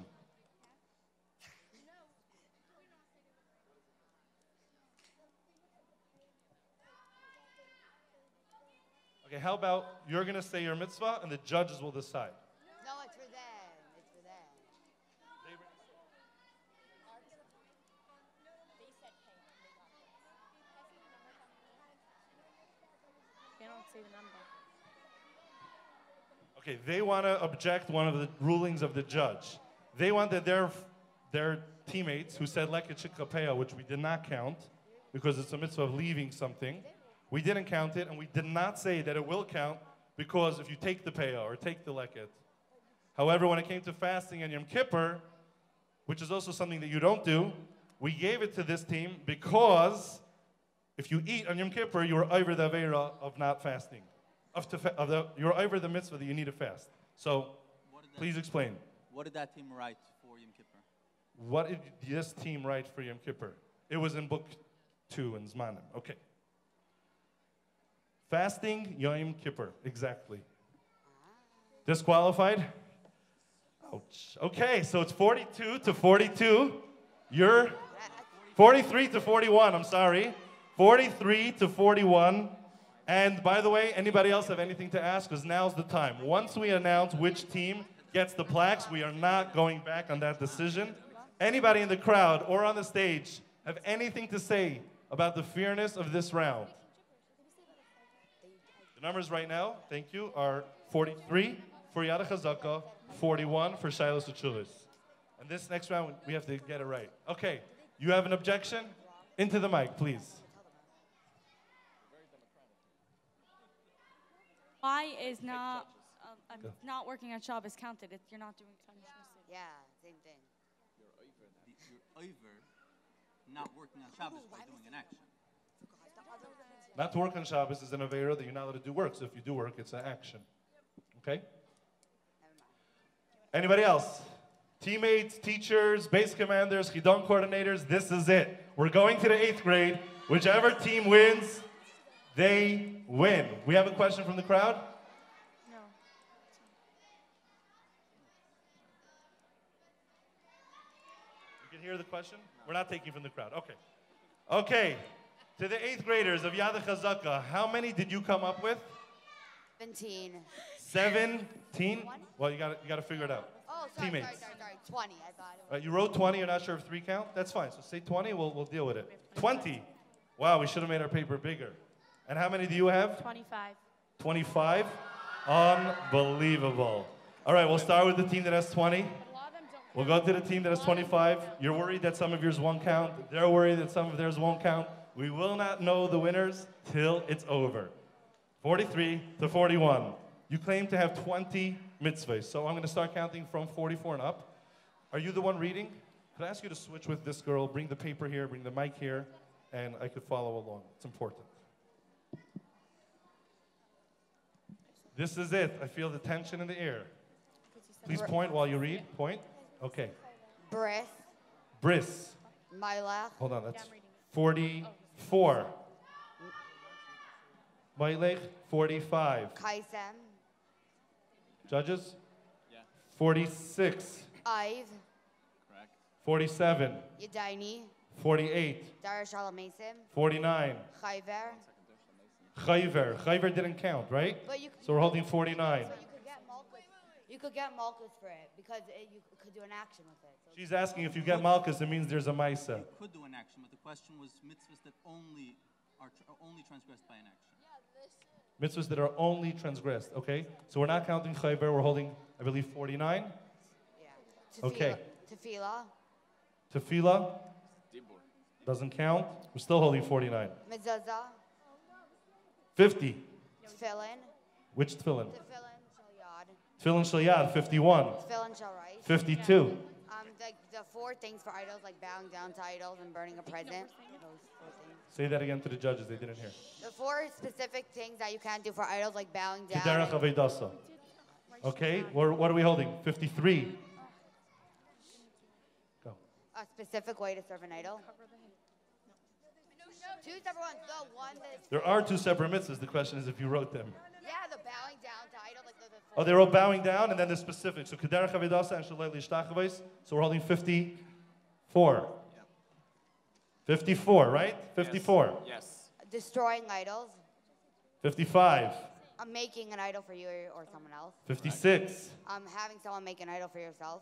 Okay, how about you're going to say your mitzvah and the judges will decide? No, it's for them. It's for them. They don't say the number. Okay, they want to object one of the rulings of the judge. They wanted their teammates who said leket shikapeya, which we did not count because it's a mitzvah of leaving something. We didn't count it, and we did not say that it will count because if you take the peah or take the leket. However, when it came to fasting and Yom Kippur, which is also something that you don't do, we gave it to this team because if you eat on Yom Kippur, you are over the aveira of not fasting. You're over the mitzvah that you need to fast. So, please explain. What did that team write for Yom Kippur? What did this team write for Yom Kippur? It was in book 2 in Zmanim. Okay. Fasting Yom Kippur. Exactly. Disqualified? Ouch. Okay, so it's 42 to 42. You're 43 to 41, I'm sorry. 43 to 41. And by the way, anybody else have anything to ask? Because now's the time. Once we announce which team gets the plaques, we are not going back on that decision. Anybody in the crowd or on the stage have anything to say about the fairness of this round? The numbers right now, thank you, are 43 for Yad HaChazaka, 41 for Shilos Uchuvas. And this next round, we have to get it right. Okay, you have an objection? Into the mic, please. Why is not working on Shabbos counted if you're not doing punishment? Yeah, same thing. You're over not working on Shabbos by doing an action. Not to work on Shabbos is an avera that you're not allowed to do work. So if you do work, it's an action. Okay? Anybody else? Teammates, teachers, base commanders, Chidon coordinators, this is it. We're going to the 8th grade. Whichever team wins, they win. We have a question from the crowd? No. You can hear the question? We're not taking from the crowd. Okay. Okay. To the 8th graders of Yad HaChazaka, how many did you come up with? 17. 17? Well, you got to figure it out. Oh, sorry, Teammates. sorry. 20, I thought. Right, you wrote 20, you're not sure if 3 count? That's fine. So say 20, we'll deal with it. 20. Wow, we should have made our paper bigger. And how many do you have? 25. 25? Unbelievable. All right, we'll start with the team that has 20. We'll go to the team that has 25. You're worried that some of yours won't count. They're worried that some of theirs won't count. We will not know the winners till it's over. 43 to 41. You claim to have 20 mitzvahs, so I'm going to start counting from 44 and up. Are you the one reading? Could I ask you to switch with this girl, bring the paper here, bring the mic here, and I could follow along. It's important. This is it. I feel the tension in the air. Please point while you read. Point. Okay. Bris. Bris. Mailach. Hold on, that's 44. Mailech, 45. Kaisem. Judges? Yeah. 46. Ive. Correct. 47. Yadaini. 48. Dar Shalom Mason. 49. Chayver. Chayver didn't count, right? But you, So we're holding 49. So you could get Malkus for it because you could do an action with it. So She's asking if you get Malkus, it means there's a Maisa. You could do an action, but the question was mitzvahs that are only transgressed by an action. Mitzvahs that are only transgressed, okay? So we're not counting Chayver, we're holding, I believe, 49? Yeah. Okay. Tefillah. Tefillah? Doesn't count. We're still holding 49. Mezuzah. 50. Tefillin. Which tefillin? Tefillin Shalyad. Tefillin Shalyad, 51. Tefillin Shalright. 52. The 4 things for idols, like bowing down to idols and burning a present. Those 4 things. Say that again to the judges, they didn't hear. The 4 specific things that you can't do for idols, like bowing down. Kederach Avedasa. Okay, what are we holding? 53. Go. A specific way to serve an idol. 2 separate ones. The one that's... There are 2 separate mitzvahs. The question is if you wrote them. Yeah, the bowing down to idol, like the Oh, they're all bowing down, and then the specifics. So Kederach Avedasa and Shalei Lishtachavos. So we're holding 54. 54, right? 54. Yes. Destroying idols. 55. Making an idol for you or someone else. 56. Having someone make an idol for yourself.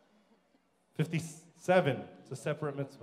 57. It's a separate mitzvah.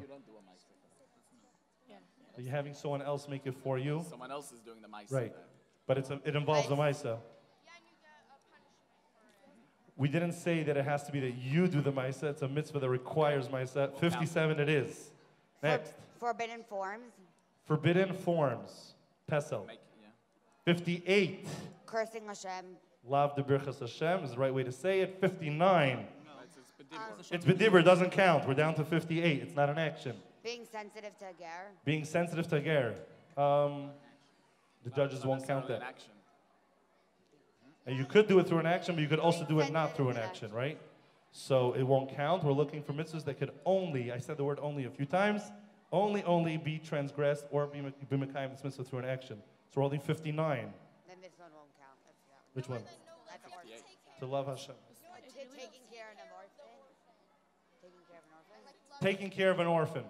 Are you having someone else make it for you? Someone else is doing the mice. Right. But it involves a maisa. We didn't say that it has to be that you do the Maisa. It's a mitzvah that requires Maisa. 57 it is. Next. Forbidden forms. Forbidden forms. Pesel. 58. Cursing Hashem. Lav de Birchas Hashem is the right way to say it. 59. It's Bedibber, doesn't count. We're down to 58. It's not an action. Being sensitive to Ger. Being sensitive to Ger. The judges won't count that. And you could do it through an action, but you could also do it not through an action, right? So it won't count. We're looking for mitzvahs that could only, I said the word only a few times, only be transgressed or be mekayim this mitzvah through an action. So we're holding 59. Then this one won't count. Which one? That's 58. To love Hashem. Taking care of an orphan. Taking care of an orphan. Taking care of an orphan.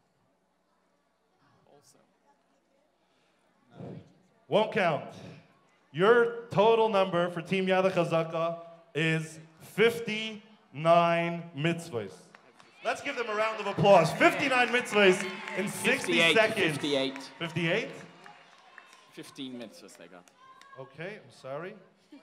Won't count. Your total number for Team Yad Chazaka is 59 mitzvahs. Let's give them a round of applause. 59 mitzvahs in 60 seconds. 58. 58? 15 mitzvahs they got. Okay, I'm sorry.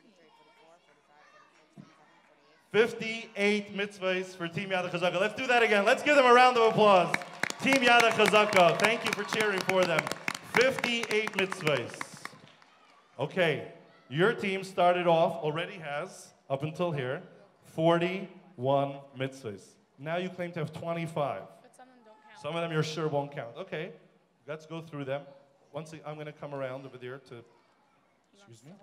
58 mitzvahs for Team Yad Chazaka. Let's do that again. Let's give them a round of applause. Team Yad Chazaka, thank you for cheering for them. 58 mitzvahs. Okay, your team started off, already has, up until here, 41 mitzvahs. Now you claim to have 25. But some of them don't count. Some of them you're sure won't count. Okay, let's go through them. I'm going to come around over there to, excuse me.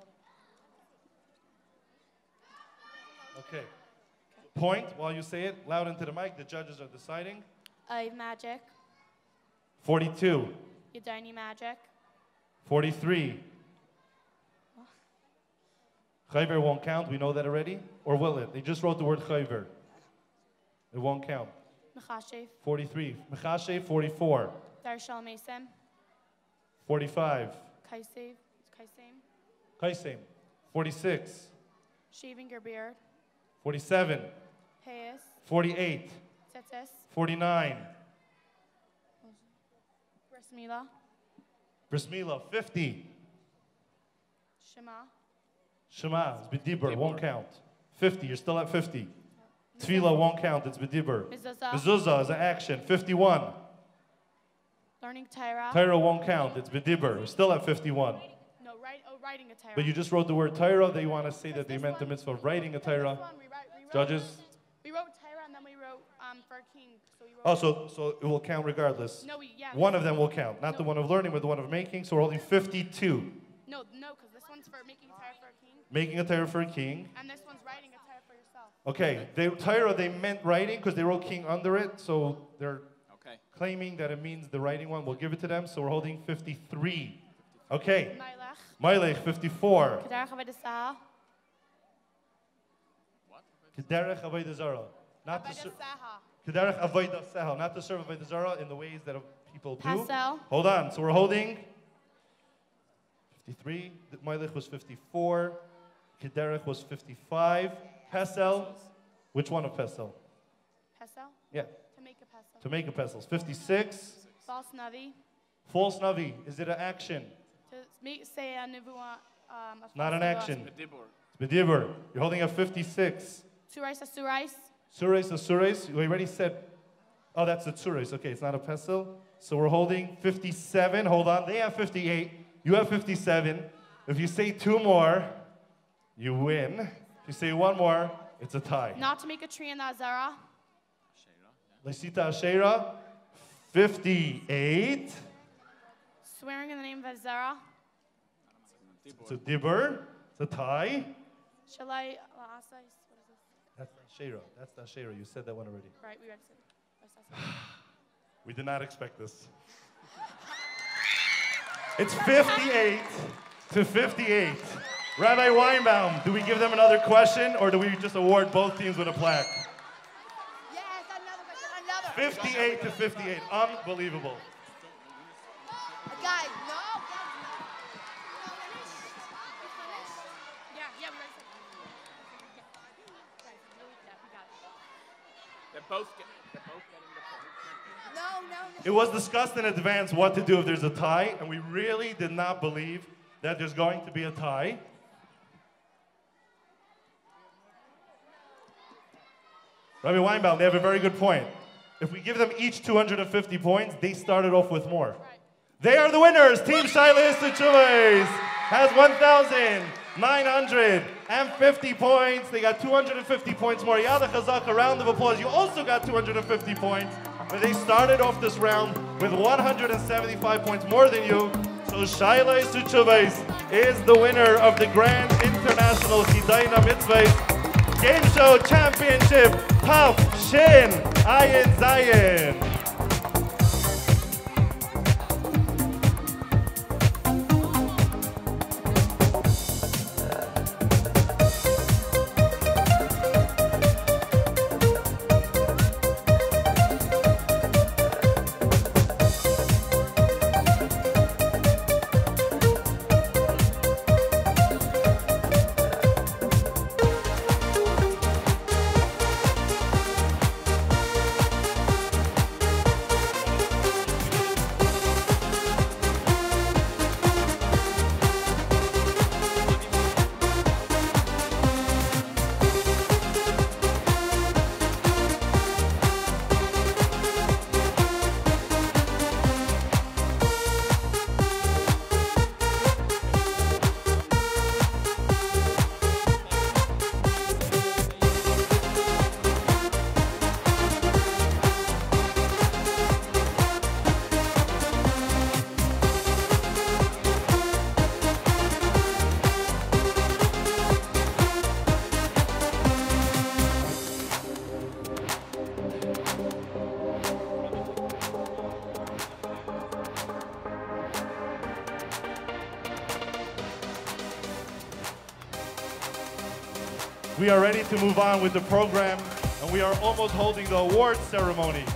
Okay. Point while you say it, loud into the mic. The judges are deciding. Magic. 42. Yadini magic. 43. Chayver won't count. We know that already. Or will it? They just wrote the word chayver. It won't count. Mechashev. 43. Mechashev, 44. Darshal Mason. 45. Kaisev. Kaisem. Kaisem. 46. Shaving your beard. 47. Payas. 48. Tzitzis. 49. Bris Milah. Bris Milah, 50. Shema. Shema, it's B'dibur, won't count. 50, you're still at 50. Tefillah won't count, it's B'dibur. Mezuzah. Mezuzah is an action, 51. Learning Torah. Torah won't count, it's B'dibur. We're still at 51. No, writing a Torah. But you just wrote the word Torah, they want to say that they meant the mitzvah of writing a Torah. Judges? We wrote Torah and then we wrote for a king. So we wrote Oh, so it will count regardless. No, one of them will count, not the one of learning, but the one of making, so we're holding 52. No, because this one's for making a Torah for a king. Making a Torah for a king. And this one's writing a Torah for yourself. Okay, Torah, they meant writing because they wrote king under it, so they're claiming that it means the writing one. We'll give it to them, so we're holding 53. Okay. Mailech, 54. Kederach Avodah Zarah. Kederach Avodah Zarah. Not to serve Kederach Avodah Zarah, not to serve Avodah Zarah in the ways that people do. Pasel. Hold on, so we're holding 53. Mailech was 54. Kederach was 55. Pesel. Which one of Pesel? Pesel? Yeah. To make a pesel. To make a pesel. 56. False Navi. False Navi. Is it an action? To say a nevuah. Not an action. It's B'dibur. You're holding up 56. Surais Asurais. Surais Asurais. We already said, oh, that's the Surais. Okay, it's not a pesel. So we're holding 57. Hold on. They have 58. You have 57. If you say two more, you win. If you say one more, it's a tie. Not to make a tree in the Azara. Lesita Asherah, 58. Swearing in the name of Azara. It's a dibur. It's a tie. Shalai La'asais. What is this? That's not Asherah. That's not Asherah. You said that one already. Right, we read it. We did not expect this. It's 58 to 58. Rabbi Weinbaum, do we give them another question or do we just award both teams with a plaque? Yes, another. 58 to 58. Unbelievable. Guys, no. Yeah, They're both getting the point. No. It was discussed in advance what to do if there's a tie, and we really did not believe that there's going to be a tie. Rabbi Weinbaum, they have a very good point. If we give them each 250 points, they started off with more. They are the winners. Team Finalists and Tzivos has 1,950 points. They got 250 points more. Yada Chazak, a round of applause. You also got 250 points, but they started off this round with 175 points more than you. So Finalists and Tzivos is the winner of the Grand International Chidon Mitzvah Game Show Championship. Taf Shin Ayin Zayin. We are ready to move on with the program, and we are almost holding the award ceremony.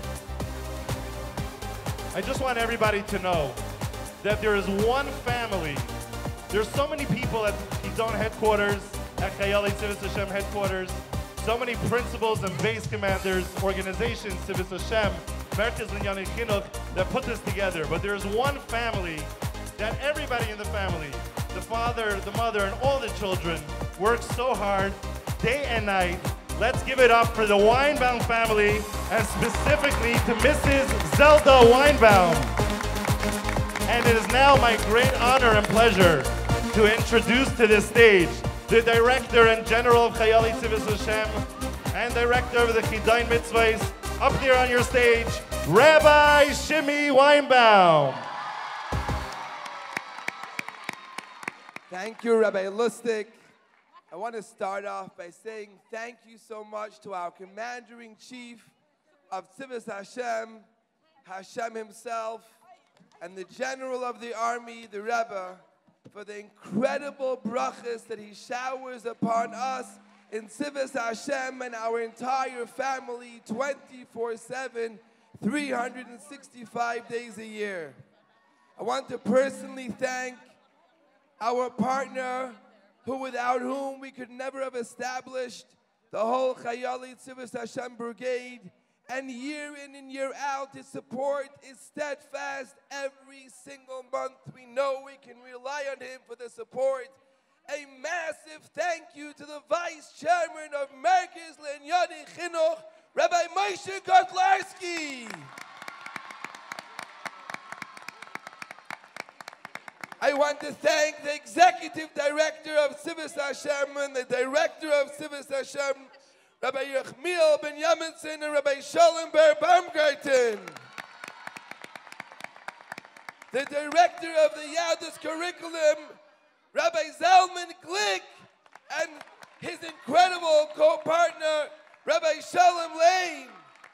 I just want everybody to know that there is one family. There's so many people at Chidon headquarters, at Chayol Tzivos Hashem headquarters, so many principals and base commanders, organizations, Tzivos Hashem, Merkez Linyan Chinuch, that put this together. But there's one family that everybody in the family, the father, the mother, and all the children work so hard, day and night. Let's give it up for the Weinbaum family, and specifically to Mrs. Zelda Weinbaum. And it is now my great honor and pleasure to introduce to this stage the Director and General of Chayol Tzivos Hashem and Director of the Chidon Mitzvahs. Up here on your stage, Rabbi Shimi Weinbaum. Thank you, Rabbi Lustig. I want to start off by saying thank you so much to our Commander-in-Chief of Tzivos Hashem, Hashem himself, and the General of the Army, the Rebbe, for the incredible brachas that he showers upon us in Tzivos Hashem and our entire family 24/7, 365 days a year. I want to personally thank our partner, without whom we could never have established the whole Chayol Tzivos Hashem brigade, and year in and year out his support is steadfast every single month. We know we can rely on him for the support. A massive thank you to the Vice Chairman of Merkez Linyan Chinuch, Rabbi Moshe Kotlarski. I want to thank the Executive Director of Tzivos Hashem and the Director of Tzivos Hashem, Rabbi Yechmiel Ben Yaminson and Rabbi Sholem Ber Baumgarten. The Director of the Yadus Curriculum, Rabbi Zalman Glick, and his incredible co-partner, Rabbi Shalom Lane.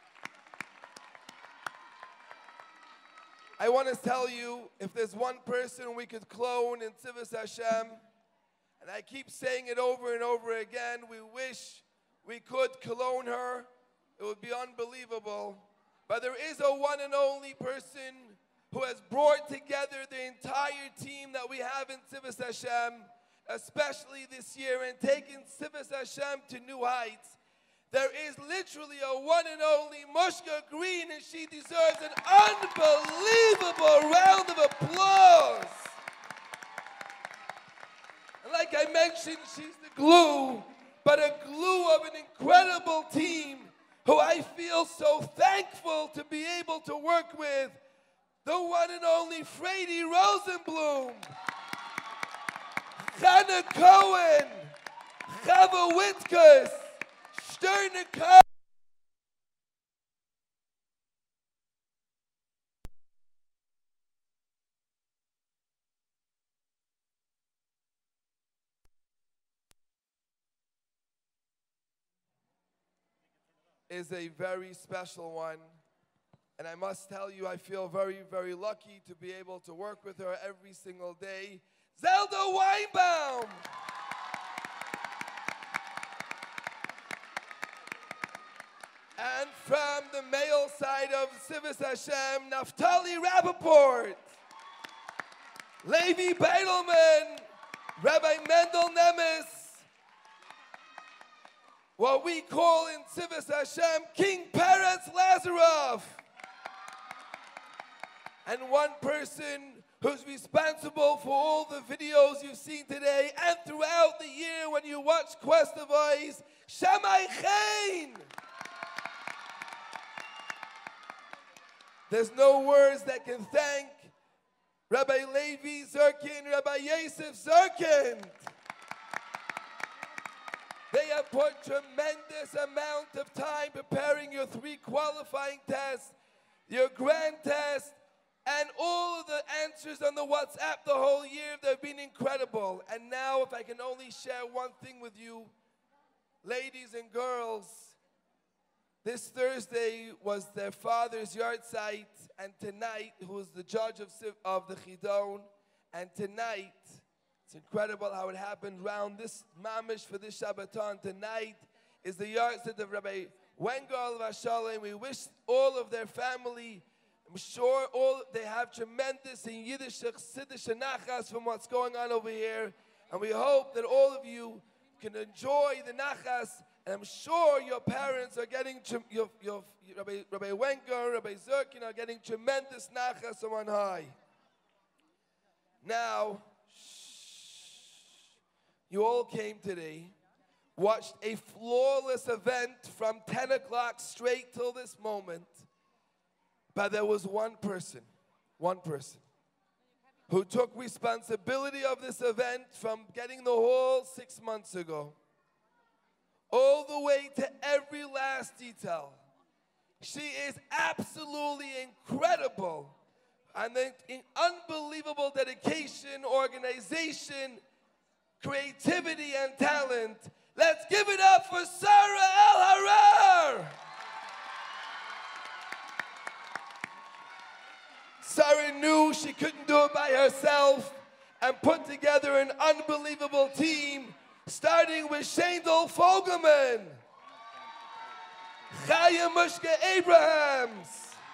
I want to tell you, if there's one person we could clone in Tzivos Hashem, and I keep saying it over and over again, we wish we could clone her. It would be unbelievable. But there is a one and only person who has brought together the entire team that we have in Tzivos Hashem, especially this year, and taken Tzivos Hashem to new heights. There is literally a one and only Mushka Green, and she deserves an unbelievable round of applause. And like I mentioned, she's the glue, but a glue of an incredible team. who I feel so thankful to be able to work with, the one and only Frady Rosenblum, Chana Cohen, Chava Wittkus, Sterner Cohen. Is a very special one. And I must tell you, I feel very, very lucky to be able to work with her every single day. Zelda Weinbaum. And from the male side of Tzivos Hashem, Naftali Rappaport, Levi Beidelman, Rabbi Mendel Nemes, what we call in Tzivos Hashem, King Peretz Lazarov. And one person who's responsible for all the videos you've seen today and throughout the year when you watch Quest of Eyes, Shammai Chain. There's no words that can thank Rabbi Levi Zirkin, Rabbi Yosef Zirkin. They have put tremendous amount of time preparing your 3 qualifying tests, your grand test, and all of the answers on the WhatsApp the whole year. They've been incredible. And now, if I can only share one thing with you, ladies and girls, this Thursday was their father's yard site, and tonight, who was the judge of the Chidon, and tonight, it's incredible how it happened round this mamish for this Shabbaton. Tonight is the yard site of Rabbi Wenger of Hashem. We wish all of their family, I'm sure they have tremendous in Yiddish Siddish nachas from what's going on over here. And we hope that all of you can enjoy the nachas. And I'm sure your parents are getting, Rabbi Wenger, Rabbi Zirkin are getting tremendous nachas from on high. Now, you all came today, watched a flawless event from 10 o'clock straight till this moment. But there was one person who took responsibility of this event from getting the hall 6 months ago, all the way to every last detail. She is absolutely incredible. And the unbelievable dedication, organization, creativity, and talent. Let's give it up for Sarah El-Harar. Sarah knew she couldn't do it by herself and put together an unbelievable team, starting with Shendel Fogelman, Chaya Mushka Abrahams,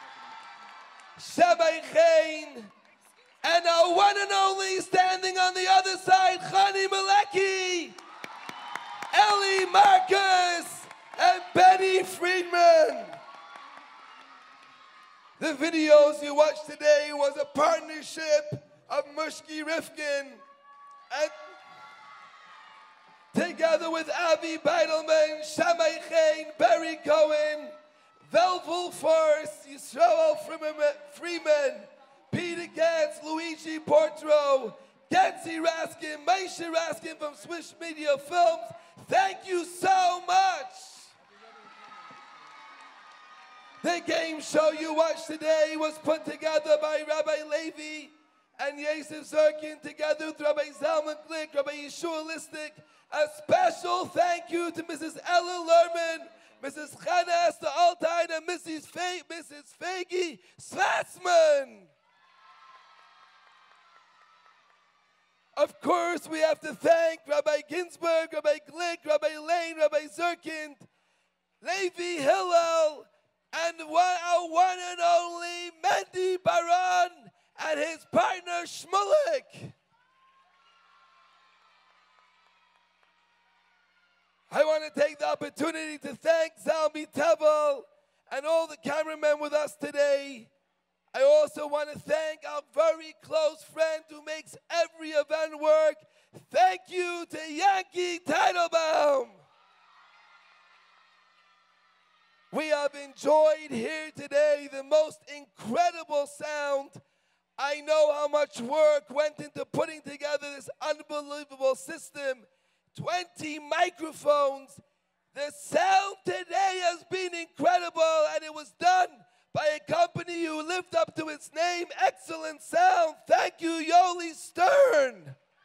Shabai Chain, and our one and only standing on the other side, Chani Maleki, Ellie Marcus, and Benny Friedman. The videos you watched today was a partnership of Mushki Rifkin and together with Avi Beidelman, Shammai Chain, Barry Cohen, Velvul Force, Yisrael Freeman, Peter Katz, Luigi Portro, Getzi Raskin, Maisha Raskin from Swiss Media Films. Thank you so much. The game show you watched today was put together by Rabbi Levi and Yosef Zirkin together with Rabbi Zalman Glick, Rabbi Yehoshua Lustig. A special thank you to Mrs. Ella Lerman, Mrs. Chana Esther Altain, and Mrs. Fagi Svatsman. Of course, we have to thank Rabbi Ginsburg, Rabbi Glick, Rabbi Lane, Rabbi Zirkin, Levi Hillel, and our one and only Mendy Baran and his partner Shmulik. I want to take the opportunity to thank Zalmi Tevel and all the cameramen with us today. I also want to thank our very close friend who makes every event work. Thank you to Yankee Teitelbaum. We have enjoyed here today the most incredible sound. I know how much work went into putting together this unbelievable system. 20 microphones. The sound today has been incredible, and it was done by a company who lived up to its name. Excellent sound. Thank you, Yoli Stern.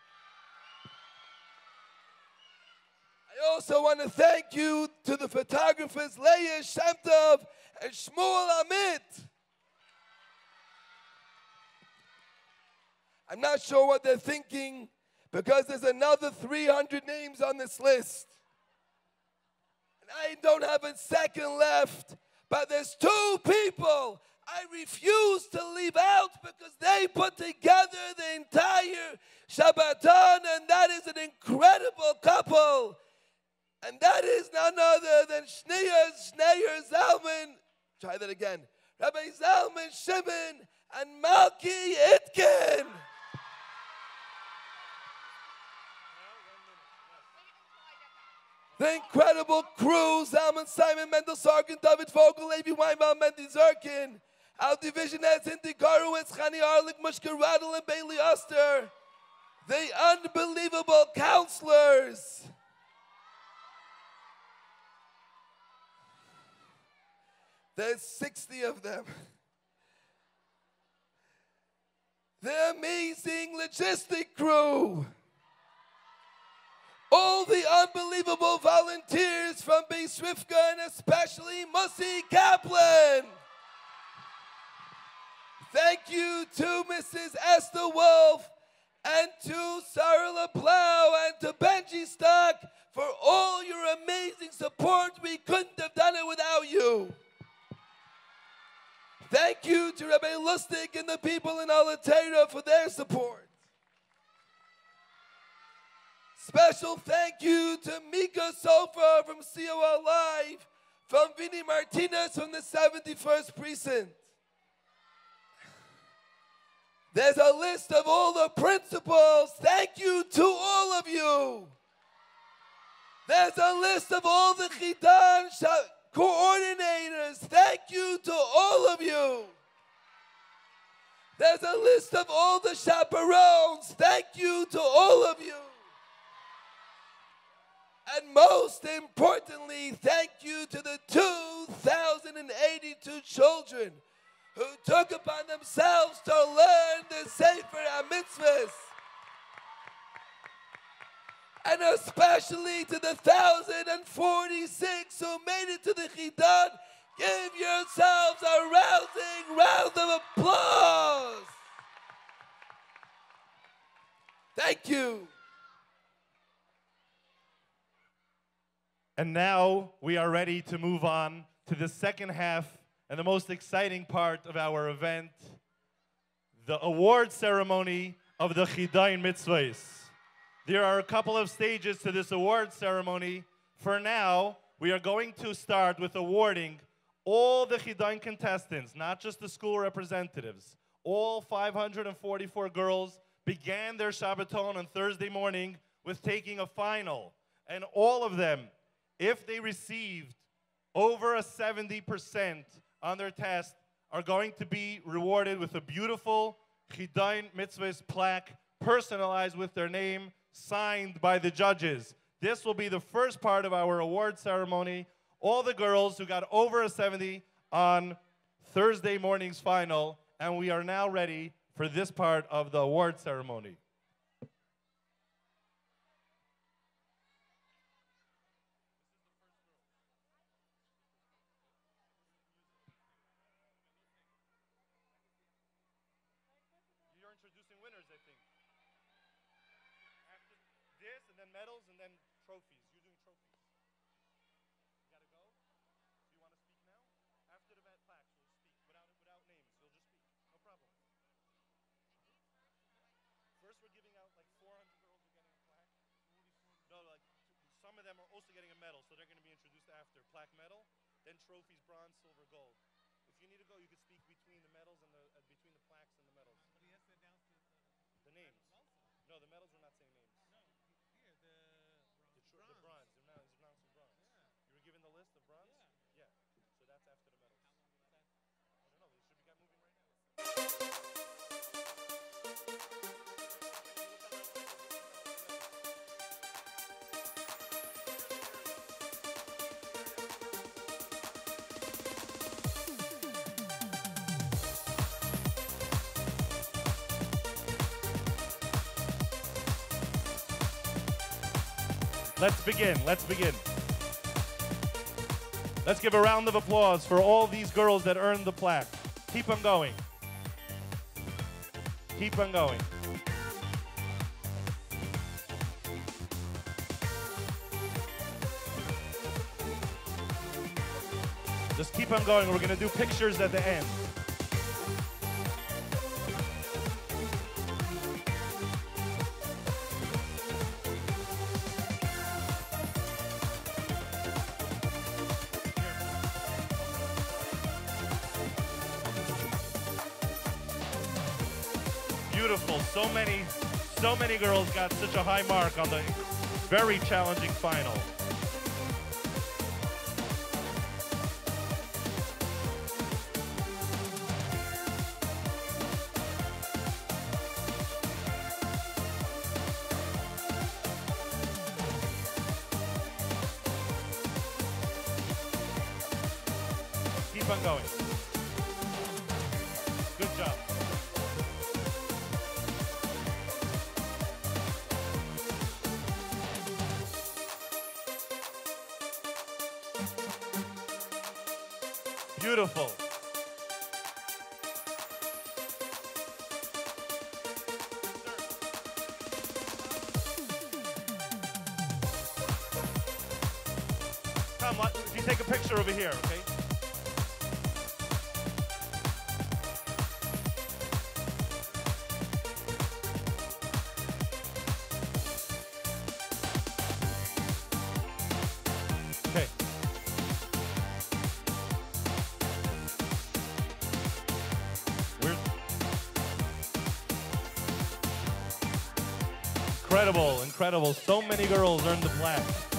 I also want to thank you to the photographers Leah Shemtov and Shmuel Amit. I'm not sure what they're thinking because there's another 300 names on this list. And I don't have a second left, but there's 2 people I refuse to leave out because they put together the entire Shabbaton, and that is an incredible couple. And that is none other than Schneier Zalman. Try that again. Rabbi Zalman Shimon and Malki Itkin. The incredible crew, Zalman Simon, Mendel Sargent, David Vogel, Levi Weinbaum, Mendy Zirkin. Our division heads, Indy Garowitz, Chani Arlik, Mushka Rattle, and Bailey Oster. The unbelievable counselors. There's 60 of them. The amazing logistic crew. All the unbelievable volunteers from Beis Rivka, and especially Musi Kaplan. Thank you to Mrs. Esther Wolf and to Sarah LaPlow and to Benji Stock for all your amazing support. We couldn't have done it without you. Thank you to Rabbi Lustig and the people in Oholei Torah for their support. Special thank you to Mika Sofa from COL Live, from Vinny Martinez from the 71st Precinct. There's a list of all the principals. Thank you to all of you. There's a list of all the Chidon coordinators. Thank you to all of you. There's a list of all the chaperones. Thank you to all of you. And most importantly, thank you to the 2,082 children who took upon themselves to learn the Sefer Hamitzvos. And especially to the 1,046 who made it to the Chidon. Give yourselves a rousing round of applause. Thank you. And now we are ready to move on to the second half and the most exciting part of our event, the award ceremony of the Chidon Mitzvahs. There are a couple of stages to this award ceremony. For now, we are going to start with awarding all the Chidon contestants, not just the school representatives. All 544 girls began their Shabbaton on Thursday morning with taking a final. And all of them, if they received over a 70% on their test, are going to be rewarded with a beautiful Chidon Mitzvahs plaque, personalized with their name, signed by the judges. This will be the first part of our award ceremony. All the girls who got over a 70 on Thursday morning's final, and we are now ready for this part of the award ceremony. You're introducing winners, I think. After this, and then medals, and then trophies. You're doing trophies. You gotta go? Do you want to speak now? After the plaques, we'll speak. Without names, you'll just speak. No problem. First, we're giving out like 400 girls are getting a plaque. No, like some of them are also getting a medal, so they're going to be introduced after. Plaque, medal, then trophies, bronze, silver, gold. If you need to go, you can speak between the medals and between the plaques and the medals. But he has to announce the names. No, the medals, we're not saying names. No, here, the bronze. He's announcing bronze. Yeah. You were given the list of bronze? Yeah. So Let's begin. Let's begin. Let's give a round of applause for all these girls that earned the plaque. Keep on going. Keep on going. Just keep on going. We're going to do pictures at the end. Beautiful. So many girls got such a high mark on the very challenging final. Keep on going. Good job. Beautiful. Come, you take a picture over here, okay? Okay. Incredible, incredible. So many girls earned the plaque.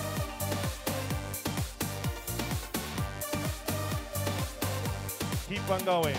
Keep on going.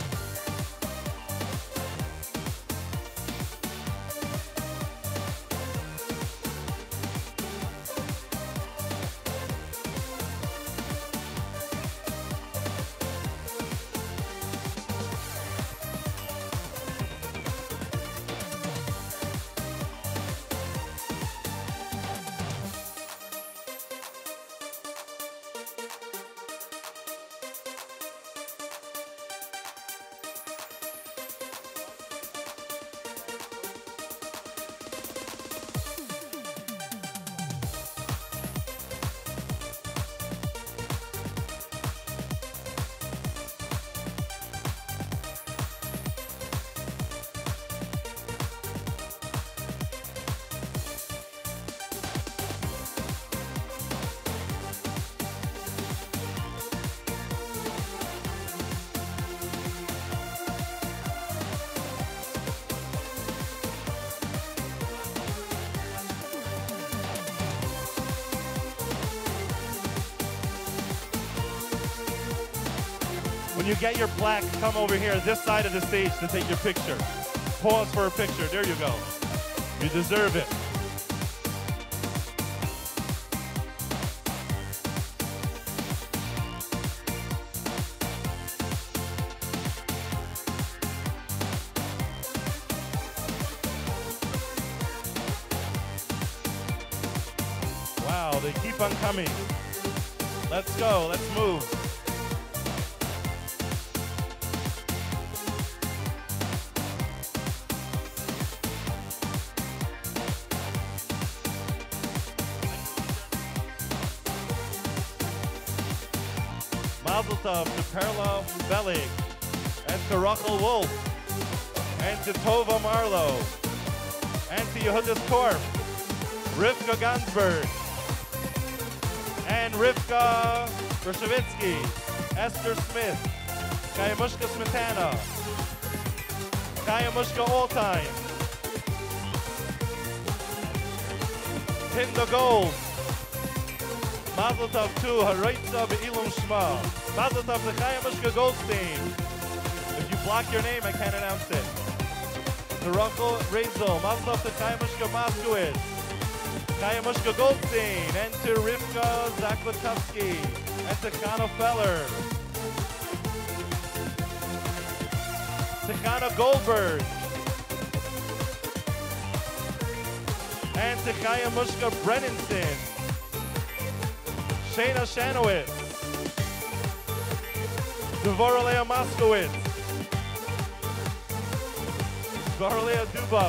When you get your plaque, come over here, this side of the stage, to take your picture. Pause for a picture. There you go. You deserve it. Wow, they keep on coming. Let's go. Let's move. Mazel tov to Perla Velig, and to Rachel Wolf, and to Tova Marlowe, and to Yehudis Korf, Rivka Gansberg, and Rivka Bershevitsky, Esther Smith, Kayamushka Smetana, Kayamushka Alltime, Hinda Gold, Mazel tov to Haroitza Be'ilum Shma. Mazel tov to Chayamushka Goldstein. If you block your name, I can't announce it. To Rachel Rezel. Mazel tov to Chayamushka Moskowitz. Chayamushka Goldstein. And to Rivka Zaklatowski. And to Chana Feller. To Chana Goldberg. And to Chaya Mushka Brennanson. Shayna Shanowitz. Dvoralea Moskowitz. Dvoralea Dubov.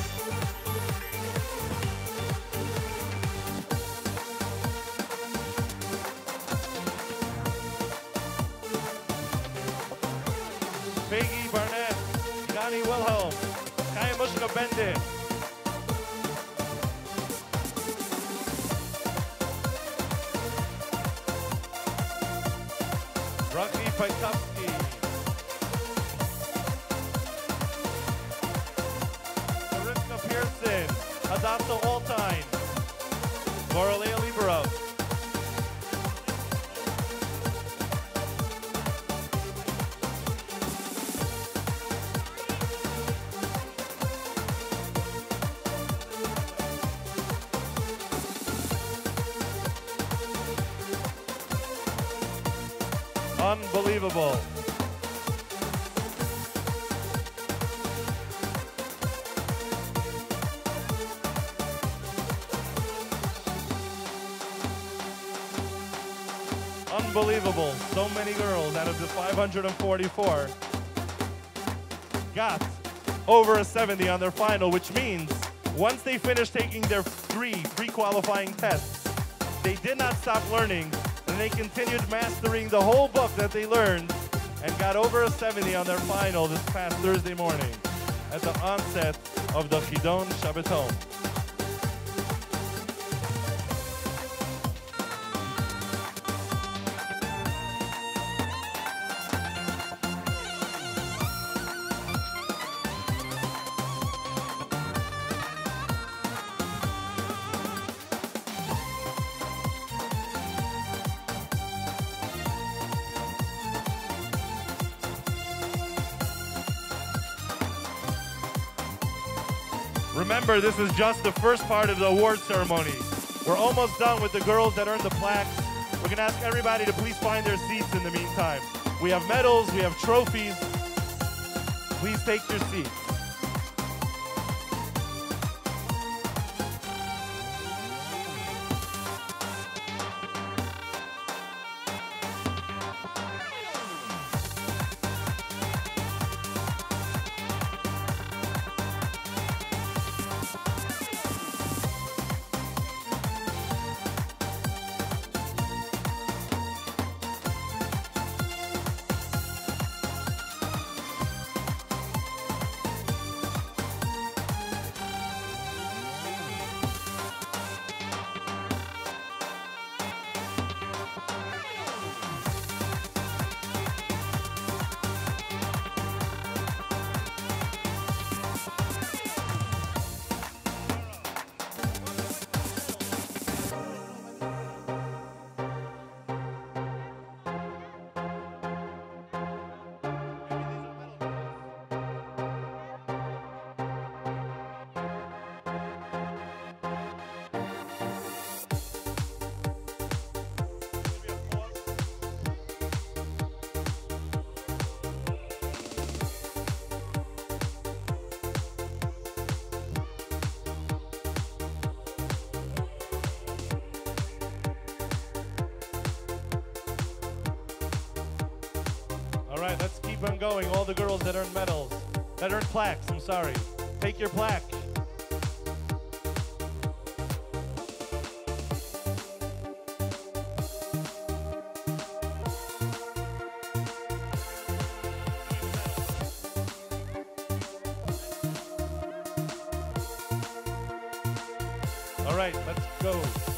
Faggy Barnett. Johnny Wilhelm. Chaya Mushka Bendit. Rocky Paikovsky. Marissa Pearson. Hadassah Altine. Voralea Liberov. Unbelievable. Unbelievable. So many girls out of the 544 got over a 70 on their final, which means once they finished taking their 3 pre-qualifying tests, they did not stop learning. And they continued mastering the whole book that they learned and got over a 70 on their final this past Thursday morning at the onset of the Chidon Shabbaton. Remember, this is just the first part of the award ceremony. We're almost done with the girls that earned the plaques. We're going to ask everybody to please find their seats in the meantime. We have medals, we have trophies. Please take your seats. All right, let's keep on going. All the girls that earned medals, that earned plaques, I'm sorry. Take your plaque. All right, let's go.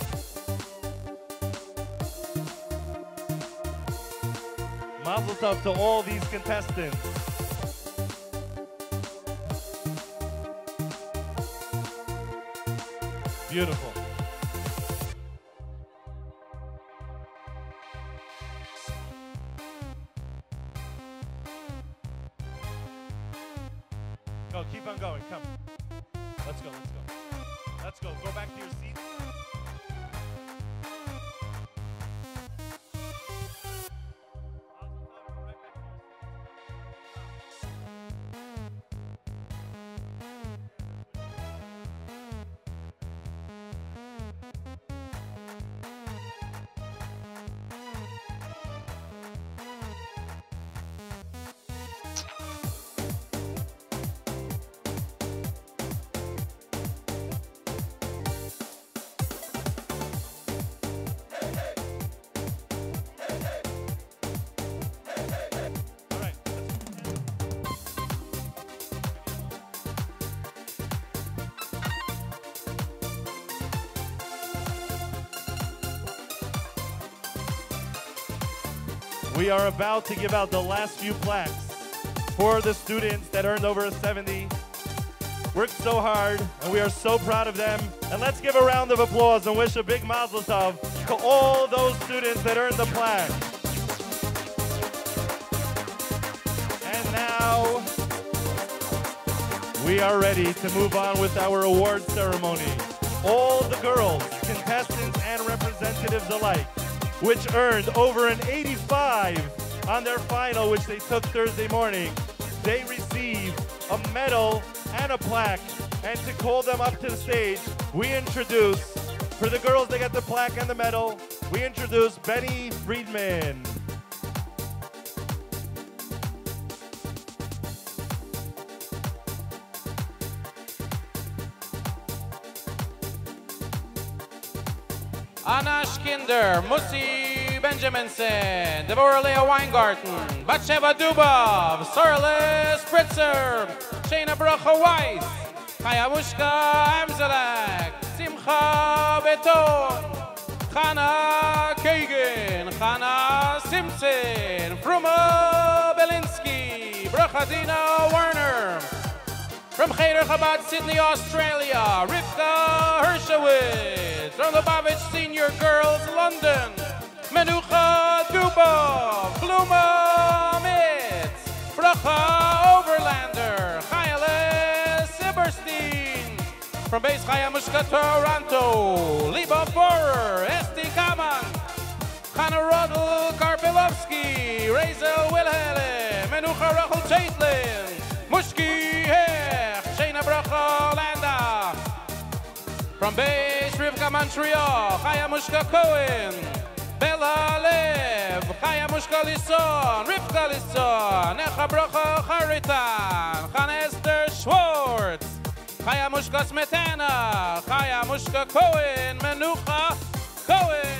Mazel tov to all these contestants. Beautiful. Go, keep on going, come. Let's go, let's go. Let's go, go back to your seats. we are about to give out the last few plaques for the students that earned over a 70. Worked so hard, and we are so proud of them. And let's give a round of applause and wish a big mazel tov to all those students that earned the plaque. And now, we are ready to move on with our award ceremony. All the girls, contestants and representatives alike, which earned over an 85 on their final, which they took Thursday morning, they received a medal and a plaque. And to call them up to the stage, we introduce, for the girls that get the plaque and the medal, we introduce Benny Friedman. Anash Kinder, Musi Benjaminson, Devorah Leah Weingarten, Batsheva Dubov, Sorle Spritzer, Shayna Bracha Weiss, Chaya Mushka Amzalak, Simcha Beton, Chana Kagan, Chana Simpson, Fruma Belinsky, Brachadina Warner, from Cheder Chabad, Sydney, Australia, Rivka Hershowitz. From the Lubavitch Senior Girls, London, Menucha Dubov, Bluma Mitz, Bracha Overlander, Chayele Siberstein. From Beis Chayamushka, Toronto, Liba Borer, Esti Kaman, Chana Rodel Karpilovsky, Razel Wilhelm, Menucha Rachel Chaitlin, Mushki Hech, Shayna Bracha Landa. From Beis Rivka Montreal, Chaya Mushka Cohen, Bella Lev, Chaya Mushka Lisson, Rivka Lisson, Necha Bracha Charitan, Chana Esther Schwartz, Chaya Mushka Smetana, Chaya Mushka Cohen, Menucha Cohen.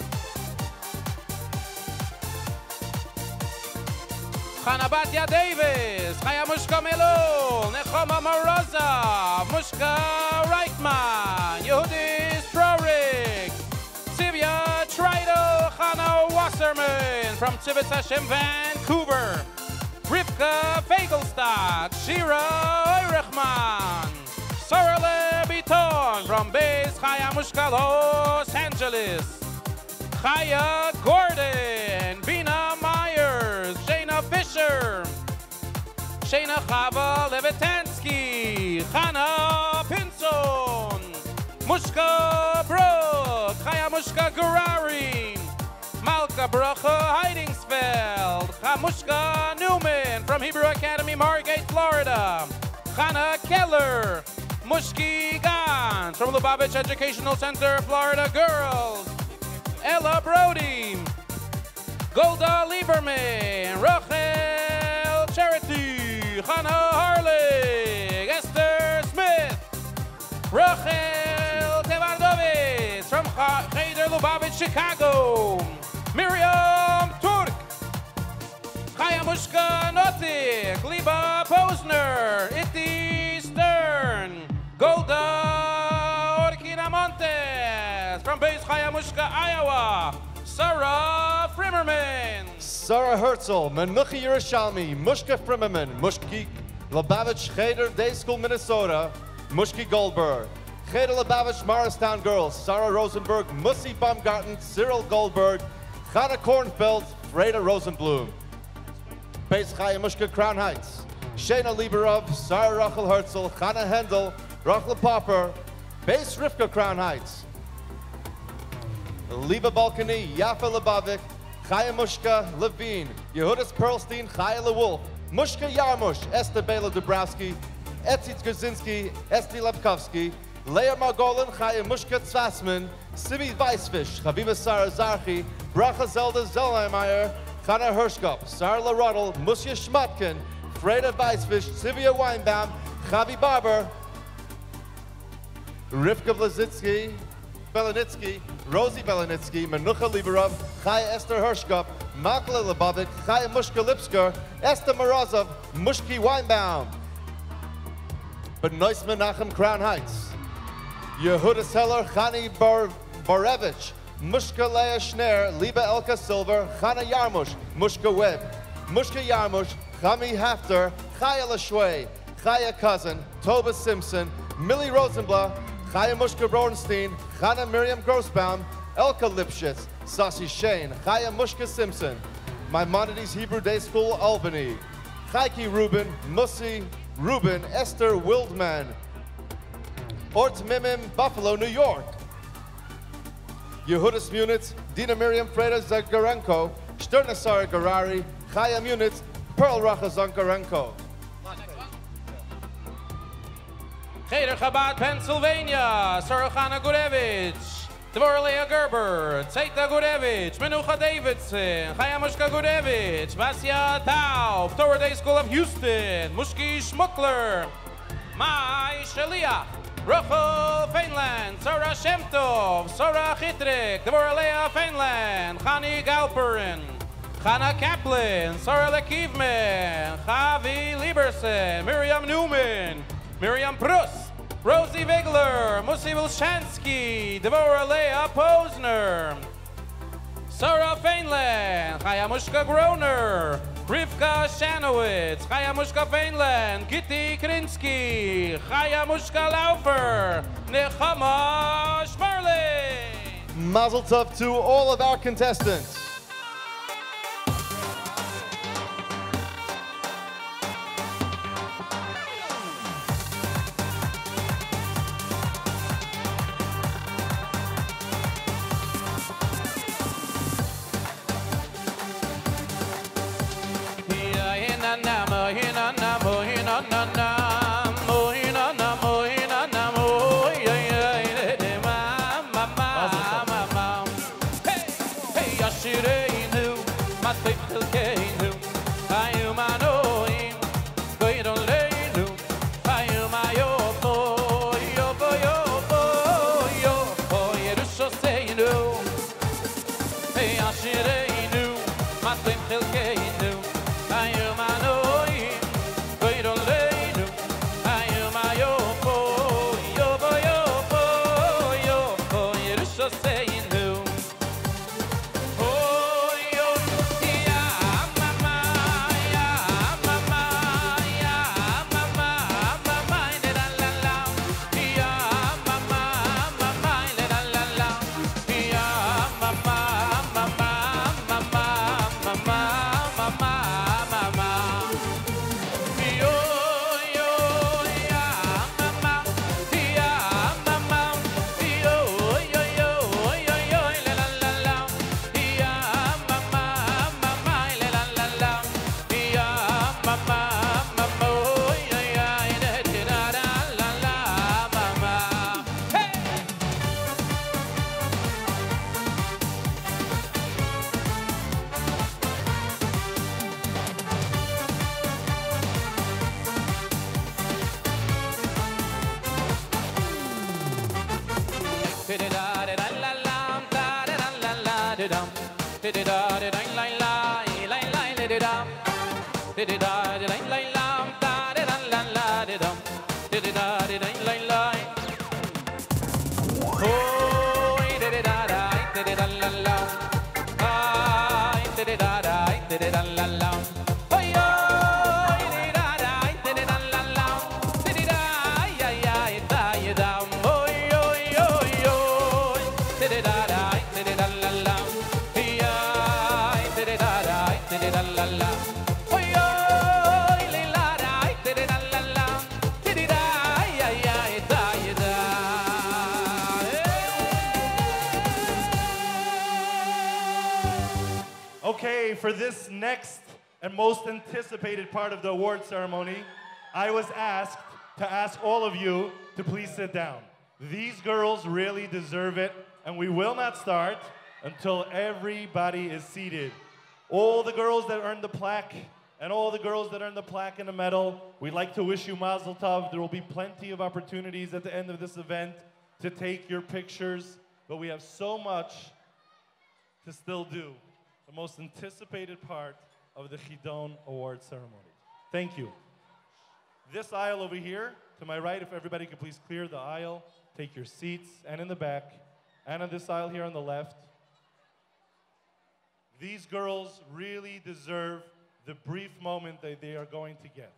Chana Batya Davis, Chaya Mushka Melul, Nechoma Moroza, Mushka Reichman, Yehudi Strorik, Sivya Trido, Chana Wasserman from Tzivos Hashem, Vancouver, Rivka Fagelstock, Shira Oirechman, Sorle Biton from Beis Chaya Mushka, Los Angeles, Chaya Gordon, Bina Myers, Shayna Fisher, Shayna Chava Levitansky, Chana Pinson, Mushka Brook, Chaya Mushka Gurari, Malka Bracha Heidingsfeld, Chamushka Newman from Hebrew Academy, Margate, Florida, Chana Keller, Mushki Gans from Lubavitch Educational Center, Florida Girls, Ella Brody, Golda Lieberman, Rachel Charity, Chana Harlig, Esther Smith, Rachel Tevardovitz from Cheder Lubavitch, Chicago, Miriam Turk, Chaya Mushka Notik, Liba Posner, Iti Stern, Golda Orkina Montes from Beis Chaya Mushka, Iowa, Sarah Frimmerman, Sarah Herzl, Menuchi Yerushalmi, Mushka Frimmerman, Mushki Lubavitch Cheder Day School, Minnesota, Mushki Goldberg, Cheder Lubavitch Morristown Girls, Sarah Rosenberg, Musi Baumgarten, Cyril Goldberg, Chana Kornfeld, Freda Rosenblum, Beis Chaya Mushka Crown Heights, Shayna Lieberov, Sarah Rachel Herzl, Chana Hendel, Rachel Popper, Beis Rivka Crown Heights, Liba Balkany, Yafa Lubavik, Chaya Mushka Levine, Yehudis Perlstein, Chaya LeWolf, Mushka Yarmush, Esther Bela Dubrowski, Etzi Tkazinski, Esti Lepkovsky, Leah Margolin, Chaya Mushka Tzvassman, Sibi Weissfish, Chaviva Sarah Zarchi, Bracha Zelda Zellheimeyer, Chana Hershkop, Sarah LaRuddle, Musya Schmatkin, Freda Weissfish, Sivia Weinbaum, Chavi Barber, Rivka Blazitsky, Belenitsky, Rosie Belenitsky, Menucha Liberov, Chaya Esther Hershkop, Makla Lubavitch, Chaya Mushka Lipsker, Esther Morozov, Mushki Weinbaum, Benoist Menachem Crown Heights, Yehuda Seller, Chani Borevich, Mushka Leah Schneer, Liba Elka Silver, Chana Yarmush, Mushka Webb, Mushka Yarmush, Chami Hafter, Chaya Lashway, Chaya Cousin, Toba Simpson, Millie Rosenblatt, Chaya Mushka Bronstein, Chana Miriam Grossbaum, Elka Lipschitz, Sassi Shane, Chaya Mushka Simpson, Maimonides Hebrew Day School, Albany, Chaiki Rubin, Mussi Rubin, Esther Wildman, Ort Mimim, Buffalo, New York, Yehudis Munitz, Dina Miriam Freda Zagarenko, Sternasara Garari, Chaya Munitz, Pearl Racha Zankarenko. Cheder Chabad, Pennsylvania, Sorachana Gurevich, Dvorlea Gerber, Tzeita Gurevich, Menucha Davidson, Chayamushka Gurevich, Vasya Taub, Torah Day School of Houston, Mushki Schmuckler, Mai Shaliach, Rochel Feinland, Sora Shemtov, Sora Chitrik, Dvorlea Feinland, Chani Galperin, Chana Kaplan, Sora Lekivman, Chavi Lieberson, Miriam Newman, Miriam Prus, Rosie Vigler, Musi Wilshansky, Devorah Leah Posner, Sarah Feinland, Chayamushka Groner, Rivka Shanowitz, Chayamushka Feinland, Gitti Krinsky, Chayamushka Laufer, Nechama Shmarley. Mazel tov to all of our contestants. Okay, for this next and most anticipated part of the award ceremony, I was asked to ask all of you to please sit down. These girls really deserve it, and we will not start until everybody is seated. All the girls that earned the plaque and all the girls that earned the plaque and the medal, we'd like to wish you mazel tov. There will be plenty of opportunities at the end of this event to take your pictures, but we have so much to still do. The most anticipated part of the Chidon Award ceremony. Thank you. This aisle over here, to my right, if everybody could please clear the aisle, take your seats, and in the back, and on this aisle here on the left, These girls really deserve the brief moment that they are going to get.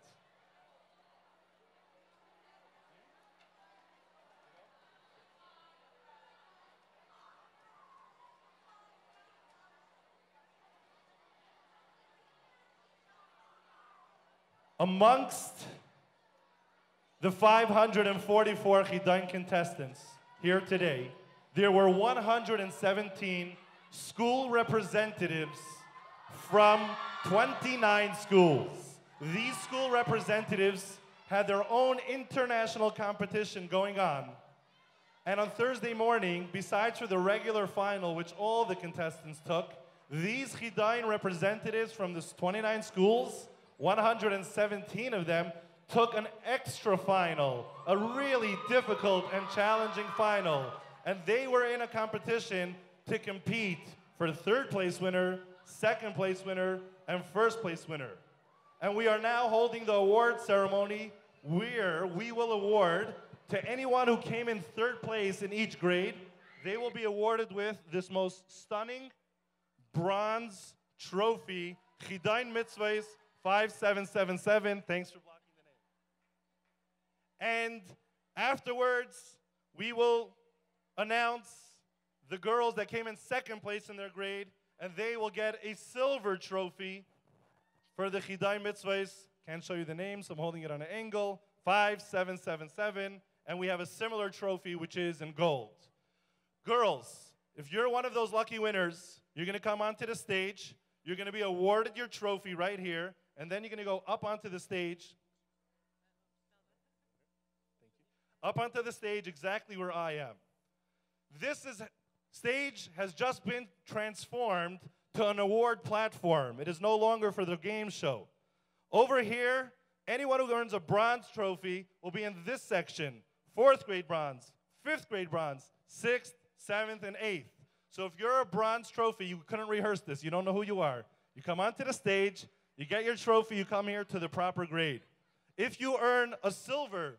Amongst the 544 Chidon contestants here today, there were 117 school representatives from 29 schools. These school representatives had their own international competition going on. And on Thursday morning, besides for the regular final, which all the contestants took, these Chidon representatives from the 29 schools, 117 of them, took an extra final, a really difficult and challenging final. And they were in a competition to compete for third place winner, second place winner, and first place winner. And we are now holding the award ceremony where we will award to anyone who came in third place in each grade. They will be awarded with this most stunning bronze trophy, Chidon Mitzvos 5777. Thanks for blocking the name. And afterwards, we will announce the girls that came in second place in their grade, and they will get a silver trophy for the Chidon Mitzvos. Can't show you the names, so I'm holding it on an angle. 5777. And we have a similar trophy, which is in gold. Girls, if you're one of those lucky winners, you're going to come onto the stage. You're going to be awarded your trophy right here. And then you're going to go up onto the stage. Up onto the stage exactly where I am. This stage has just been transformed to an award platform. It is no longer for the game show. Over here, anyone who earns a bronze trophy will be in this section. 4th grade bronze, 5th grade bronze, 6th, 7th, and 8th. So if you're a bronze trophy, you couldn't rehearse this. You don't know who you are. You come onto the stage, you get your trophy, you come here to the proper grade. If you earn a silver,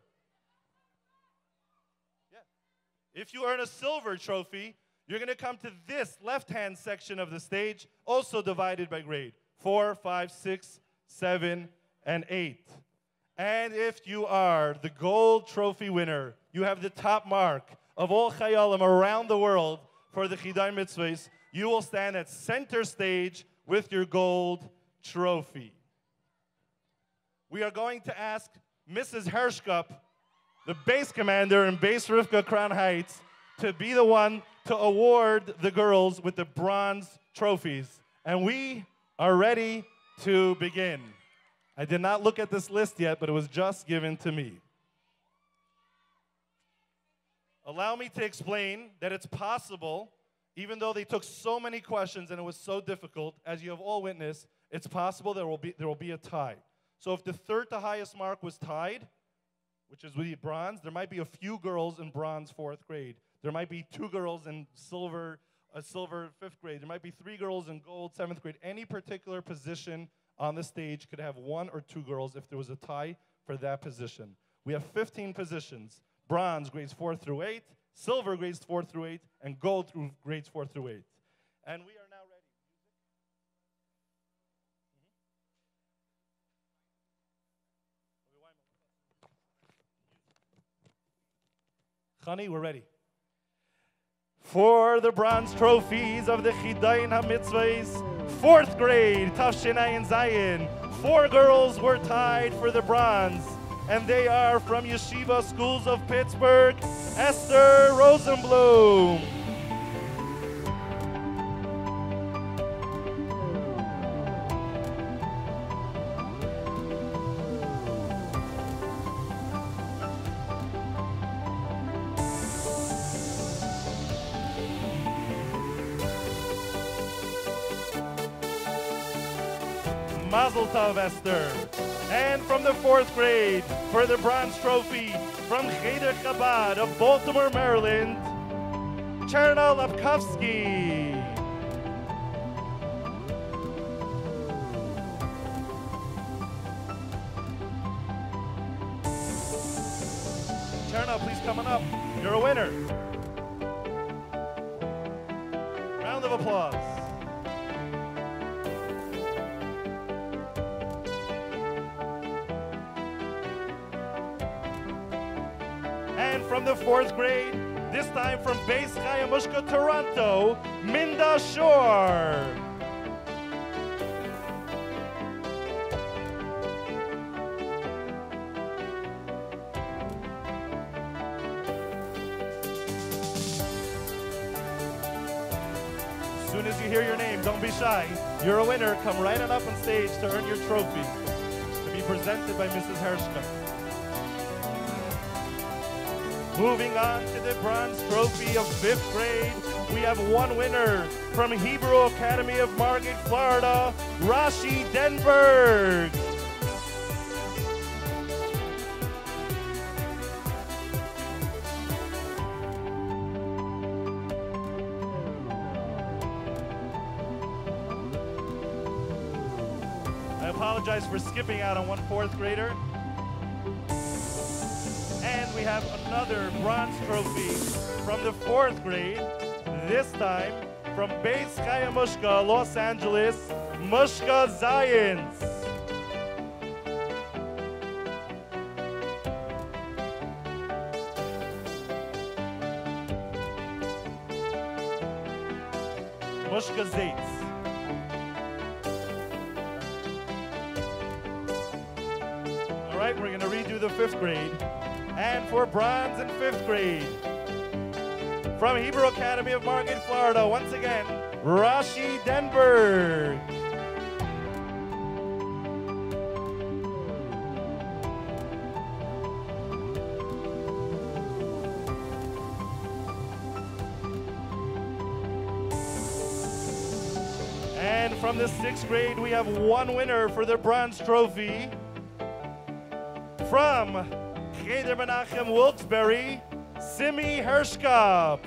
trophy, you're going to come to this left-hand section of the stage, also divided by grade. 4, 5, 6, 7, and 8. And if you are the gold trophy winner, you have the top mark of all chayolim around the world for the Chidon Mitzvos, you will stand at center stage with your gold trophy. We are going to ask Mrs. Hershkup, the base commander in Base Rivka Crown Heights, to be the one to award the girls with the bronze trophies. And we are ready to begin. I did not look at this list yet, but it was just given to me. Allow me to explain that it's possible, even though they took so many questions and it was so difficult, as you have all witnessed, it's possible there will be a tie. So if the third to highest mark was tied, which is with bronze, there might be a few girls in bronze 4th grade. There might be 2 girls in silver 5th grade. There might be 3 girls in gold 7th grade. Any particular position on the stage could have 1 or 2 girls if there was a tie for that position. We have 15 positions. Bronze grades 4 through 8, silver grades 4 through 8, and gold through grades 4 through 8. And we are now ready. Chani, we're ready. For the bronze trophies of the Chidon Hamitzvos, 4th grade, Tafshinai Zayin, 4 girls were tied for the bronze, and they are from Yeshiva Schools of Pittsburgh, Esther Rosenblum. Mazel Tov, Esther. And from the 4th grade, for the bronze trophy, from Cheder Chabad of Baltimore, Maryland, Cherna Lapkovsky. Cherna, please come on up. You're a winner. Round of applause. And from the 4th grade, this time from Beis Chayamushka, Toronto, Minda Shore. As soon as you hear your name, don't be shy. You're a winner. Come right on up on stage to earn your trophy, to be presented by Mrs. Hershka. Moving on to the bronze trophy of 5th grade, we have one winner from Hebrew Academy of Margate, Florida, Rashi Denberg. I apologize for skipping out on one 4th grader. And we have another bronze trophy from the 4th grade, this time from Beis Chayamushka, Los Angeles, Mushka Zions. Mushka Zaitz. All right, we're going to redo the 5th grade. And for bronze in 5th grade, from Hebrew Academy of Margate, Florida, once again, Rashi Denberg. And from the 6th grade, we have one winner for the bronze trophy. From Cheder Menachem Wilkes-Barre, Simi Hershkop.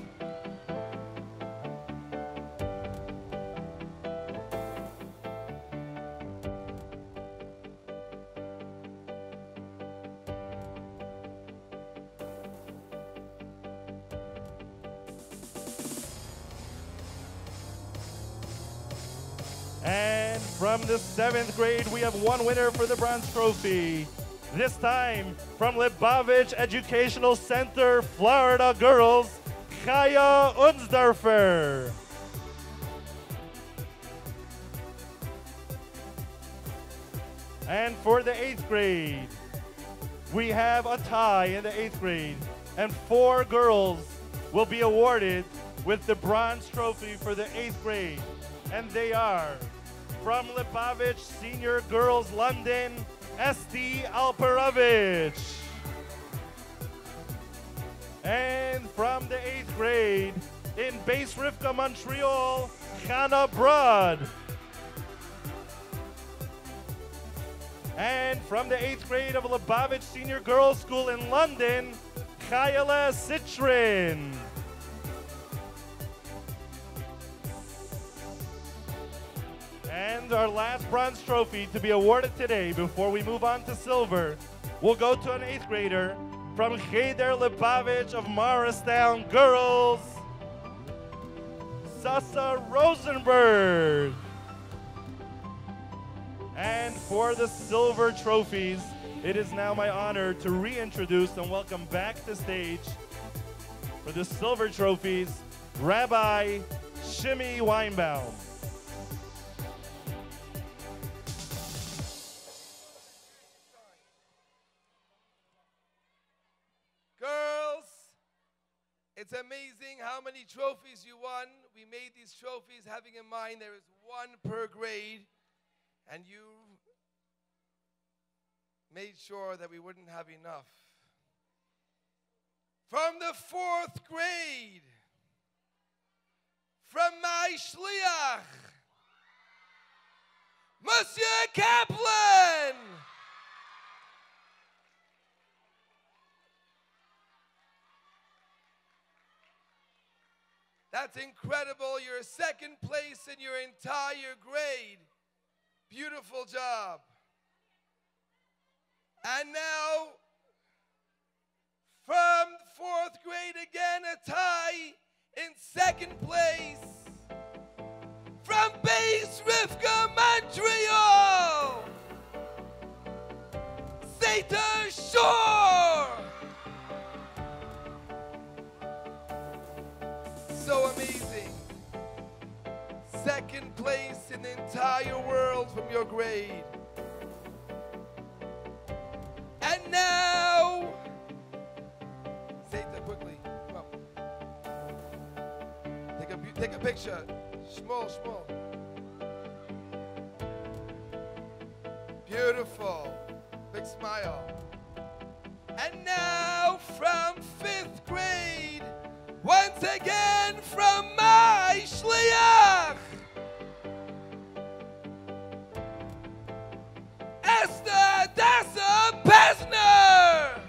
And from the 7th grade, we have one winner for the bronze trophy. This time from Lubavitch Educational Center, Florida girls, Chaya Unsdorfer. And for the 8th grade, we have a tie in the 8th grade, and 4 girls will be awarded with the bronze trophy for the 8th grade. And they are from Lubavitch Senior Girls London, Esti Alperovich. And from the 8th grade, in Beis Rivka, Montreal, Chana Broad. And from the 8th grade of Lubavitch Senior Girls School in London, Chayela Citrin. And our last bronze trophy to be awarded today before we move on to silver will go to an 8th grader from Cheder Lubavitch of Morristown Girls, Sasa Rosenberg. And for the silver trophies, it is now my honor to reintroduce and welcome back to stage for the silver trophies, Rabbi Shimi Weinbaum. Girls, it's amazing how many trophies you won. We made these trophies having in mind there is one per grade, and you made sure that we wouldn't have enough. From the 4th grade, from my shliach, Monsieur Kaplan. That's incredible. You're 2nd place in your entire grade. Beautiful job. And now, from 4th grade again, a tie in 2nd place. From Beis Rivka, Montreal, Sefer Shore. second place in the entire world from your grade. And now, say it quickly. Come on. Take a picture. Small. Beautiful. Big smile. And now from 5th grade, once again from my shliach, Esther Dassa Pesner.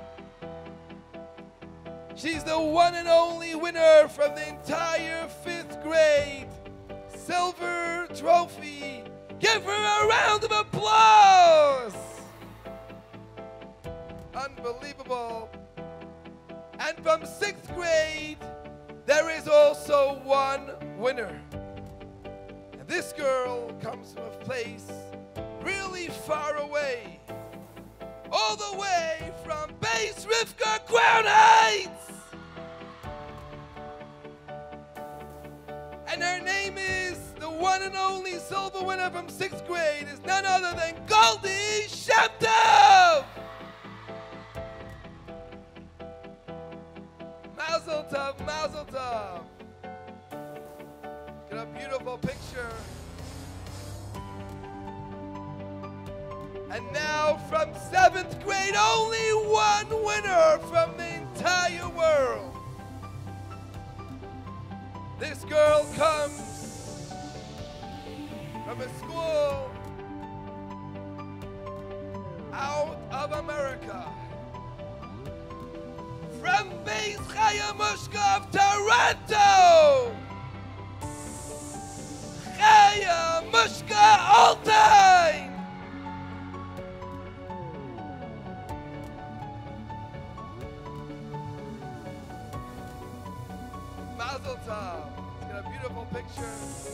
She's the one and only winner from the entire 5th grade. Silver trophy. Give her a round of applause. Unbelievable. And from 6th grade, there is also one winner. And this girl comes from a place really far away. All the way from Beis Rivka Crown Heights. And her name is the one and only silver winner from 6th grade is none other than Goldie Shemtov. Mazel tov, mazel tov. Get a beautiful picture. And now from 7th grade, only one winner from the entire world. This girl comes from a school out of America. From Beis Chayamushka of Toronto. Chayamushka Altai. Mazel tov. It's got a beautiful picture.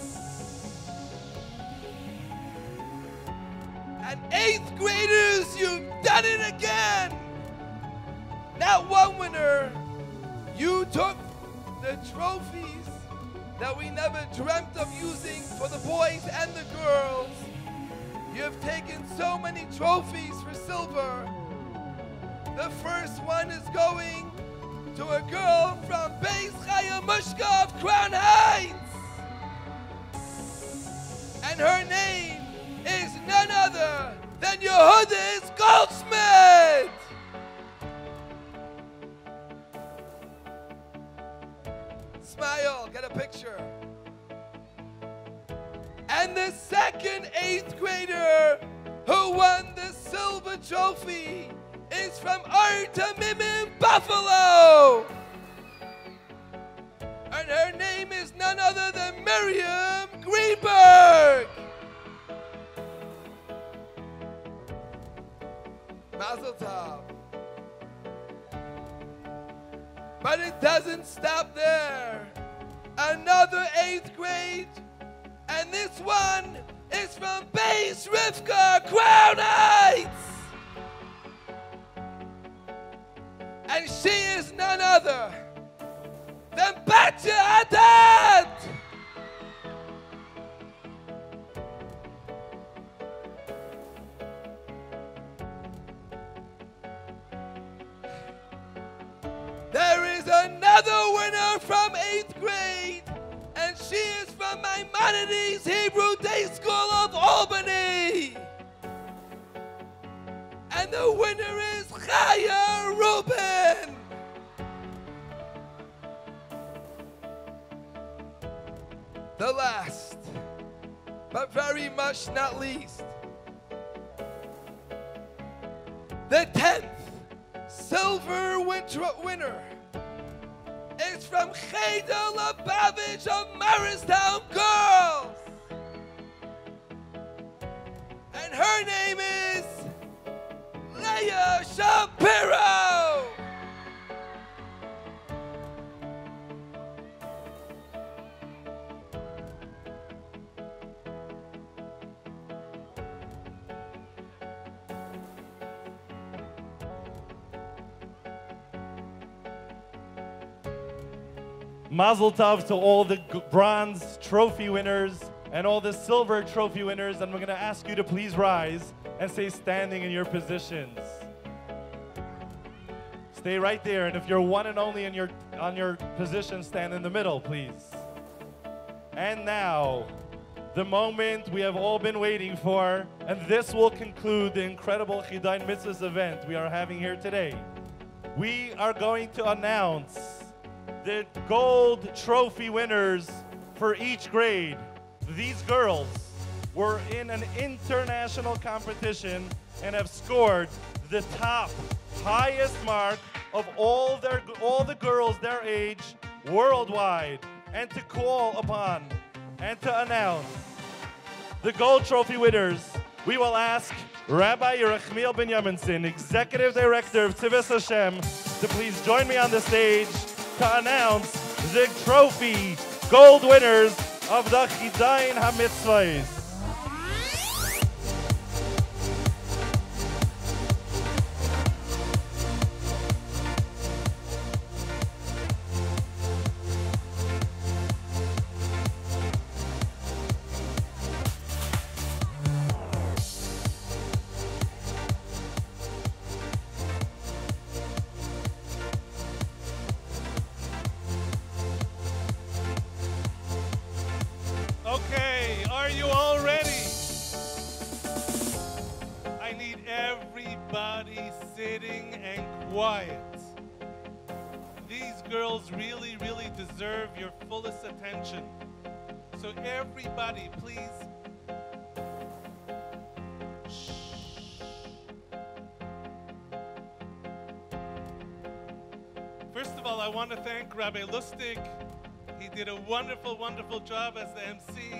And 8th graders, you've done it again. Not one winner. You took the trophies that we never dreamt of using for the boys and the girls. You have taken so many trophies for silver. The first one is going to a girl from Beis Chayamushka of Crown Heights. And her name is none other than Yehuda's Goldsmith. Smile, get a picture. And the second 8th grader who won the silver trophy is from Artemim in Buffalo. And her name is none other than Miriam Greenberg. Mazel tov. But it doesn't stop there. Another 8th grade, and this one is from Beis Rivka Crown Heights. And she is none other than Batya Haddad. There is another winner from 8th grade, and she is from Maimonides Hebrew Day School of Albany. And the winner is Chaya Rubin. The last, but very much not least, the 10th silver winner is from Chidon Lubavitch of Morristown Girls. And her name is Leah Shapiro. Mazel tov to all the bronze trophy winners and all the silver trophy winners. And we're going to ask you to please rise and stay standing in your positions. Stay right there. And if you're one and only on your position, stand in the middle, please. And now, the moment we have all been waiting for, and this will conclude the incredible Chidon Mitzvahs event we are having here today. We are going to announce the gold trophy winners for each grade. These girls were in an international competition and have scored the top, highest mark of all the girls their age worldwide. And to call upon and to announce the gold trophy winners, we will ask Rabbi Yehoshua Lustig, Executive Director of Tzivos Hashem, to please join me on the stage to announce the trophy gold winners of the Sefer Hamitzvos. Okay, are you all ready? I need everybody sitting and quiet. These girls really, really deserve your fullest attention. So everybody, please. Shh. First of all, I want to thank Rabbi Lustig. He did a wonderful, wonderful job as the MC.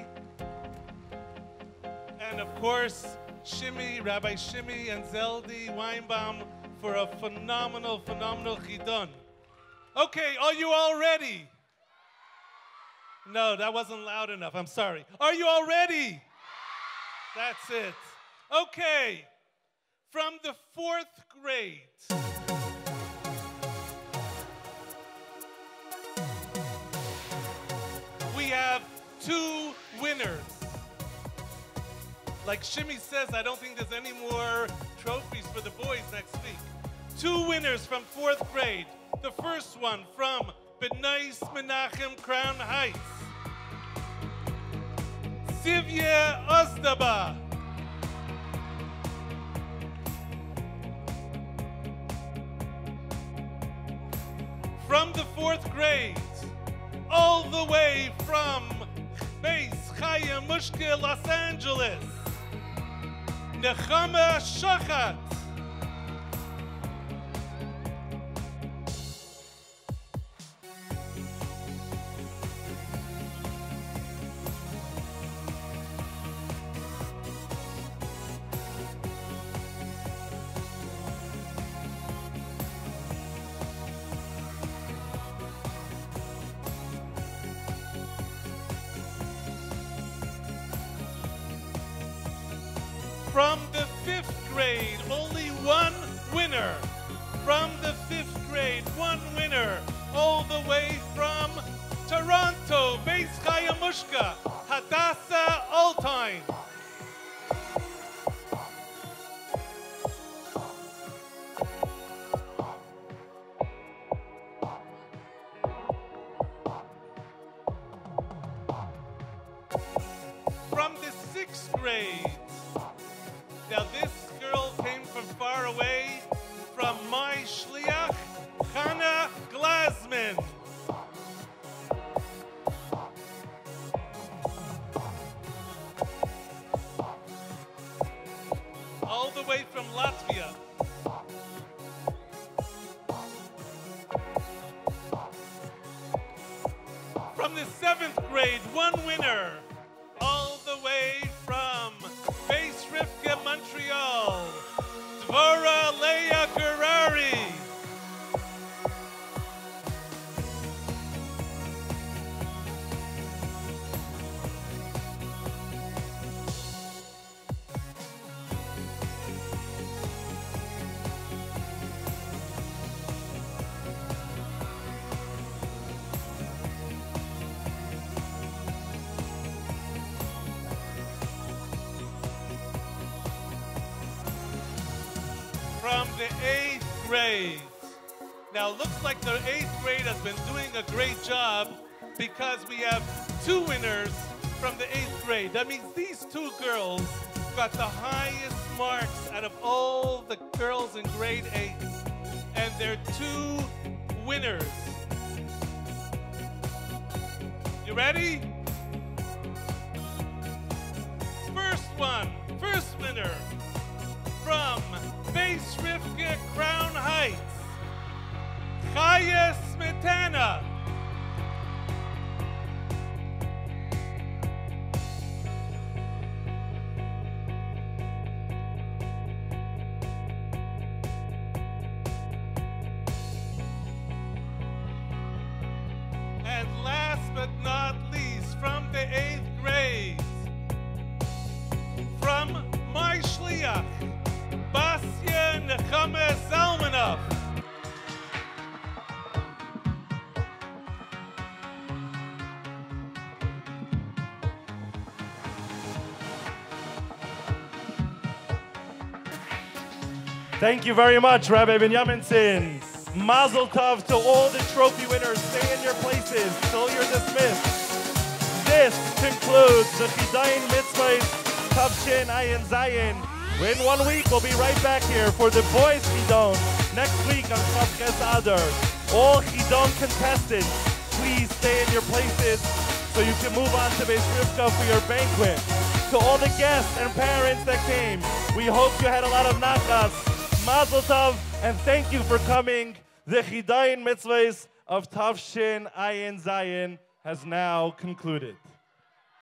And of course, Rabbi Shimmy and Zeldi Weinbaum for a phenomenal, phenomenal Chidon. Okay, are you all ready? No, that wasn't loud enough. I'm sorry. Are you all ready? That's it. Okay, from the 4th grade. We have 2 winners. Like Shimmy says, I don't think there's any more trophies for the boys next week. 2 winners from 4th grade. The first one from B'nais Menachem Crown Heights. Sivye Ozdaba. From the 4th grade, all the way from base Chayamushka, Los Angeles, Nechama Shachat. From the 5th grade, only 1 winner. From the 5th grade, 1 winner. All the way from Toronto, Beis Chayamushka, Hadassah Altine. From the 6th grade, now this girl came from far away, from my shliach, Chana Glasman. All the way from Latvia. From the 7th grade, 1 winner. All the way from Base Rivka, Montreal, Dvora Leah Gerari. grade. Now, it looks like the 8th grade has been doing a great job because we have 2 winners from the 8th grade. That means these 2 girls got the highest marks out of all the girls in grade 8. And they're 2 winners. You ready? First winner from Base Rivka Crown Heights, Chaya Smetana. And last but not least, from the 8th grade, from my shliach, Basya Nechama Zalmanov. Thank you very much, Rabbi Binyaminson. Mazel tov to all the trophy winners. Stay in your places till you're dismissed. This concludes the Chidon Mitzvahs Tavshin Ayin Zayin. In 1 week, we'll be right back here for the boys Chidon. Next week on Chavches Adar. All Chidon contestants, please stay in your places so you can move on to Beis Rivka for your banquet. To all the guests and parents that came, we hope you had a lot of nachas. Mazel tov, and thank you for coming. The Chidon Mitzvahs of Tavshin Ayin Zayin has now concluded.